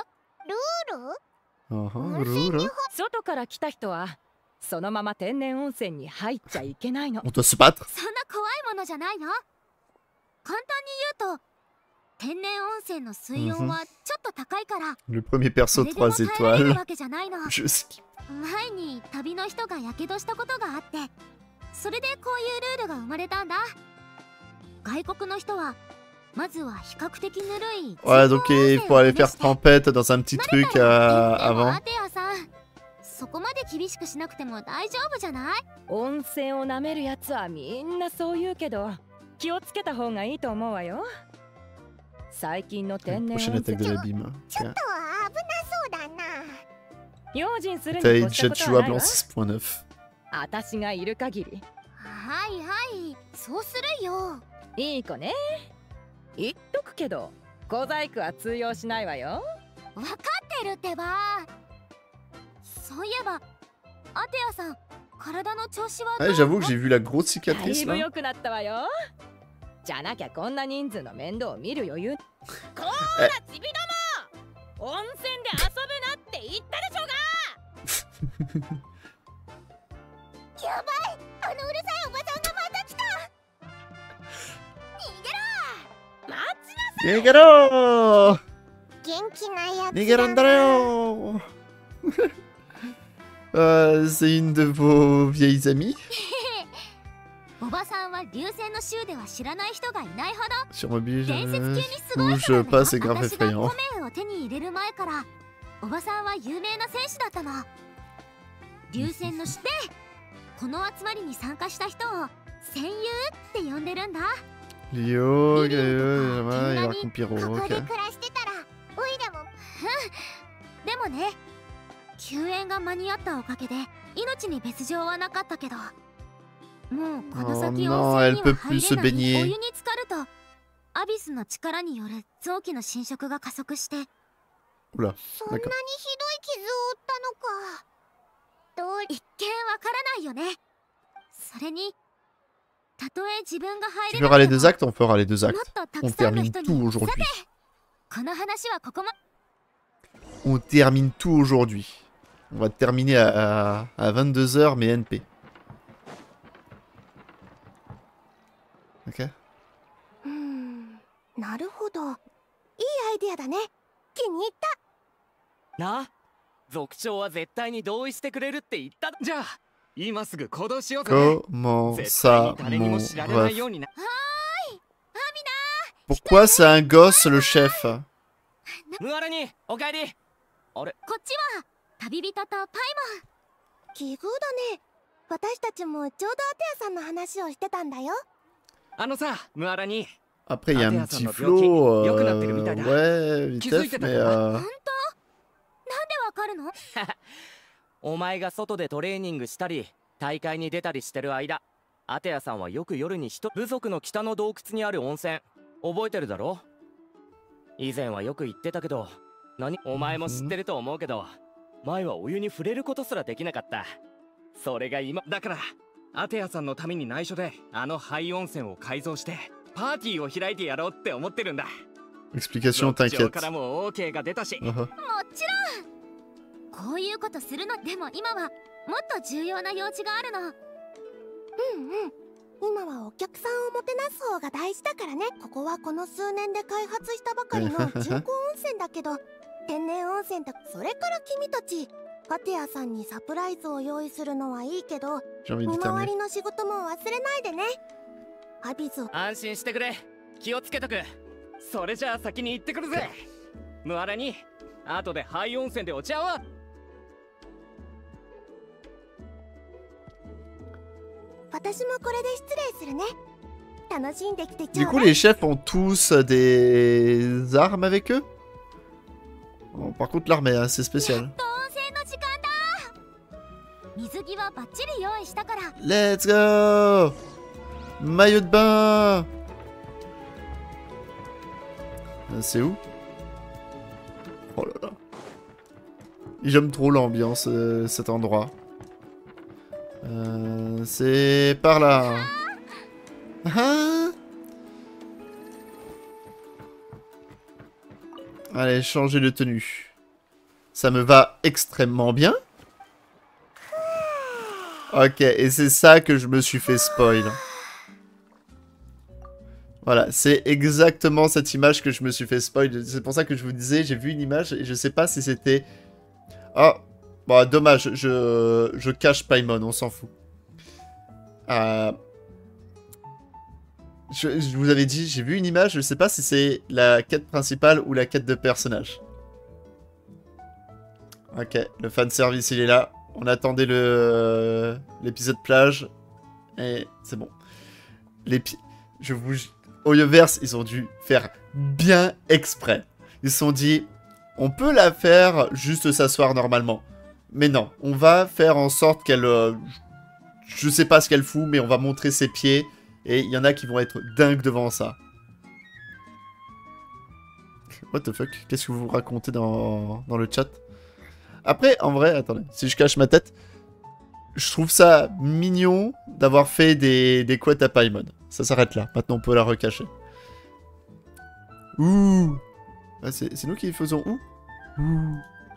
[SPEAKER 3] 外から来た人はそのまま天然温泉に入っちゃいけないの。
[SPEAKER 1] On doit se battre.
[SPEAKER 2] そんな怖いものじゃないの。簡単に言うと、天然温泉の水温はちょっと高いから。
[SPEAKER 1] Le premier perso 3 étoiles. Je skip.
[SPEAKER 2] 前に旅の人がやけどしたことがあって、それでこういうルールが生まれたんだ。外国の人はまずは比較的ぬるい。
[SPEAKER 1] Ouais, donc il faut aller faire tempête dans un petit truc avant.
[SPEAKER 2] そこまで厳しくしなくても大丈夫じゃない？
[SPEAKER 3] 温泉を舐めるやつはみんなそう言うけど、気をつけた方がいいと思うわよ。最近の天然温
[SPEAKER 1] Prochaine
[SPEAKER 3] 泉
[SPEAKER 1] attaque de l'abîme.
[SPEAKER 2] ちょっと危なそうだな。
[SPEAKER 3] 用心するに
[SPEAKER 1] Taille
[SPEAKER 3] 越した
[SPEAKER 1] jet
[SPEAKER 3] ことはない
[SPEAKER 1] jouable
[SPEAKER 3] わ。
[SPEAKER 1] en 6.9.
[SPEAKER 3] 私がいる限り。
[SPEAKER 2] はいはい、そうするよ。
[SPEAKER 3] いい子ね。言っとくけど、小細工は通用しないわよ。
[SPEAKER 2] わかってるってば。そういえば、アテアさん、体の調子はどう？
[SPEAKER 1] Ouais, j'avoue que j'ai vu la grosse
[SPEAKER 3] だい
[SPEAKER 1] cicatrice
[SPEAKER 3] ぶ
[SPEAKER 1] là.
[SPEAKER 3] 良くなったわよ。じゃなきゃこんな人数の面倒を見る余裕。こーらちびども、温泉で遊ぶなって言ったでしょうが。
[SPEAKER 2] やばい、あのうるさいおばさんがまた来た。逃げろ。
[SPEAKER 3] 待ちなさい。
[SPEAKER 1] Nigero!
[SPEAKER 2] 元気なやつ。
[SPEAKER 1] Nigerandreo! C'est une de vos vieilles amies?
[SPEAKER 2] おばさんは流線の州では知らない人がいないほど
[SPEAKER 1] Sur mobile,
[SPEAKER 2] 伝説級にすごい
[SPEAKER 1] bouge
[SPEAKER 2] 人なの
[SPEAKER 1] pas,
[SPEAKER 2] よ。
[SPEAKER 1] c'est grave
[SPEAKER 2] 私が
[SPEAKER 1] effrayant.
[SPEAKER 2] 米を手に入れる前からおばさんは有名な選手だったの。流線のしてこの集まりに参加した人を戦友って呼んでるんだ。
[SPEAKER 1] Lio, il a l'air compiro,
[SPEAKER 2] ここ
[SPEAKER 1] ok.
[SPEAKER 2] で暮らしてたらおいらもでもね、救援が間に合ったおかげで命に別状はなかったけど、もうこの先
[SPEAKER 1] Oh
[SPEAKER 2] 温
[SPEAKER 1] non,
[SPEAKER 2] 泉
[SPEAKER 1] elle
[SPEAKER 2] に
[SPEAKER 1] peut
[SPEAKER 2] は
[SPEAKER 1] plus
[SPEAKER 2] 入れ
[SPEAKER 1] se
[SPEAKER 2] ない。
[SPEAKER 1] baigner.
[SPEAKER 2] お湯に浸かるとアビスの力による臓器の侵食が加速して、
[SPEAKER 1] Oula,
[SPEAKER 2] そんなにひどい
[SPEAKER 1] d'accord.
[SPEAKER 2] 傷を負ったのか。どう一見わからないよね。それにたとえ自分が入
[SPEAKER 1] Tu
[SPEAKER 2] れな
[SPEAKER 1] feras
[SPEAKER 2] く
[SPEAKER 1] les
[SPEAKER 2] て
[SPEAKER 1] deux
[SPEAKER 2] も
[SPEAKER 1] actes, on fera les deux
[SPEAKER 2] もっ
[SPEAKER 1] actes.
[SPEAKER 2] とた
[SPEAKER 1] On
[SPEAKER 2] くさんの
[SPEAKER 1] termine
[SPEAKER 2] 人
[SPEAKER 1] tout
[SPEAKER 2] に。さて
[SPEAKER 1] aujourd'hui.
[SPEAKER 2] この話はここま。
[SPEAKER 1] On termine tout aujourd'hui. On va terminer à 22h, mais NP. Ok.
[SPEAKER 2] なるほど。いいアイデアだね。気に入った。
[SPEAKER 4] なあ、族長は絶対に同意してくれるって言っただ。
[SPEAKER 8] じゃあ今すぐ行動しようぜ。
[SPEAKER 1] Comment
[SPEAKER 8] 絶対
[SPEAKER 1] ça,
[SPEAKER 8] に誰にも
[SPEAKER 1] mon
[SPEAKER 8] 知られない
[SPEAKER 1] ref?
[SPEAKER 8] ようにな。
[SPEAKER 1] Pourquoi c'est un gosse, le chef?
[SPEAKER 4] ムアラにおかえり。あれ、
[SPEAKER 2] こっちは旅人とパイモン。奇遇だね。私たちもちょうどアテアさんの話をしてたんだよ。
[SPEAKER 8] あのさ、ムアラに。
[SPEAKER 1] Après, il y a un
[SPEAKER 8] Atea
[SPEAKER 1] petit
[SPEAKER 8] さんの
[SPEAKER 1] flow.
[SPEAKER 8] 病気良くなってるみたいだ。
[SPEAKER 1] Ouais,
[SPEAKER 8] 気づい
[SPEAKER 1] vitef,
[SPEAKER 8] てた
[SPEAKER 1] mais
[SPEAKER 8] かな。
[SPEAKER 2] なんでわかるの？
[SPEAKER 4] お前が外でトレーニングしたり大会に出たりしてる間、アテアさんはよく夜に部族の北の洞窟にある温泉覚えてるだろ。以前はよく言ってたけど、お前も知ってると思うけど、前はお湯に触れることすらできなかった。それが今
[SPEAKER 8] だから、アテアさんのために内緒であの廃温泉を改造してパーティーを開いてやろうって思ってるんだ。
[SPEAKER 1] explication,
[SPEAKER 8] 族長
[SPEAKER 1] t'inquiète.
[SPEAKER 8] からも OK が出たし。
[SPEAKER 1] Uh-huh.
[SPEAKER 2] もちろん。こういうことするの。でも今はもっと重要な用事があるの。今はお客さんをもてなす方が大事だからね。ここはこの数年で開発したばかりの人工温泉だけど、天然温泉だ。それから君たちアテアさんにサプライズを用意するのはいいけど、
[SPEAKER 1] J'ai envie
[SPEAKER 2] 見
[SPEAKER 1] de
[SPEAKER 2] 回
[SPEAKER 1] terminer.
[SPEAKER 2] りの仕事も忘れないでね。アビズを。
[SPEAKER 4] 安心してくれ。気をつけとく。
[SPEAKER 8] それじゃあ先に行ってくるぜ。ムアラに後で廃温泉でお茶は。
[SPEAKER 2] 私もこれで失礼するね。楽しんできてち
[SPEAKER 1] Du
[SPEAKER 2] ょう
[SPEAKER 1] coup,
[SPEAKER 2] だい。
[SPEAKER 1] les chefs ont tous des armes avec eux? Bon, par contre, l'armée est assez spéciale.
[SPEAKER 2] 温泉の時間だ。水着はバッチリ用意したから。
[SPEAKER 1] Let's go! Maillot de bain! C'est où? Oh là là. J'aime trop l'ambiance, cet endroit. C'est par là. Ah! Allez, changer de tenue. Ça me va extrêmement bien. Ok, et c'est ça que je me suis fait spoil. Voilà, c'est exactement cette image que je me suis fait spoil. C'est pour ça que je vous disais, j'ai vu une image et je sais pas si c'était... Oh, bon, dommage, je cache Paimon, on s'en fout. Je vous avais dit, j'ai vu une image, je sais pas si c'est la quête principale ou la quête de personnage. Ok, le fanservice il est là. On attendait l'épisode plage. Et c'est bon. Je vous... Oyoverse, ils ont dû faire bien exprès. Ils se sont dit, on peut la faire juste s'asseoir normalement. Mais non, on va faire en sorte qu'elle... je sais pas ce qu'elle fout, mais on va montrer ses pieds. Et il y en a qui vont être dingues devant ça. What the fuck? Qu'est-ce que vous racontez dans le chat? Après, en vrai, attendez, si je cache ma tête, je trouve ça mignon d'avoir fait des couettes à Paimon. Ça s'arrête là. Maintenant, on peut la recacher. Ouh. Ah, c'est nous qui faisons ouh. Ouh.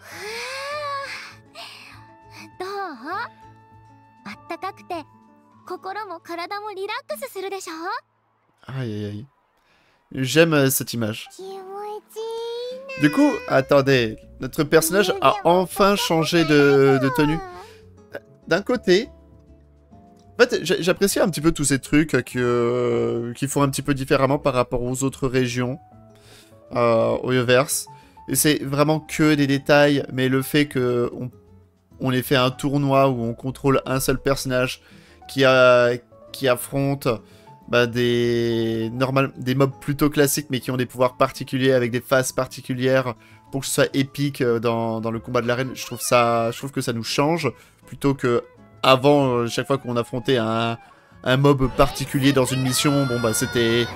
[SPEAKER 2] どう？あったかくて心も体もリラックスするでしょ？
[SPEAKER 1] Aïe aïe aïe. J'aime cette image. Du coup, attendez, notre personnage a enfin changé de tenue. D'un côté, en fait, j'apprécie un petit peu tous ces trucs qui font un petit peu différemment par rapport aux autres régions Oyoverse. Et c'est vraiment que des détails, mais le fait que on ait fait un tournoi où on contrôle un seul personnage qui qui affrontent bah, des mobs plutôt classiques, mais qui ont des pouvoirs particuliers, avec des phases particulières, pour que ce soit épique dans le combat de l'arène. Je trouve que ça nous change, plutôt que avant, chaque fois qu'on affrontait un mob particulier dans une mission, bon bah c'était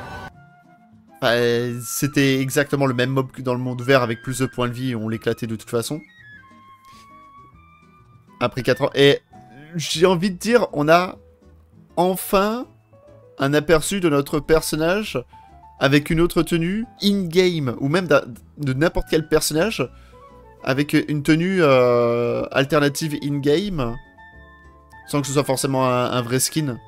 [SPEAKER 1] exactement le même mob que dans le monde ouvert, avec plus de points de vie, on l'éclatait de toute façon. Après 4 ans. Et j'ai envie de dire, on a enfin un aperçu de notre personnage avec une autre tenue in-game, ou même de n'importe quel personnage avec une tenue alternative in-game, sans que ce soit forcément un vrai skin.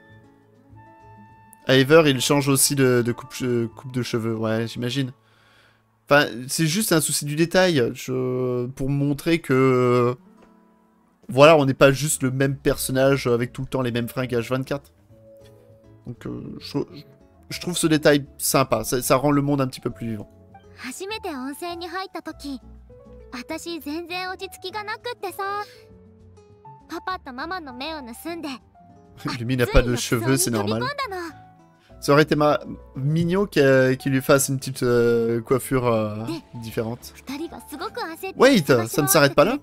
[SPEAKER 1] Eivor, il change aussi de coupe de cheveux, ouais, j'imagine. Enfin, c'est juste un souci du détail, pour montrer que... Voilà, on n'est pas juste le même personnage avec tout le temps les mêmes fringues H24. Donc, je trouve ce détail sympa, ça rend le monde un petit peu plus vivant. Lumi n'a pas de cheveux, c'est normal. Ça aurait été mignon qu'il lui fasse une petite coiffure différente. Wait, ça ne s'arrête pas là?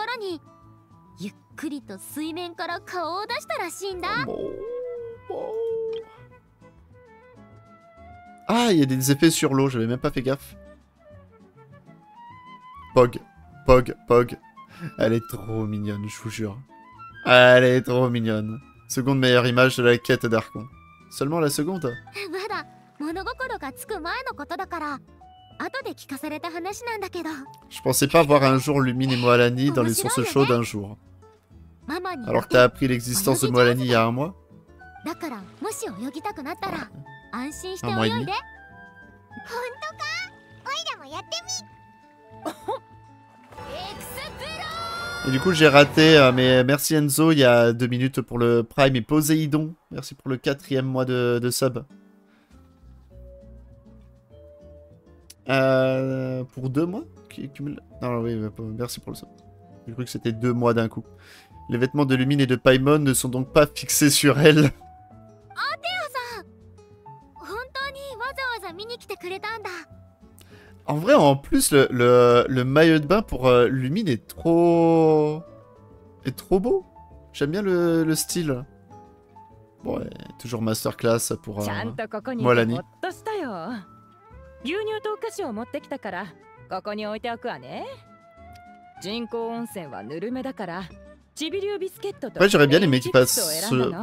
[SPEAKER 1] Ah, il y a des effets sur l'eau, j'avais même pas fait gaffe. Pog, Pog, Pog. Elle est trop mignonne, je vous jure. Elle est trop mignonne. Seconde meilleure image de la quête d'Archon. Seulement la seconde? Je pensais pas voir un jour Lumine et Moalani dans les sources chaudes un jour. Alors que t'as appris l'existence de Moalani il y a un mois? Un mois et demi. Et du coup j'ai raté, mais merci Enzo, il y a 2 minutes pour le Prime, et Poséidon, merci pour le 4e mois de sub. Pour 2 mois? Non, oui, merci pour le sub. J'ai cru que c'était 2 mois d'un coup. Les vêtements de Lumine et de Paimon ne sont donc pas fixés sur elle. En vrai, en plus, le maillot de bain pour Lumine est trop beau. J'aime bien le style. Bon, ouais, toujours masterclass pour Moalani. Ouais, j'aurais bien aimé qu'il fasse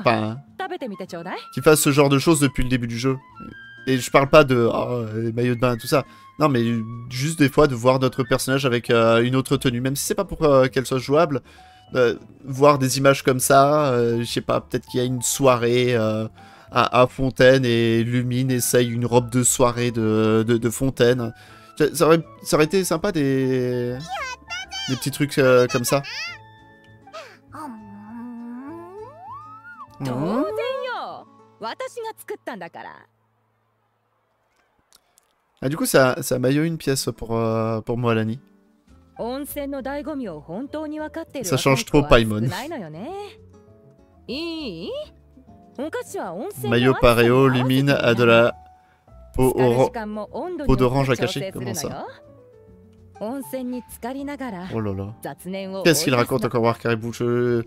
[SPEAKER 1] ce genre de choses depuis le début du jeu. Et je parle pas de les maillots de bain et tout ça. Non, mais juste des fois de voir notre personnage avec une autre tenue. Même si c'est pas pour qu'elle soit jouable. Voir des images comme ça, je sais pas, peut-être qu'il y a une soirée à Fontaine et Lumine essaye une robe de soirée de Fontaine. Ça aurait été sympa des petits trucs comme ça. Ah, du coup, ça maillot une pièce pour Moalani. Ça change trop Paimon. Maillot paréo, Lumine a de la peau d'orange à cacher. Comment ça? Oh là là. Qu'est-ce qu'il raconte encore, War Caribou? Je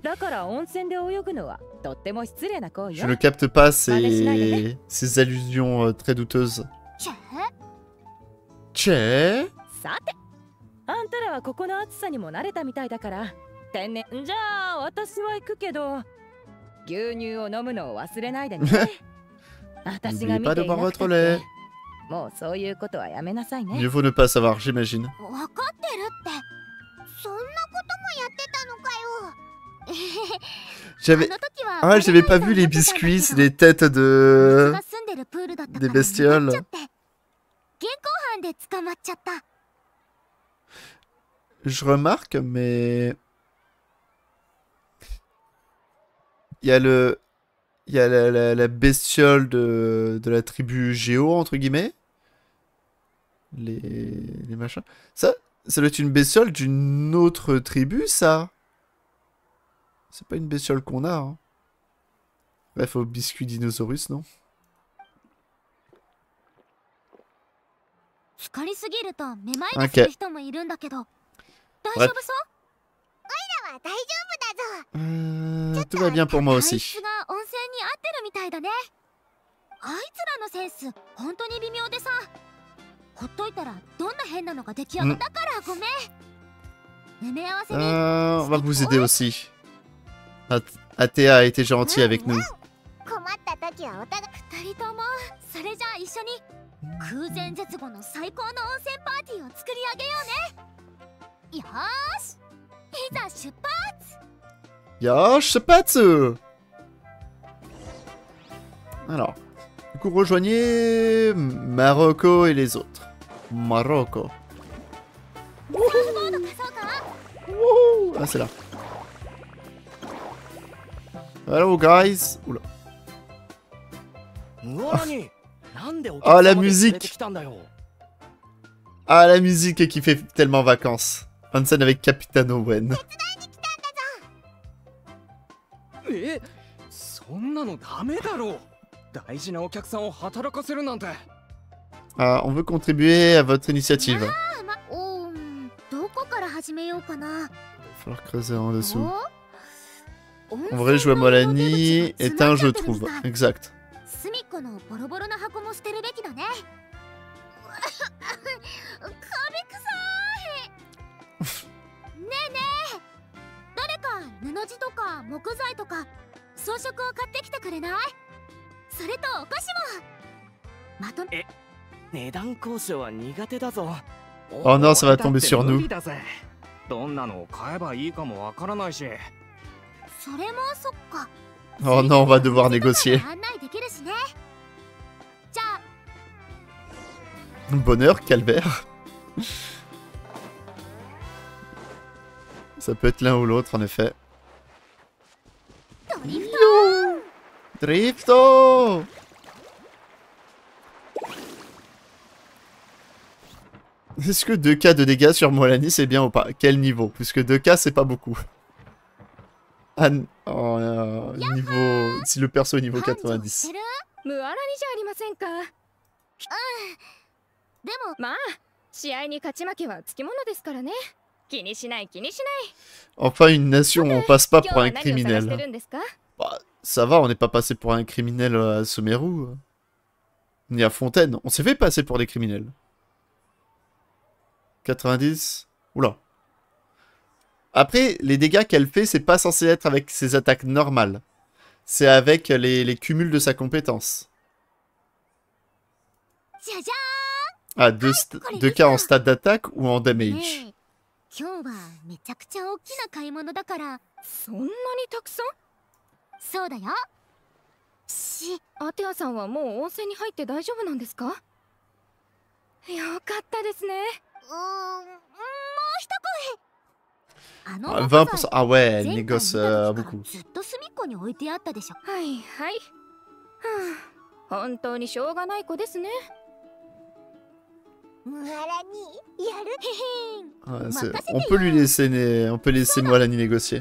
[SPEAKER 1] ne capte pas ces allusions très douteuses. Tché? N'oubliez pas de boire votre lait. Mieux vaut ne pas savoir, j'imagine. J'avais pas vu les biscuits, c'est des têtes des bestioles. Je remarque, mais il y a la bestiole de la tribu Géo, entre guillemets. Les machins. Ça doit être une bestiole d'une autre tribu, ça. C'est pas une bestiole qu'on a. Hein. Bref, au biscuit dinosaurus, non?
[SPEAKER 2] 光りすぎるとめまいがする人もいるんだけど、大丈夫そう？オイラは大丈夫だぞ。
[SPEAKER 1] Tout va bien pour moi
[SPEAKER 2] 体
[SPEAKER 1] aussi.
[SPEAKER 2] 質が温泉に合ってるみたいだね。あいつらのセンス本当に微妙でさ、ほっといたらどんな変なのが出来上がったからごめん。埋め合わせに
[SPEAKER 1] On va vous aider aussi. Athéa a été gentille avec nous.
[SPEAKER 2] 困った時はお互い二人ともそれじゃあ一緒に空前絶後の最高の温泉パーティーを作り上げようね。よーし、いざ出発。
[SPEAKER 1] Yo, je sais pas de... Alors, du coup, rejoignez Marocco et les autres. Marocco. Wouhou. Ah, c'est là. Hello, guys. Oula. Oh, la musique. Ah, la musique qui fait tellement vacances. Hansen avec Capitano Wen.
[SPEAKER 8] そんなのダメだろう。大事なお客さんを働かせるなんて。
[SPEAKER 1] Ah, on veut contribuer à votre initiative.
[SPEAKER 2] どこから始めようかな。
[SPEAKER 1] Falloir creuser en dessous. En vrai, jouer à Molani est un jeu, je trouve. Exact.
[SPEAKER 2] 隅っこのボロボロな箱も捨てるべきだね。カビ臭い。ねえねえ、誰か布地とか木材とか装飾を買ってきてくれない？それとお菓子も。まとめ。
[SPEAKER 4] 値段交渉は苦手だぞ。
[SPEAKER 1] Oh non, ça va tomber sur nous.
[SPEAKER 8] どんなのを買えばいいかもわからないし。
[SPEAKER 2] それもそっか。
[SPEAKER 1] Oh non, on va devoir négocier.
[SPEAKER 2] 案内できるしね。じゃあ。
[SPEAKER 1] Bonheur, calvaire. Ça peut être l'un ou l'autre, en effet. Drifto! Est-ce que 2K de dégâts sur Molani c'est bien ou pas? Quel niveau? Puisque 2K c'est pas beaucoup. Ah, niveau... Si le perso est niveau 90.
[SPEAKER 3] 無あらにじゃありませんか。
[SPEAKER 2] でも
[SPEAKER 3] まあ試合に勝ち負けはつきものですからね。気にしない気にしない。
[SPEAKER 1] Enfin une nation, on passe pas pour un criminel.
[SPEAKER 3] 今日は何を探してるんですか？
[SPEAKER 1] Bah, ça va, on n'est pas passé pour un criminel à Sumeru. Ni à Fontaine. On s'est fait passer pour des criminels. 90. Oula. Après, les dégâts qu'elle fait, c'est pas censé être avec ses attaques normales. C'est avec les cumuls de sa compétence. Ah, 2K en stade d'attaque ou en damage?
[SPEAKER 2] 今日はめちゃくちゃ大きな買い物だから。
[SPEAKER 3] そんなにたくさん？
[SPEAKER 2] そうだよ。
[SPEAKER 3] アテアさんはもう温泉に入って大丈夫なんですか？よかったですね。
[SPEAKER 2] もう一声。
[SPEAKER 1] 20%. Ah ouais, elle négocie beaucoup.
[SPEAKER 2] ずっと隅っこに置いてあったでしょ。
[SPEAKER 3] はいはい。はあ、本当にしょうがない子ですね。
[SPEAKER 1] On peut lui laisser, on peut laisser Molani négocier.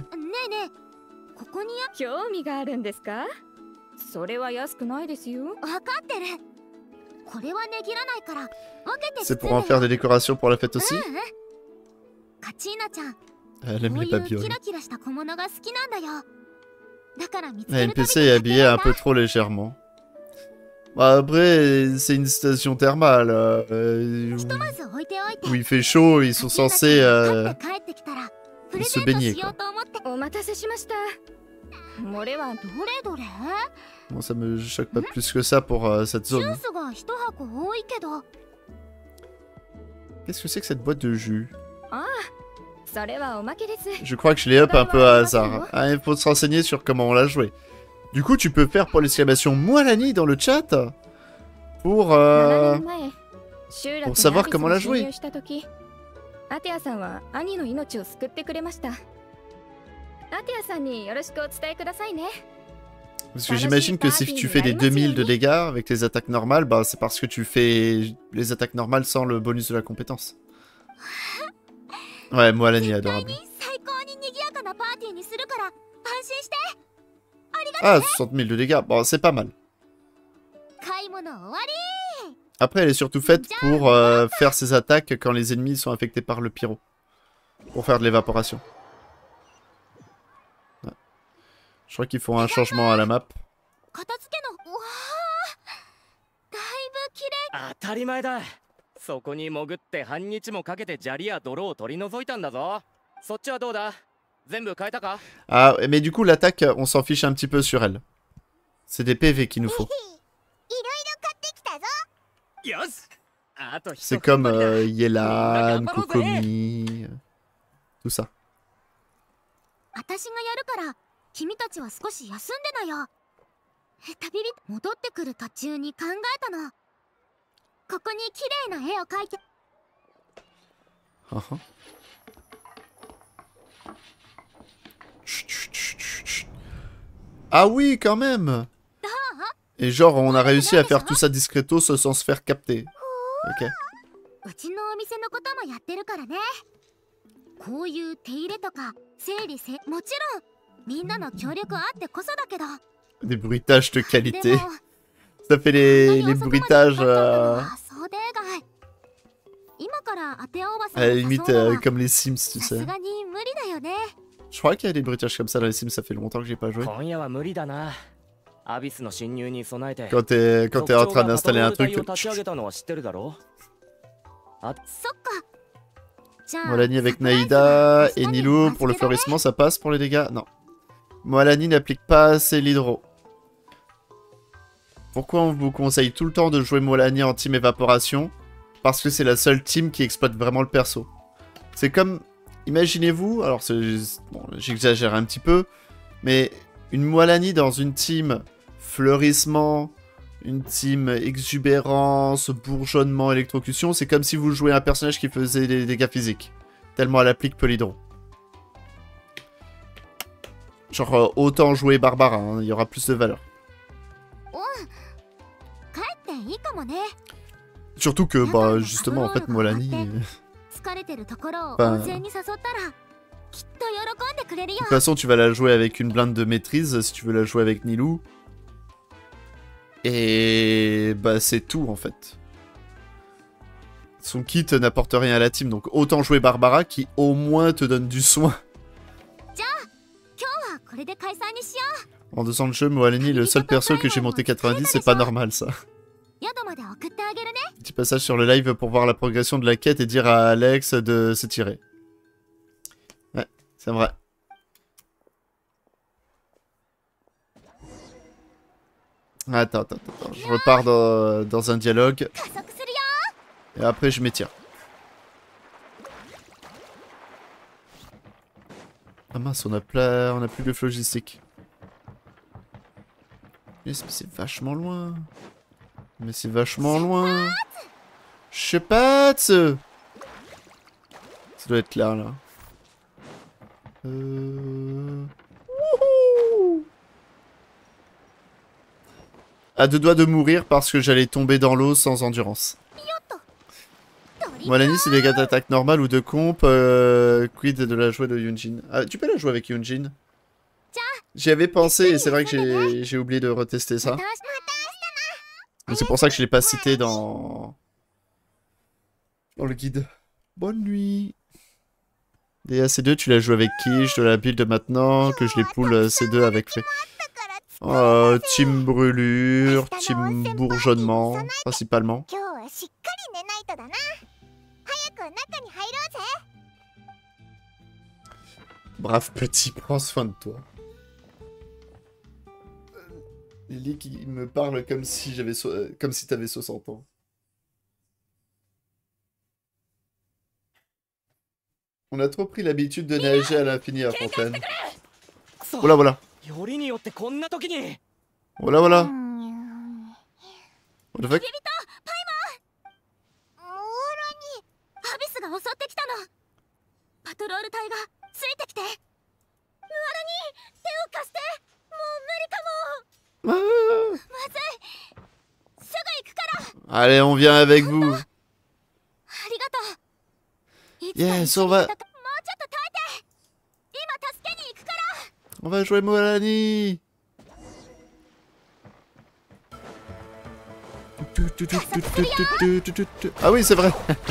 [SPEAKER 3] 興味があるんですか？それは安くないですよ。
[SPEAKER 2] わかってる。これは値切らないから分けて。
[SPEAKER 1] C'est pour en faire des décorations pour la fête aussi?
[SPEAKER 2] カチーナちゃん。
[SPEAKER 1] Elle aime les babioles.
[SPEAKER 2] キラキラした小物が好きなんだよ。だから見つけ
[SPEAKER 1] La
[SPEAKER 2] るたびに
[SPEAKER 1] NPC est habillée un peu trop légèrement. Bah après, c'est une station thermale. Où il fait chaud, ils sont censés se baigner. Quoi.
[SPEAKER 3] お待たせしました。これはどれどれ？
[SPEAKER 1] Bon, ça me choque pas plus que ça pour cette zone. Qu'est-ce que c'est que cette boîte de jus? Je crois que je l'ai up un peu à hasard. Ah, il faut se renseigner sur comment on l'a joué. Du coup, tu peux faire pour l'exclamation Molani dans le chat pour savoir comment la jouer.
[SPEAKER 3] アテアさんは兄の命を救ってくれました。アテアさんによろしくお伝えくださいね。
[SPEAKER 1] Parce que j'imagine que si tu fais des 2000 de dégâts avec les attaques normales, bah c'est parce que tu fais les attaques normales sans le bonus de la compétence. Ouais, Molani est adorable. Ah, 60 000 de dégâts. Bon, c'est pas mal. Après, elle est surtout faite pour faire ses attaques quand les ennemis sont affectés par le pyro. Pour faire de l'évaporation. Ouais. Je crois qu'il faut un changement à la map.
[SPEAKER 4] 当たり前だ。そこに潜って半日もかけて砂利や泥を取り除いたんだぞ。そっちはどうだ？全部変えたか？
[SPEAKER 1] Ah, mais du coup, l'attaque, on s'en fiche un petit peu sur elle. C'est des PV qu'il nous faut. C'est comme Yelan, Kokomi, tout ça.
[SPEAKER 2] 私がやるから君たちは少し休んでなよ。旅人戻ってくる途中に考えたの。ここに綺麗な絵を描いて。
[SPEAKER 1] Ah oui, quand même. Et genre, on a réussi à faire tout ça discretos sans se faire capter. Ok.
[SPEAKER 2] うちのお店のこともやってるからね。こういう手入れとか整理もちろんみんなの協力あってこそだけど。
[SPEAKER 1] Des bruitages de qualité. Ça fait les bruitages à la limite comme les Sims, tu sais. Je crois qu'il y a des bruitages comme ça dans les Sims, ça fait longtemps que j'ai pas joué. Quand t'es en train d'installer un truc, Moalani avec Naïda et Nilou pour le fleurissement, ça passe pour les dégâts? Non. Moalani n'applique pas assez l'hydro. Pourquoi on vous conseille tout le temps de jouer Moalani en team évaporation? Parce que c'est la seule team qui exploite vraiment le perso. C'est comme... Imaginez-vous, alors bon, j'exagère un petit peu, mais une Moalani dans une team fleurissement, une team exubérance, bourgeonnement, électrocution, c'est comme si vous jouez un personnage qui faisait des dégâts physiques. Tellement elle applique peu l'hydro. Genre autant jouer Barbara, hein, il y aura plus de valeur. Surtout que, bah, justement, en fait, Moalani... De toute façon, tu vas la jouer avec une blinde de maîtrise, si tu veux la jouer avec Nilou. Et... bah, c'est tout, en fait. Son kit n'apporte rien à la team, donc autant jouer Barbara, qui au moins te donne du soin. En 2 ans de jeu, Moalani est le seul perso que j'ai monté 90, c'est pas normal, ça. Petit passage sur le live pour voir la progression de la quête et dire à Alex de s'étirer. Ouais, c'est vrai. Attends, je repars dans un dialogue. Et après je m'étire. Ah mince, on a plus de logistique. Mais c'est vachement loin. Mais c'est vachement loin. Je sais pas, ça doit être là, là. À 2 doigts de mourir parce que j'allais tomber dans l'eau sans endurance. Moalani, c'est des dégâts d'attaque normale ou de comp. Quid de la jouer de Yunjin? Ah, tu peux la jouer avec Yunjin? J'y avais pensé et c'est vrai que j'ai oublié de retester ça. C'est pour ça que je l'ai pas cité dans le guide. Bonne nuit. DA C2, tu la joues avec qui? Je dois la build maintenant, que je les poule C2 avec fait. Oh, team brûlure, team bourgeonnement, principalement. Brave petit, prends soin de toi. Lily qui me parle comme si comme si t'avais 60 ans. On a trop pris l'habitude de nager à l'infini à Fontaine. Voilà, voilà. Voilà, voilà. What the fuck? Allez, on vient avec vous. Yes, on va jouer Moalani. Ah oui, c'est vrai.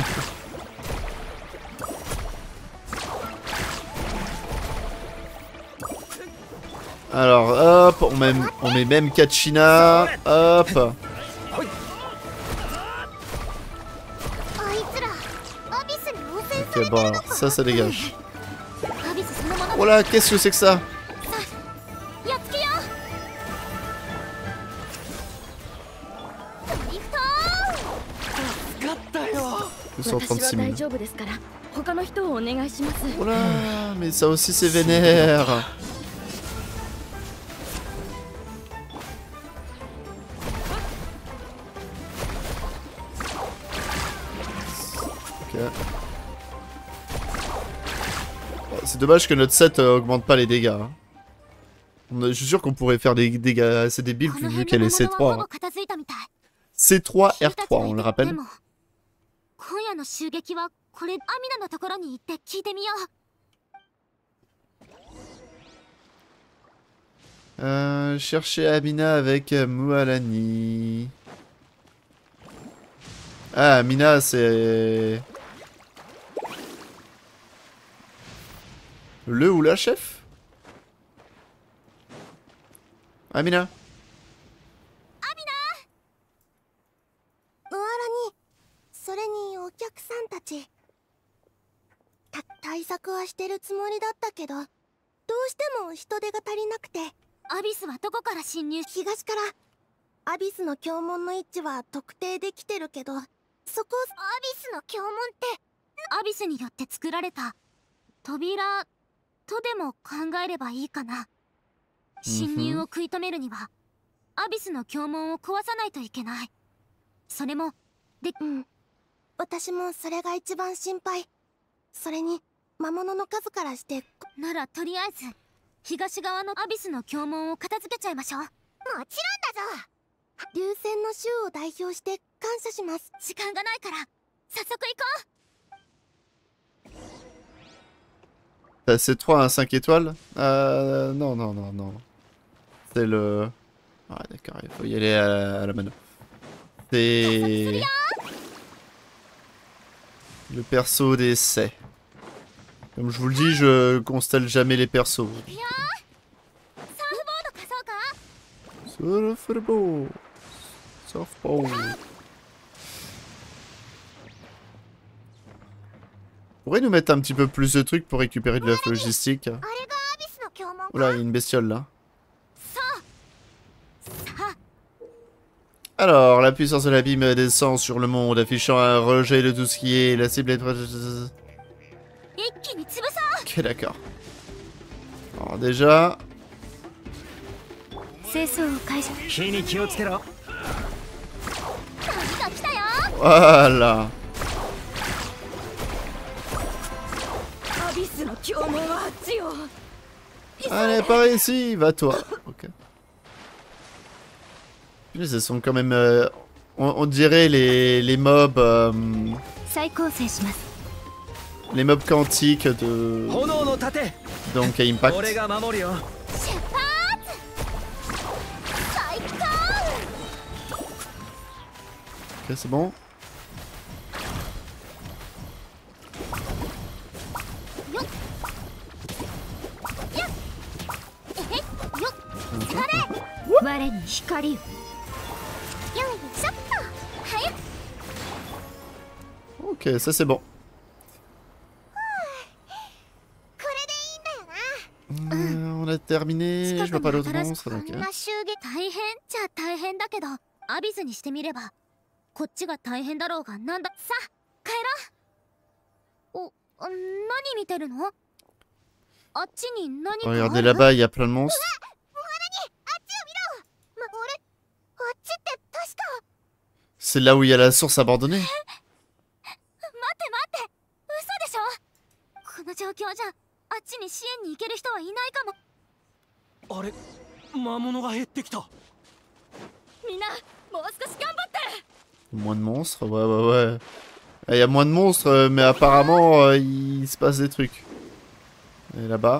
[SPEAKER 1] Alors, hop, on met même Kachina. Hop. Ok, bon, alors, ça dégage. Oh là, qu'est-ce que c'est que ça? 236 000. Oh là, mais ça aussi c'est vénère. Ok. C'est dommage que notre set augmente pas les dégâts. Hein. Je suis sûr qu'on pourrait faire des dégâts assez débiles vu qu'elle est C3. Hein. C3, R3, on le rappelle. Chercher Amina avec Mualani. Ah, Amina, c'est... Le ou la chef? Amina. T'as C3 à 5 étoiles? Non, non, non, non. C'est le... Ah d'accord, il faut y aller à la mano. C'est... Le perso d'essai. Comme je vous le dis, je constelle jamais les persos. Surfboard. Surfboard. On pourrait nous mettre un petit peu plus de trucs pour récupérer de la logistique. Oula, il y a une bestiole là. Alors, la puissance de l'abîme descend sur le monde, affichant un rejet de tout ce qui est la cible. Ok, d'accord. Alors déjà... Voilà. Allez, par ici, va toi. Ok. Ils sont quand même... on dirait les mobs... les mobs quantiques de... Donc à Impact. Ok, c'est bon. Ok, ça c'est bon. On a terminé, je vois pas d'autres monstres. Donc, hein. Regardez là-bas, il y a plein de monstres. C'est là où il y a la source abandonnée. Moins de monstres, ouais. Il y a moins de monstres, mais apparemment, il se passe des trucs. Et là-bas.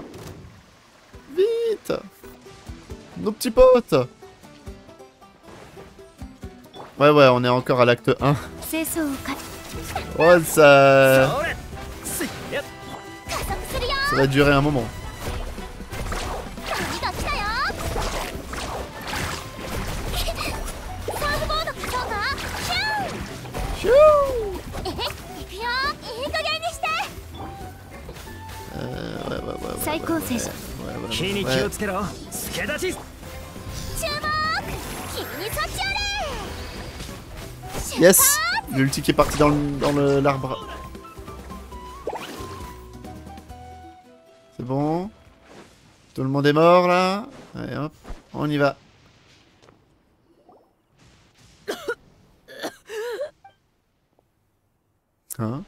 [SPEAKER 1] Vite! Nos petits potes! Ouais, on est encore à l'acte 1. Oh, ça va durer un moment. Yes, l'ulti qui est parti dans l'arbre. C'est bon. Tout le monde est mort là. Allez hop, on y va. Hein?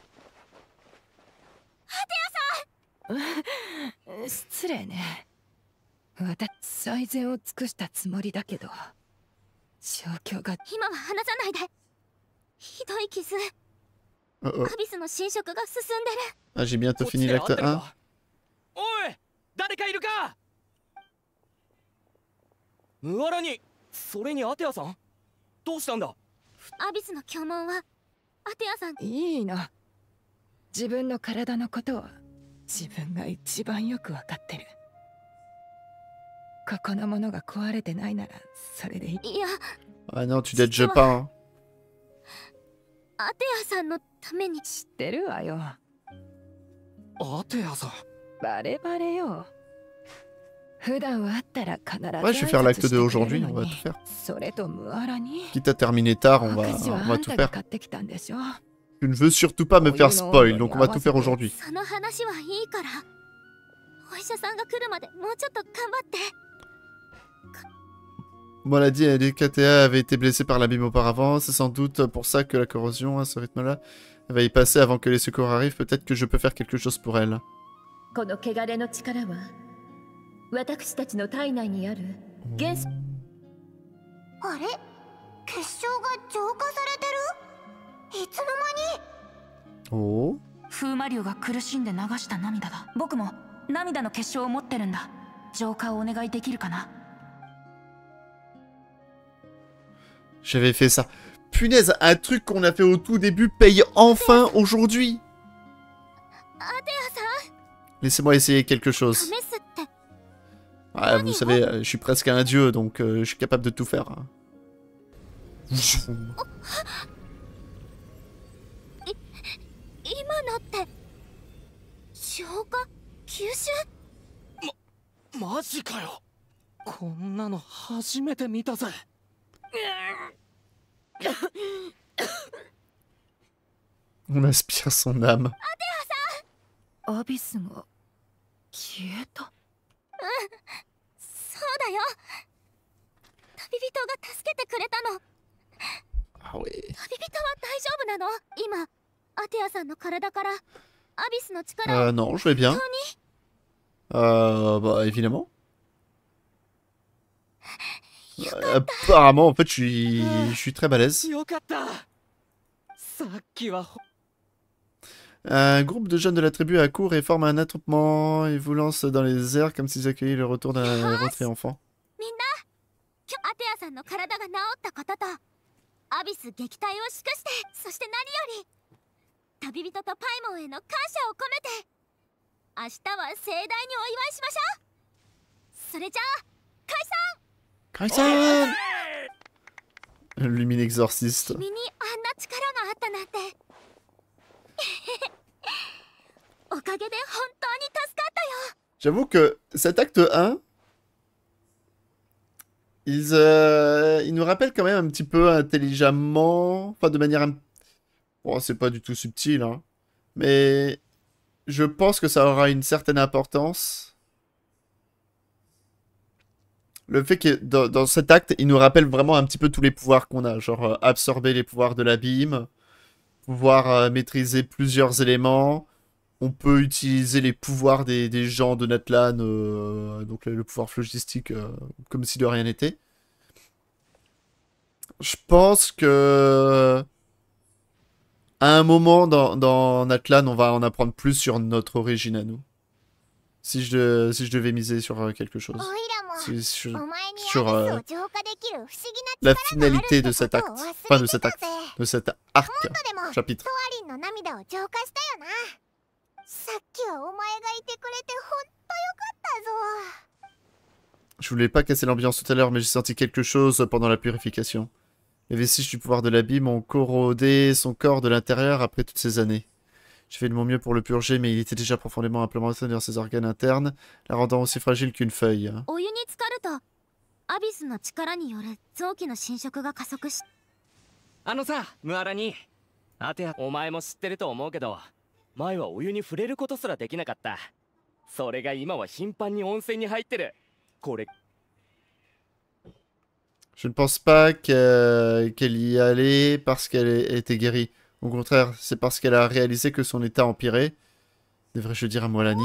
[SPEAKER 3] 失礼ね。私最善を尽くしたつもりだけど、状況が。
[SPEAKER 2] 今は話さないで。ひどい傷。アビスの侵食が進んでる。
[SPEAKER 1] Ah, j'ai bientôt fini l'acte 1.
[SPEAKER 4] おい、誰かいるか。ムアラに、それにアテアさん、どうしたんだ。
[SPEAKER 2] アビスの教紋はアテアさん。
[SPEAKER 3] いいな。自分の体のことは自分が一番よくわかってる。ここのものが壊れてないならそれでいい。いや。
[SPEAKER 1] Ah non, tu t'aides pas. Hein.
[SPEAKER 2] アテアさんのために。
[SPEAKER 3] 知ってるわよ。
[SPEAKER 8] アテアさん。
[SPEAKER 3] バレバレよ。普段はあったら必ず。
[SPEAKER 1] Ouais, je vais faire l'acte 2 aujourd'hui, on va tout faire.
[SPEAKER 3] それとムアラに。
[SPEAKER 1] Quitte à terminer tard, on va tout faire. Je ne veux surtout pas me faire spoil, donc on va tout faire aujourd'hui.
[SPEAKER 2] その話はいいから。お医者さんが来るまでもうちょっと頑張って。
[SPEAKER 1] Bon, on l'a dit, DKTA avait été blessée par l'abîme auparavant. C'est sans doute pour ça que la corrosion, à ce rythme-là, va y passer avant que les secours arrivent. Peut-être que je peux faire quelque chose pour elle.
[SPEAKER 3] この汚れの力は私たちの体内にある原子。
[SPEAKER 2] あれ？結晶が浄化されてる？いつの間に？
[SPEAKER 1] おお。
[SPEAKER 14] 風魔流が苦しんで流した涙だ。僕も涙の結晶を持ってるんだ。浄化をお願いできるかな？
[SPEAKER 1] J'avais fait ça. Punaise, un truc qu'on a fait au tout début paye enfin aujourd'hui. Laissez-moi essayer quelque chose. Ouais, vous savez, je suis presque un dieu, donc je suis capable de tout faire.
[SPEAKER 8] マジかよ。こんなの初めて見たぜ。
[SPEAKER 1] On aspire son âme.
[SPEAKER 14] アビスが消えた。
[SPEAKER 2] そうだよ。旅人が助けてくれたの。旅人は大丈夫なの？今、アテアさんの体からアビスの力を。
[SPEAKER 1] Non, je vais bien. Bah évidemment. Apparemment, en fait, je suis très balèze. Un groupe de jeunes de la tribu accourt et forme un attroupement. Ils vous lancent dans les airs comme s'ils accueillaient le retour d'un héros triomphant.
[SPEAKER 2] アテアさんの体が治ったこととアビス撃退を祝してそして何より旅人とパイモンへの感謝を込めて明日は盛大にお祝いしましょう。それじゃあ解散。
[SPEAKER 1] 解散。Lumine exorciste.
[SPEAKER 2] 君にあんな力があったなんておかげで本当に助かったよ。
[SPEAKER 1] J'avoue que cet acte 1, il nous rappelle quand même un petit peu intelligemment, enfin de manière... Bon, c'est pas du tout subtil, hein, mais je pense que ça aura une certaine importance. Le fait que dans cet acte, il nous rappelle vraiment un petit peu tous les pouvoirs qu'on a, genre absorber les pouvoirs de l'abîme, pouvoir maîtriser plusieurs éléments. On peut utiliser les pouvoirs des gens de Natlan, donc le pouvoir phlogistique, comme si de rien n'était. Je pense que à un moment dans Natlan, on va en apprendre plus sur notre origine à nous. si je devais miser sur quelque chose. Sur la finalité de cet acte. Enfin, de cet acte. De cet arc. Chapitre. Je voulais pas casser l'ambiance tout à l'heure, mais j'ai senti quelque chose pendant la purification. Les vestiges du pouvoir de l'abîme ont corrodé son corps de l'intérieur après toutes ces années. J'ai fait de mon mieux pour le purger, mais il était déjà profondément implémenté dans ses organes internes, la rendant aussi fragile qu'une feuille.
[SPEAKER 4] お前も知ってると思うけど、前はお湯に触れることすらできなかった。それが今は頻繁に温泉に入ってる。これ。
[SPEAKER 1] Je ne pense pas qu'elle y allait parce qu'elle était guérie. Au contraire, c'est parce qu'elle a réalisé que son état empirait. Devrais-je dire à Moalani?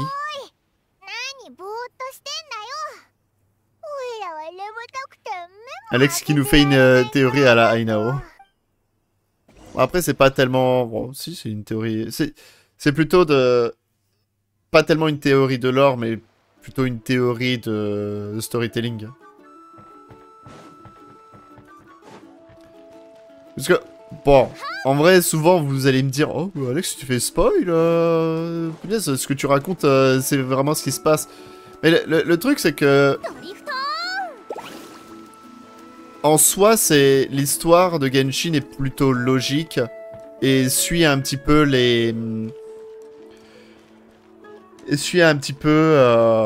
[SPEAKER 1] Alex qui nous fait une théorie à la Ainao. Après, c'est pas tellement... Bon, si, c'est une théorie... C'est plutôt de... Pas tellement une théorie de lore, mais plutôt une théorie de storytelling. Parce que... Bon, en vrai, souvent, vous allez me dire « Oh, Alex, tu fais spoil punaise, ce que tu racontes, c'est vraiment ce qui se passe. » Mais le truc, c'est que... En soi, c'est l'histoire de Genshin est plutôt logique et suit un petit peu les... Et suit un petit peu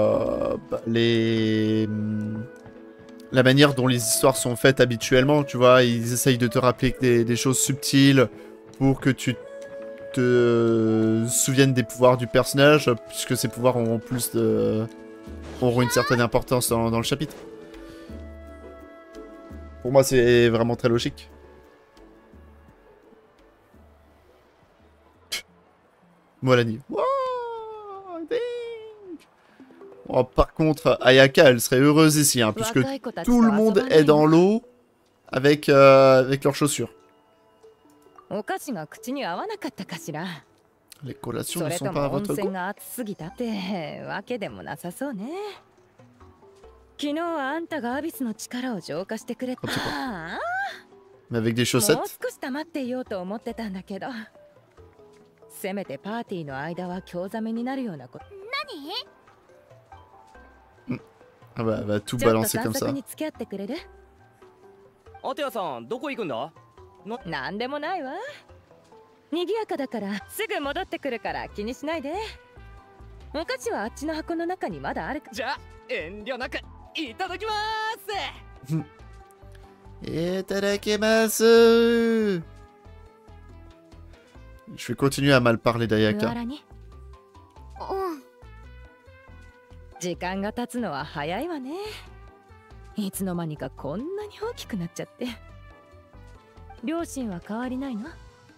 [SPEAKER 1] la manière dont les histoires sont faites habituellement, tu vois. Ils essayent de te rappeler des choses subtiles pour que tu te souviennes des pouvoirs du personnage, puisque ces pouvoirs auront une certaine importance dans le chapitre. Pour moi, c'est vraiment très logique. Moalani. Wow, oh, par contre, Ayaka, elle serait heureuse ici, hein, puisque tout le monde est dans l'eau avec leurs chaussures. Les collations ne sont pas à votre goût.
[SPEAKER 3] 昨日はあんたがアビスの力を浄化してくれた。
[SPEAKER 1] Mais avec des chaussettes.
[SPEAKER 3] もう少し黙っていようと思ってたんだけど、せめてパーティーの間は興ざめになるようなこと。
[SPEAKER 1] 何？Ah bah, elle va tout balancer comme ça.
[SPEAKER 3] ちょっと散策に付き合ってくれる？
[SPEAKER 4] アテヤさん、どこ行くんだ？
[SPEAKER 3] なんでもないわ。賑やかだからすぐ戻ってくるから気にしないで。お菓子はあっちの箱の中にまだあるか。
[SPEAKER 4] じゃあ遠慮なく。いただきます。
[SPEAKER 1] いただきます。Je vais continuer à mal parler d'Ayaka.
[SPEAKER 3] 時間が経つのは早いわね。いつの間にかこんなに大きくなっちゃって。両親は変わりないの？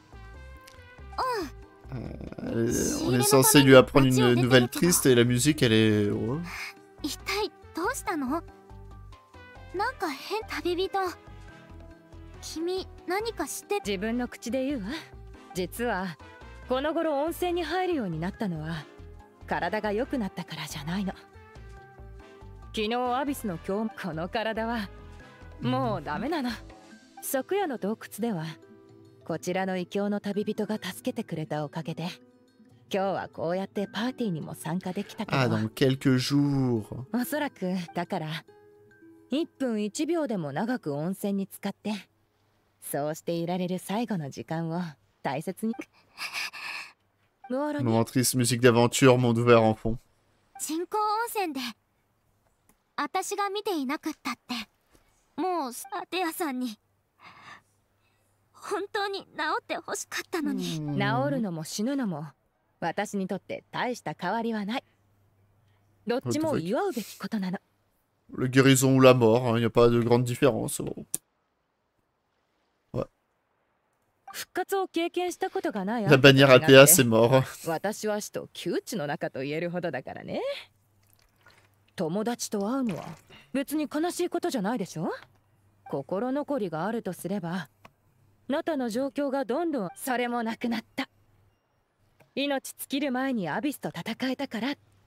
[SPEAKER 1] On est censé lui apprendre une nouvelle triste et la musique elle est... Oh.
[SPEAKER 2] どうしたの？なんか変。旅人、君何か知って？
[SPEAKER 3] 自分の口で言うわ。実はこの頃温泉に入るようになったのは体が良くなったからじゃないの。昨日アビスの今日この体はもうダメなの。昨夜の洞窟ではこちらの異教の旅人が助けてくれたおかげで今日はこうやってパーティーにも参加できたけど。
[SPEAKER 1] Ah, dans quelques jours.
[SPEAKER 3] おそらくだから1分1秒でも長く温泉に浸かってそうしていられる最後の時間を大切に。
[SPEAKER 1] Moment triste, musique d'aventure, monde ouvert en fond.
[SPEAKER 2] 人工温泉で私が見ていなかったってもうアテヤさんに本当に治ってほしかったのに。
[SPEAKER 3] 治るのも死ぬのも私にとって大した変わりはない。どっちも祝うべきことなの。
[SPEAKER 1] La guérison ou la mort, il n'y a pas de grande différence. Ouais.
[SPEAKER 3] 復活を経験したことがない。
[SPEAKER 1] La bannière Atea, c'est mort.
[SPEAKER 3] 私は死と窮地の中と言えるほどだからね。友達と会うのは別に悲しいことじゃないでしょ。心残りがあるとすれば、ナタの状況がどんどんそれもなくなった。命尽きる前にアビスと戦えたから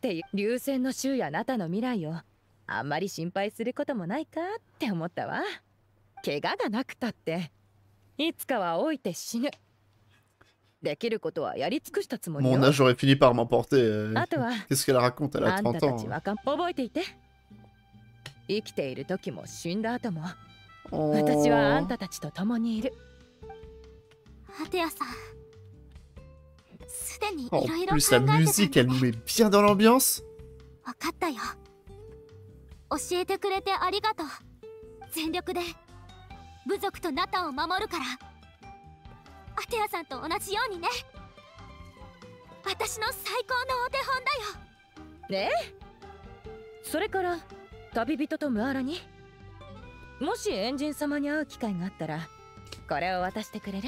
[SPEAKER 3] って流線の週やあなたの未来をあんまり心配することもないかって思ったわ。怪我がなくたっていつかは老いて死ぬ。できることはやり尽くしたつもりよ。
[SPEAKER 1] Mon âge aurait fini par m'emporter.
[SPEAKER 3] あとは
[SPEAKER 1] Qu'est-ce qu'elle raconte? Elle a
[SPEAKER 3] あんた
[SPEAKER 1] 30
[SPEAKER 3] た
[SPEAKER 1] ans.
[SPEAKER 3] ちは覚えていて。生きている時も死んだ後も
[SPEAKER 1] Oh.
[SPEAKER 3] 私はあんたたちと共にいる。
[SPEAKER 2] アテアさん、すでにい
[SPEAKER 1] En
[SPEAKER 2] ろいろ考
[SPEAKER 1] plus,
[SPEAKER 2] え
[SPEAKER 1] la
[SPEAKER 2] て
[SPEAKER 1] musique,
[SPEAKER 2] た
[SPEAKER 1] elle
[SPEAKER 2] ん
[SPEAKER 1] nous
[SPEAKER 2] で
[SPEAKER 1] met bien dans l'ambiance.
[SPEAKER 2] 分かったよ。教えてくれてありがとう。全力で部族とナタを守るから。アテアさんと同じようにね。私の最高のお手本だよ。
[SPEAKER 3] ねえ、それから旅人とムアラにもしエンジン様に会う機会があったらこれを渡してくれる？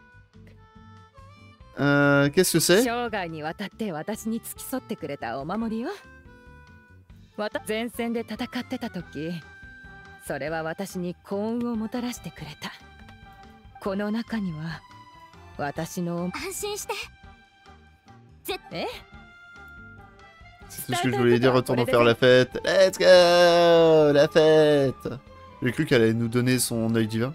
[SPEAKER 1] Qu'est-ce que c'est?
[SPEAKER 3] 生涯にわたって私に付き添ってくれたお守りよ。前線で戦ってた時、それは私に幸運をもたらしてくれた。この中には私の
[SPEAKER 2] 安心して。
[SPEAKER 3] え？
[SPEAKER 1] C'est tout ce que je voulais dire, retournons faire la fête. Let's go! La fête! J'ai cru qu'elle allait nous donner son œil divin.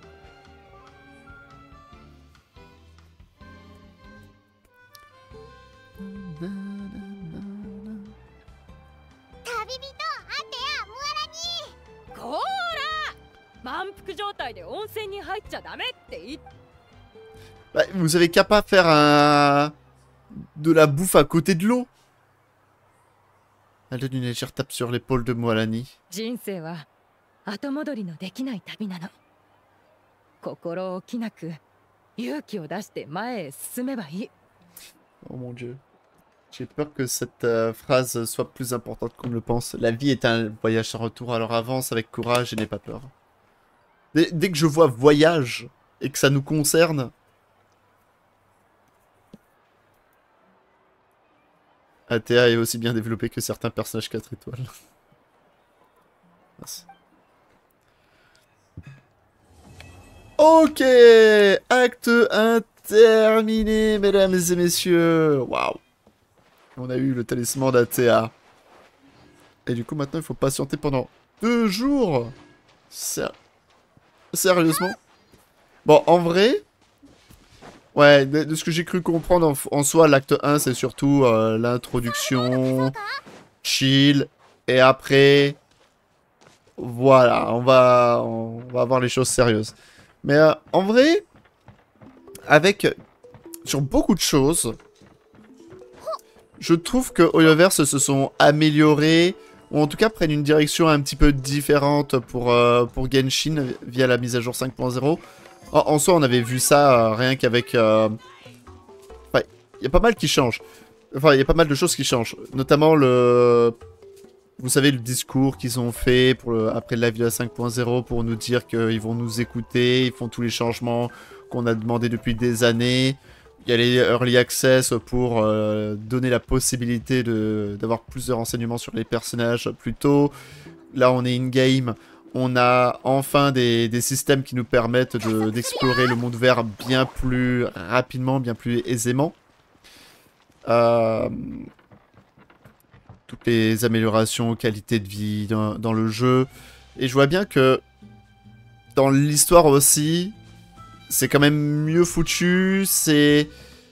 [SPEAKER 1] Bah, vous avez qu'à pas faire de la bouffe à côté de l'eau. Elle donne une légère tape sur l'épaule de Moalani. Oh mon dieu. J'ai peur que cette phrase soit plus importante qu'on ne le pense. La vie est un voyage sans retour, alors avance avec courage et n'aie pas peur. Dès que je vois voyage et que ça nous concerne... Athéa est aussi bien développé que certains personnages 4 étoiles. Merci. Ok, acte 1 terminé, mesdames et messieurs. Waouh. On a eu le talisman d'Athéa. Et du coup, maintenant, il faut patienter pendant 2 jours. Sérieusement. Bon, en vrai... Ouais, de ce que j'ai cru comprendre en soi, l'acte 1, c'est surtout l'introduction, chill, et après... Voilà, on va avoir les choses sérieuses. Mais en vrai, sur beaucoup de choses, je trouve que Hoyoverse se sont améliorés, ou en tout cas prennent une direction un petit peu différente pour Genshin via la mise à jour 5.0. En soi, on avait vu ça rien qu'avec... Enfin, il y a pas mal qui change. Enfin, il y a pas mal de choses qui changent. Notamment le... Vous savez, le discours qu'ils ont fait après la Villa 5.0 pour nous dire qu'ils vont nous écouter, ils font tous les changements qu'on a demandé depuis des années. Il y a les Early Access pour donner la possibilité d'avoir plus de renseignements sur les personnages plus tôt. Là, on est in-game. On a enfin des systèmes qui nous permettent d'explorer le monde vert bien plus rapidement, bien plus aisément. Toutes les améliorations, qualité de vie dans le jeu. Et je vois bien que dans l'histoire aussi, c'est quand même mieux foutu, c'est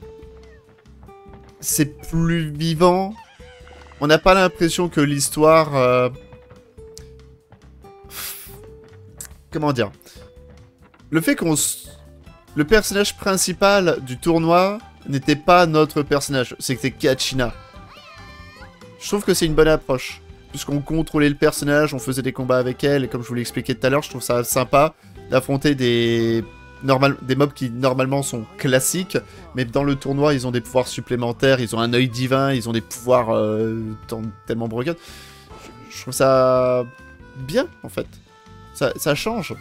[SPEAKER 1] plus vivant. On n'a pas l'impression que l'histoire... Comment dire? Le fait le personnage principal du tournoi n'était pas notre personnage, c'était Kachina. Je trouve que c'est une bonne approche. Puisqu'on contrôlait le personnage, on faisait des combats avec elle, et comme je vous l'ai expliqué tout à l'heure, je trouve ça sympa d'affronter des mobs qui normalement sont classiques, mais dans le tournoi, ils ont des pouvoirs supplémentaires, ils ont un œil divin, ils ont des pouvoirs tellement broken. Je trouve ça bien, en fait. Ça change.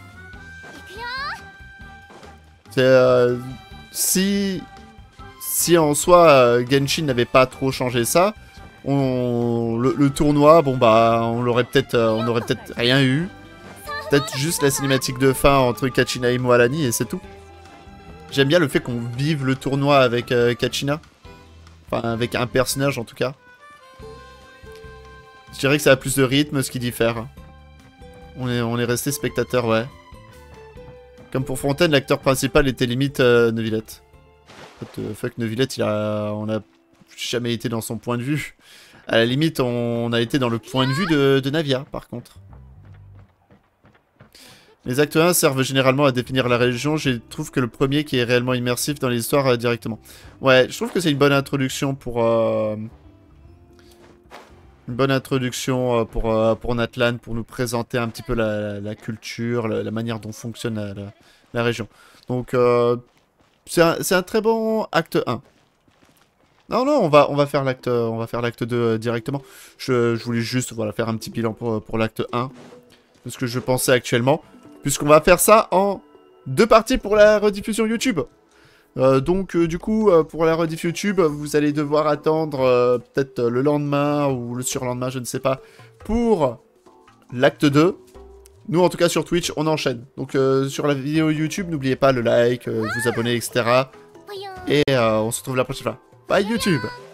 [SPEAKER 1] Si en soi, Genshin n'avait pas trop changé ça, le tournoi, bon bah, on aurait peut-être rien eu. Peut-être juste la cinématique de fin entre Kachina et Moalani et c'est tout. J'aime bien le fait qu'on vive le tournoi avec Kachina. Enfin, avec un personnage en tout cas. Je dirais que ça a plus de rythme, ce qui diffère. On est resté spectateur, ouais. Comme pour Fontaine, l'acteur principal était limite Neuvillette. En fait, fuck Neuvillette, on a jamais été dans son point de vue. À la limite, on a été dans le point de vue de Navia, par contre. Les actes 1 servent généralement à définir la région. Je trouve que le premier qui est réellement immersif dans l'histoire directement. Ouais, je trouve que c'est une bonne introduction pour... Une bonne introduction pour Natlan, pour nous présenter un petit peu la culture, la manière dont fonctionne la région. Donc, c'est un très bon acte 1. Non, on va faire l'acte 2 directement. Je voulais juste voilà, faire un petit bilan pour l'acte 1. De ce que je pensais actuellement. Puisqu'on va faire ça en 2 parties pour la rediffusion YouTube. Donc du coup, pour la rediff YouTube, vous allez devoir attendre peut-être le lendemain ou le surlendemain, je ne sais pas, pour l'acte 2. Nous, en tout cas, sur Twitch, on enchaîne. Donc sur la vidéo YouTube, n'oubliez pas le like, vous abonner, etc. Et on se retrouve la prochaine fois. Bye YouTube!